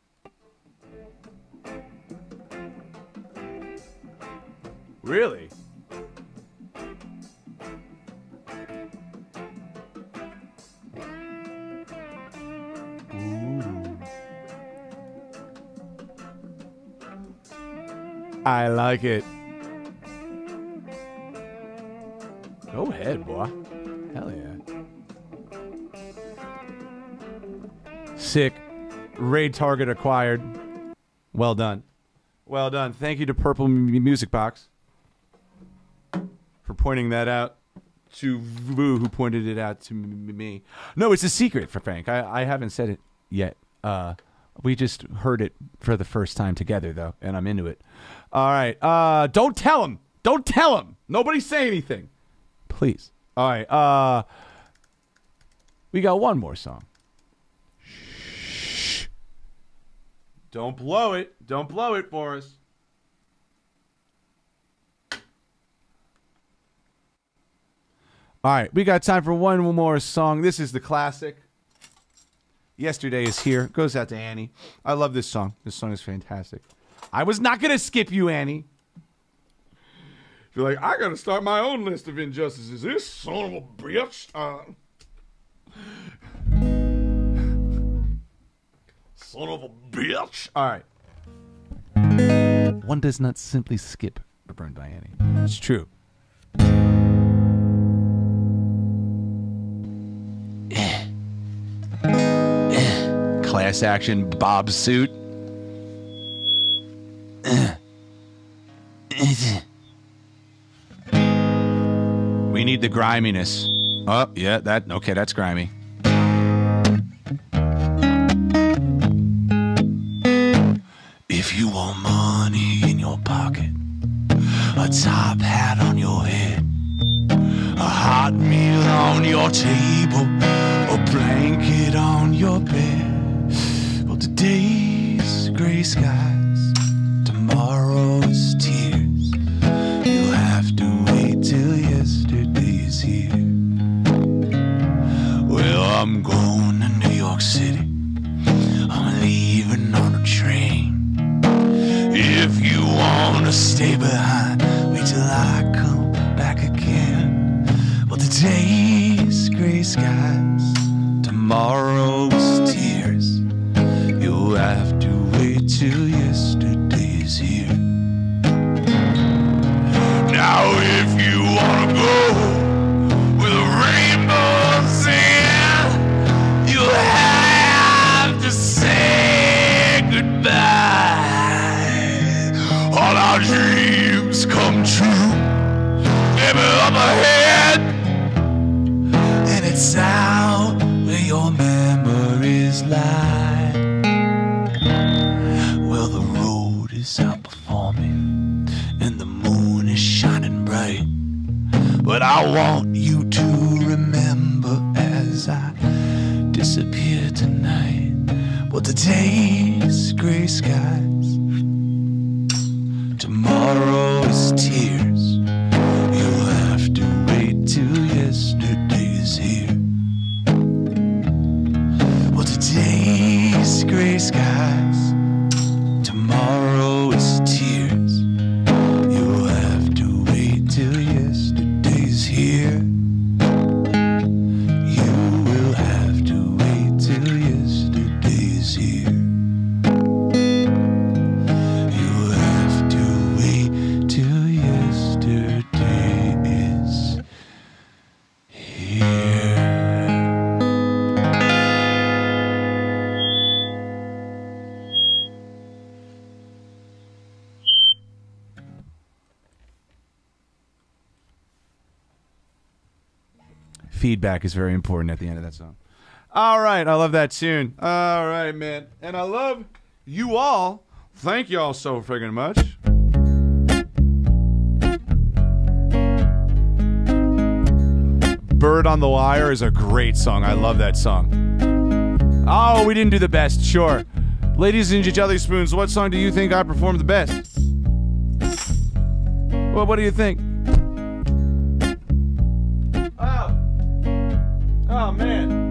Really? Ooh. I like it. Go ahead, boy. Hell yeah. Sick. Raid target acquired. Well done. Well done. Thank you to Purple Music Box for pointing that out to Vu, who pointed it out to me. No, it's a secret for Frank. I haven't said it yet. We just heard it for the first time together, though, and I'm into it. All right. Don't tell him. Don't tell him. Nobody say anything. Please. All right. We got one more song. Shh. Don't blow it. Don't blow it for us. All right. We got time for one more song. This is the classic. Yesterday is Here. Goes out to Annie. I love this song. This song is fantastic. I was not going to skip you, Annie. You're like, I got to start my own list of injustices. This son of a bitch. Son of a bitch. All right. One does not simply skip Burned by Annie. It's true. Class action Bob suit. We need the griminess. Oh, yeah, that's grimy. If you want money in your pocket, a top hat on your head, a hot meal on your table, a blanket on your bed, well, today's gray skies, tomorrow's tears. You'll have to wait till yesterday is here. Well, I'm going to New York City. I'm leaving on a train. If you wanna stay behind, wait till I come. today's gray skies, tomorrow's tears. You'll have to wait till yesterday's here. Now if you wanna go with a rainbow sand, you'll have to say goodbye. All our dreams come true, maybe up ahead, and it's out where your memories lie. Well, the road is out before me, and the moon is shining bright. But I want you to remember as I disappear tonight. Well, today's gray skies, tomorrow is tears. You'll have to wait till yesterday's here. Well, today's gray skies, tomorrow is tears. You'll have to wait till yesterday's here. You will have to wait till yesterday's here. You'll have to wait till yesterday is here. Feedback is very important at the end of that song. All right, I love that tune. All right, man. And I love you all. Thank you all so friggin' much. Bird on the Wire is a great song. I love that song. Oh, we didn't do the best. Sure. Ladies and Jelly Spoons, what song do you think I performed the best? Well, what do you think? Oh, man.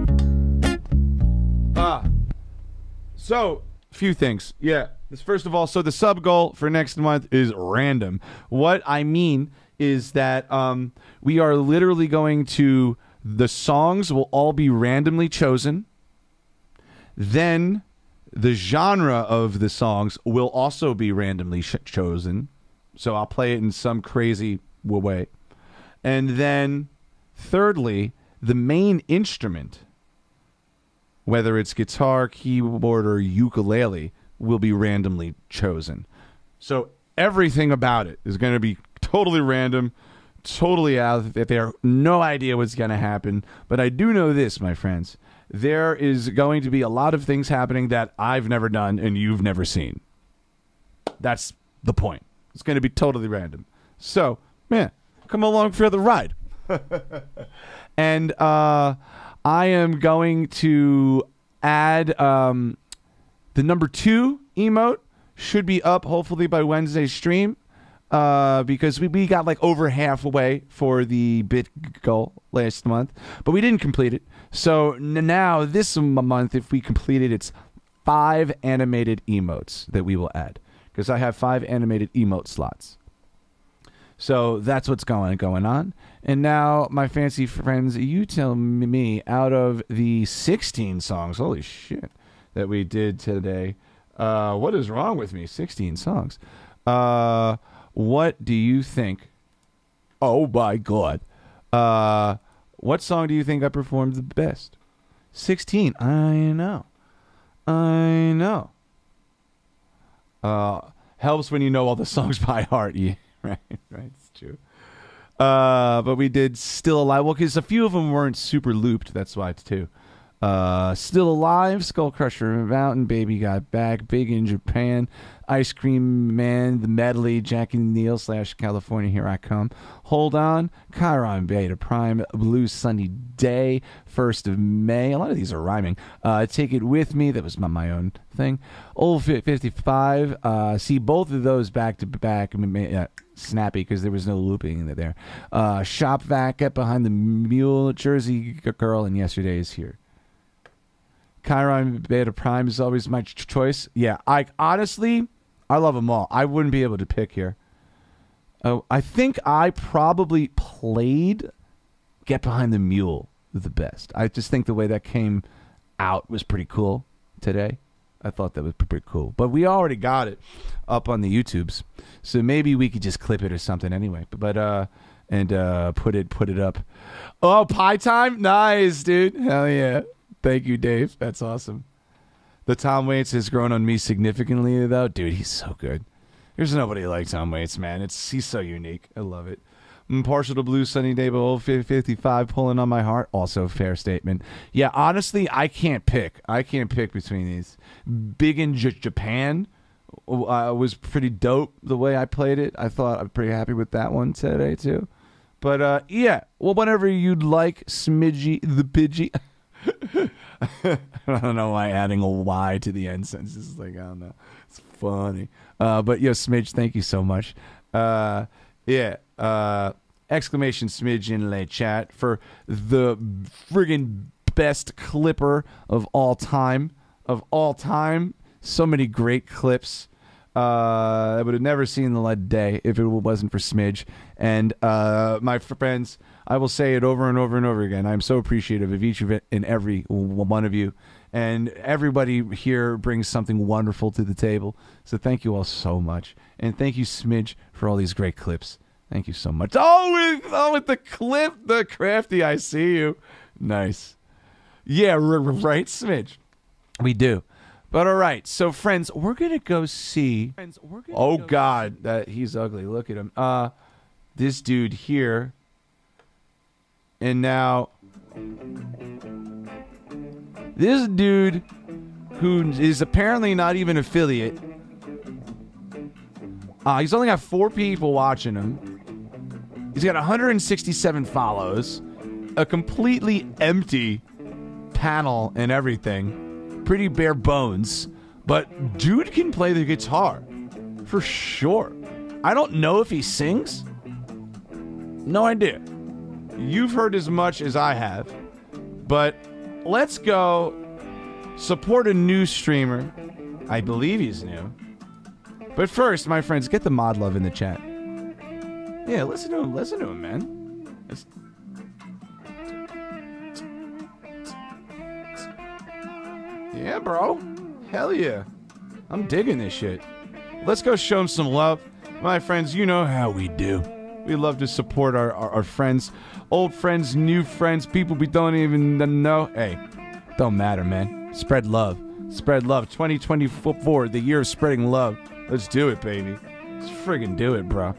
So, few things. Yeah. First of all, so the sub goal for next month is random. What I mean is that we are literally going to, the songs will all be randomly chosen. Then the genre of the songs will also be randomly chosen. So I'll play it in some crazy way. And then thirdly, the main instrument, whether it's guitar, keyboard, or ukulele, will be randomly chosen. So everything about it is going to be totally random, totally out there. No idea what's going to happen. But I do know this, my friends. There is going to be a lot of things happening that I've never done and you've never seen. That's the point. It's going to be totally random. So, man, come along for the ride. And I am going to add the number 2 emote. Should be up hopefully by Wednesday's stream, because we got like over halfway for the bit goal last month, but we didn't complete it. So now this month, if we complete it, it's 5 animated emotes that we will add, because I have 5 animated emote slots. So that's what's going on. And now, my fancy friends, you tell me, out of the 16 songs, holy shit, that we did today, what is wrong with me? 16 songs. What do you think? Oh my God. What song do you think I performed the best? 16. I know. Helps when you know all the songs by heart. Yeah, right, it's true. But we did Still Alive. Well, because a few of them weren't super looped. That's why, too. Still Alive, Skull Crusher Mountain, Baby Got Back, Big in Japan, Ice Cream Man, The Medley, Jackie Neal / California, Here I Come, Hold On, Chiron Beta Prime, Blue Sunny Day, 1st of May. A lot of these are rhyming. Take It With Me, that was my own thing. Old 55, see both of those back to back. Snappy, because there was no looping there. Shop Vac, Get Behind the Mule, Jersey Girl, and Yesterday Is Here. Chiron Beta Prime is always my choice. Yeah, honestly, I love them all. I wouldn't be able to pick here. Oh, I think I probably played Get Behind the Mule the best. I just think the way that came out was pretty cool today. I thought that was pretty cool. But we already got it up on the YouTubes. So maybe we could just clip it or something anyway. But put it up. Oh, pie time? Nice, dude. Hell yeah. Thank you, Dave. That's awesome. The Tom Waits has grown on me significantly, though. Dude, he's so good. There's nobody like Tom Waits, man. He's so unique. I love it. Partial to blue, sunny day, but old 55 pulling on my heart. Also, fair statement. Yeah, honestly, I can't pick. I can't pick between these. Big in Japan was pretty dope the way I played it. I thought I'm pretty happy with that one today, too. But, yeah. Well, whenever you'd like, Smidgy the Pidgey. I don't know why adding a Y to the end sentence is like, I don't know. It's funny. But, yo, Smidge, thank you so much. Yeah. Exclamation Smidge in the chat for the friggin' best clipper of all time. So many great clips. I would have never seen the light of day if it wasn't for Smidge. And my friends, I will say it over and over and over again. I'm so appreciative of each of it and every one of you. And everybody here brings something wonderful to the table. So thank you all so much. And thank you, Smidge, for all these great clips. Thank you so much. With the clip, the crafty, I see you. Nice. Yeah, right, Smidge. We do. But all right, so friends, we're going to go see. Oh, God, that he's ugly. Look at him. This dude here. And now, this dude who is apparently not even affiliate. He's only got 4 people watching him. He's got 167 follows, a completely empty panel and everything. Pretty bare bones. But dude can play the guitar. For sure. I don't know if he sings. No idea. You've heard as much as I have. But let's go support a new streamer. I believe he's new. But first, my friends, get the mod love in the chat. Yeah, listen to him, man. Yeah, bro. Hell yeah. I'm digging this shit. Let's go show him some love. My friends, you know how we do. We love to support our friends. Old friends, new friends, people we don't even know. Hey, don't matter, man. Spread love. Spread love. 2024, the year of spreading love. Let's do it, baby. Let's friggin' do it, bro.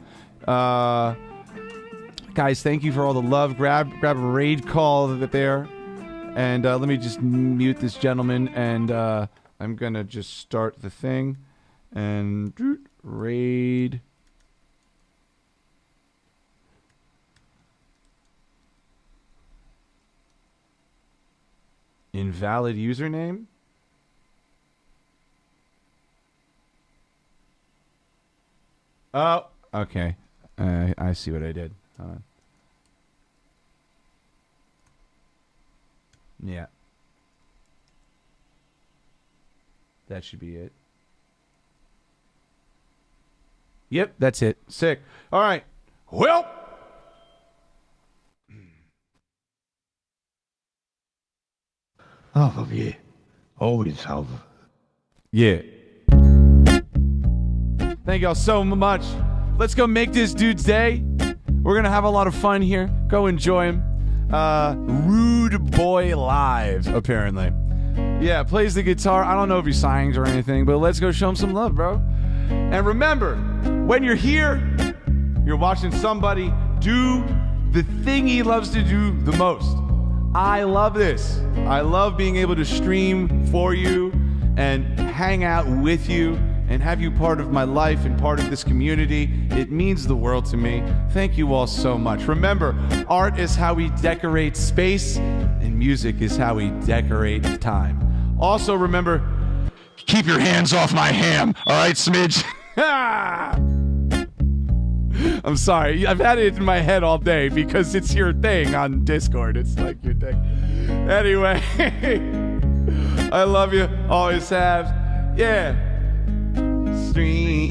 Guys, thank you for all the love. Grab a raid call there. And let me just mute this gentleman. And I'm going to just start the thing. And raid. Invalid username? Oh, okay. I see what I did. Yeah. That should be it. Yep, that's it. Sick. All right. Well. Oh, yeah. Always have. Yeah. Thank y'all so much. Let's go make this dude's day. We're going to have a lot of fun here. Go enjoy him. Rude Boy Live, apparently. Yeah, plays the guitar. I don't know if he signs or anything, but let's go show him some love, bro. And remember, when you're here, you're watching somebody do the thing he loves to do the most. I love this. I love being able to stream for you and hang out with you and have you part of my life and part of this community. It means the world to me. Thank you all so much. Remember, art is how we decorate space, and music is how we decorate time. Also, remember, keep your hands off my ham, all right, Smidge? I'm sorry. I've had it in my head all day because it's your thing on Discord. It's like your thing. Anyway, I love you. Always have. Yeah. Stream,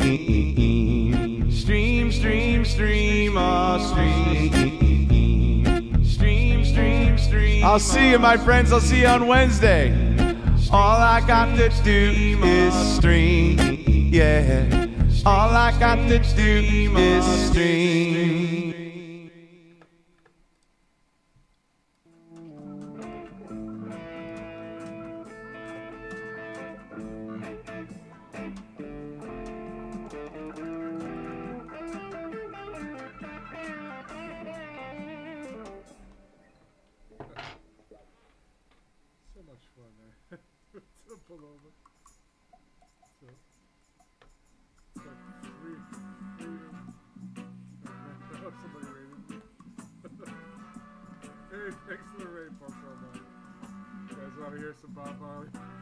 stream, stream, stream, oh, stream, stream. I'll see you, my friends. I'll see you on Wednesday. All I got to do is stream. Yeah. All I got to do is stream. So much fun, man. To pull over. So three. Oh, somebody rated. Hey, thanks for the raid, Punk. You guys want to hear some Bob Marley?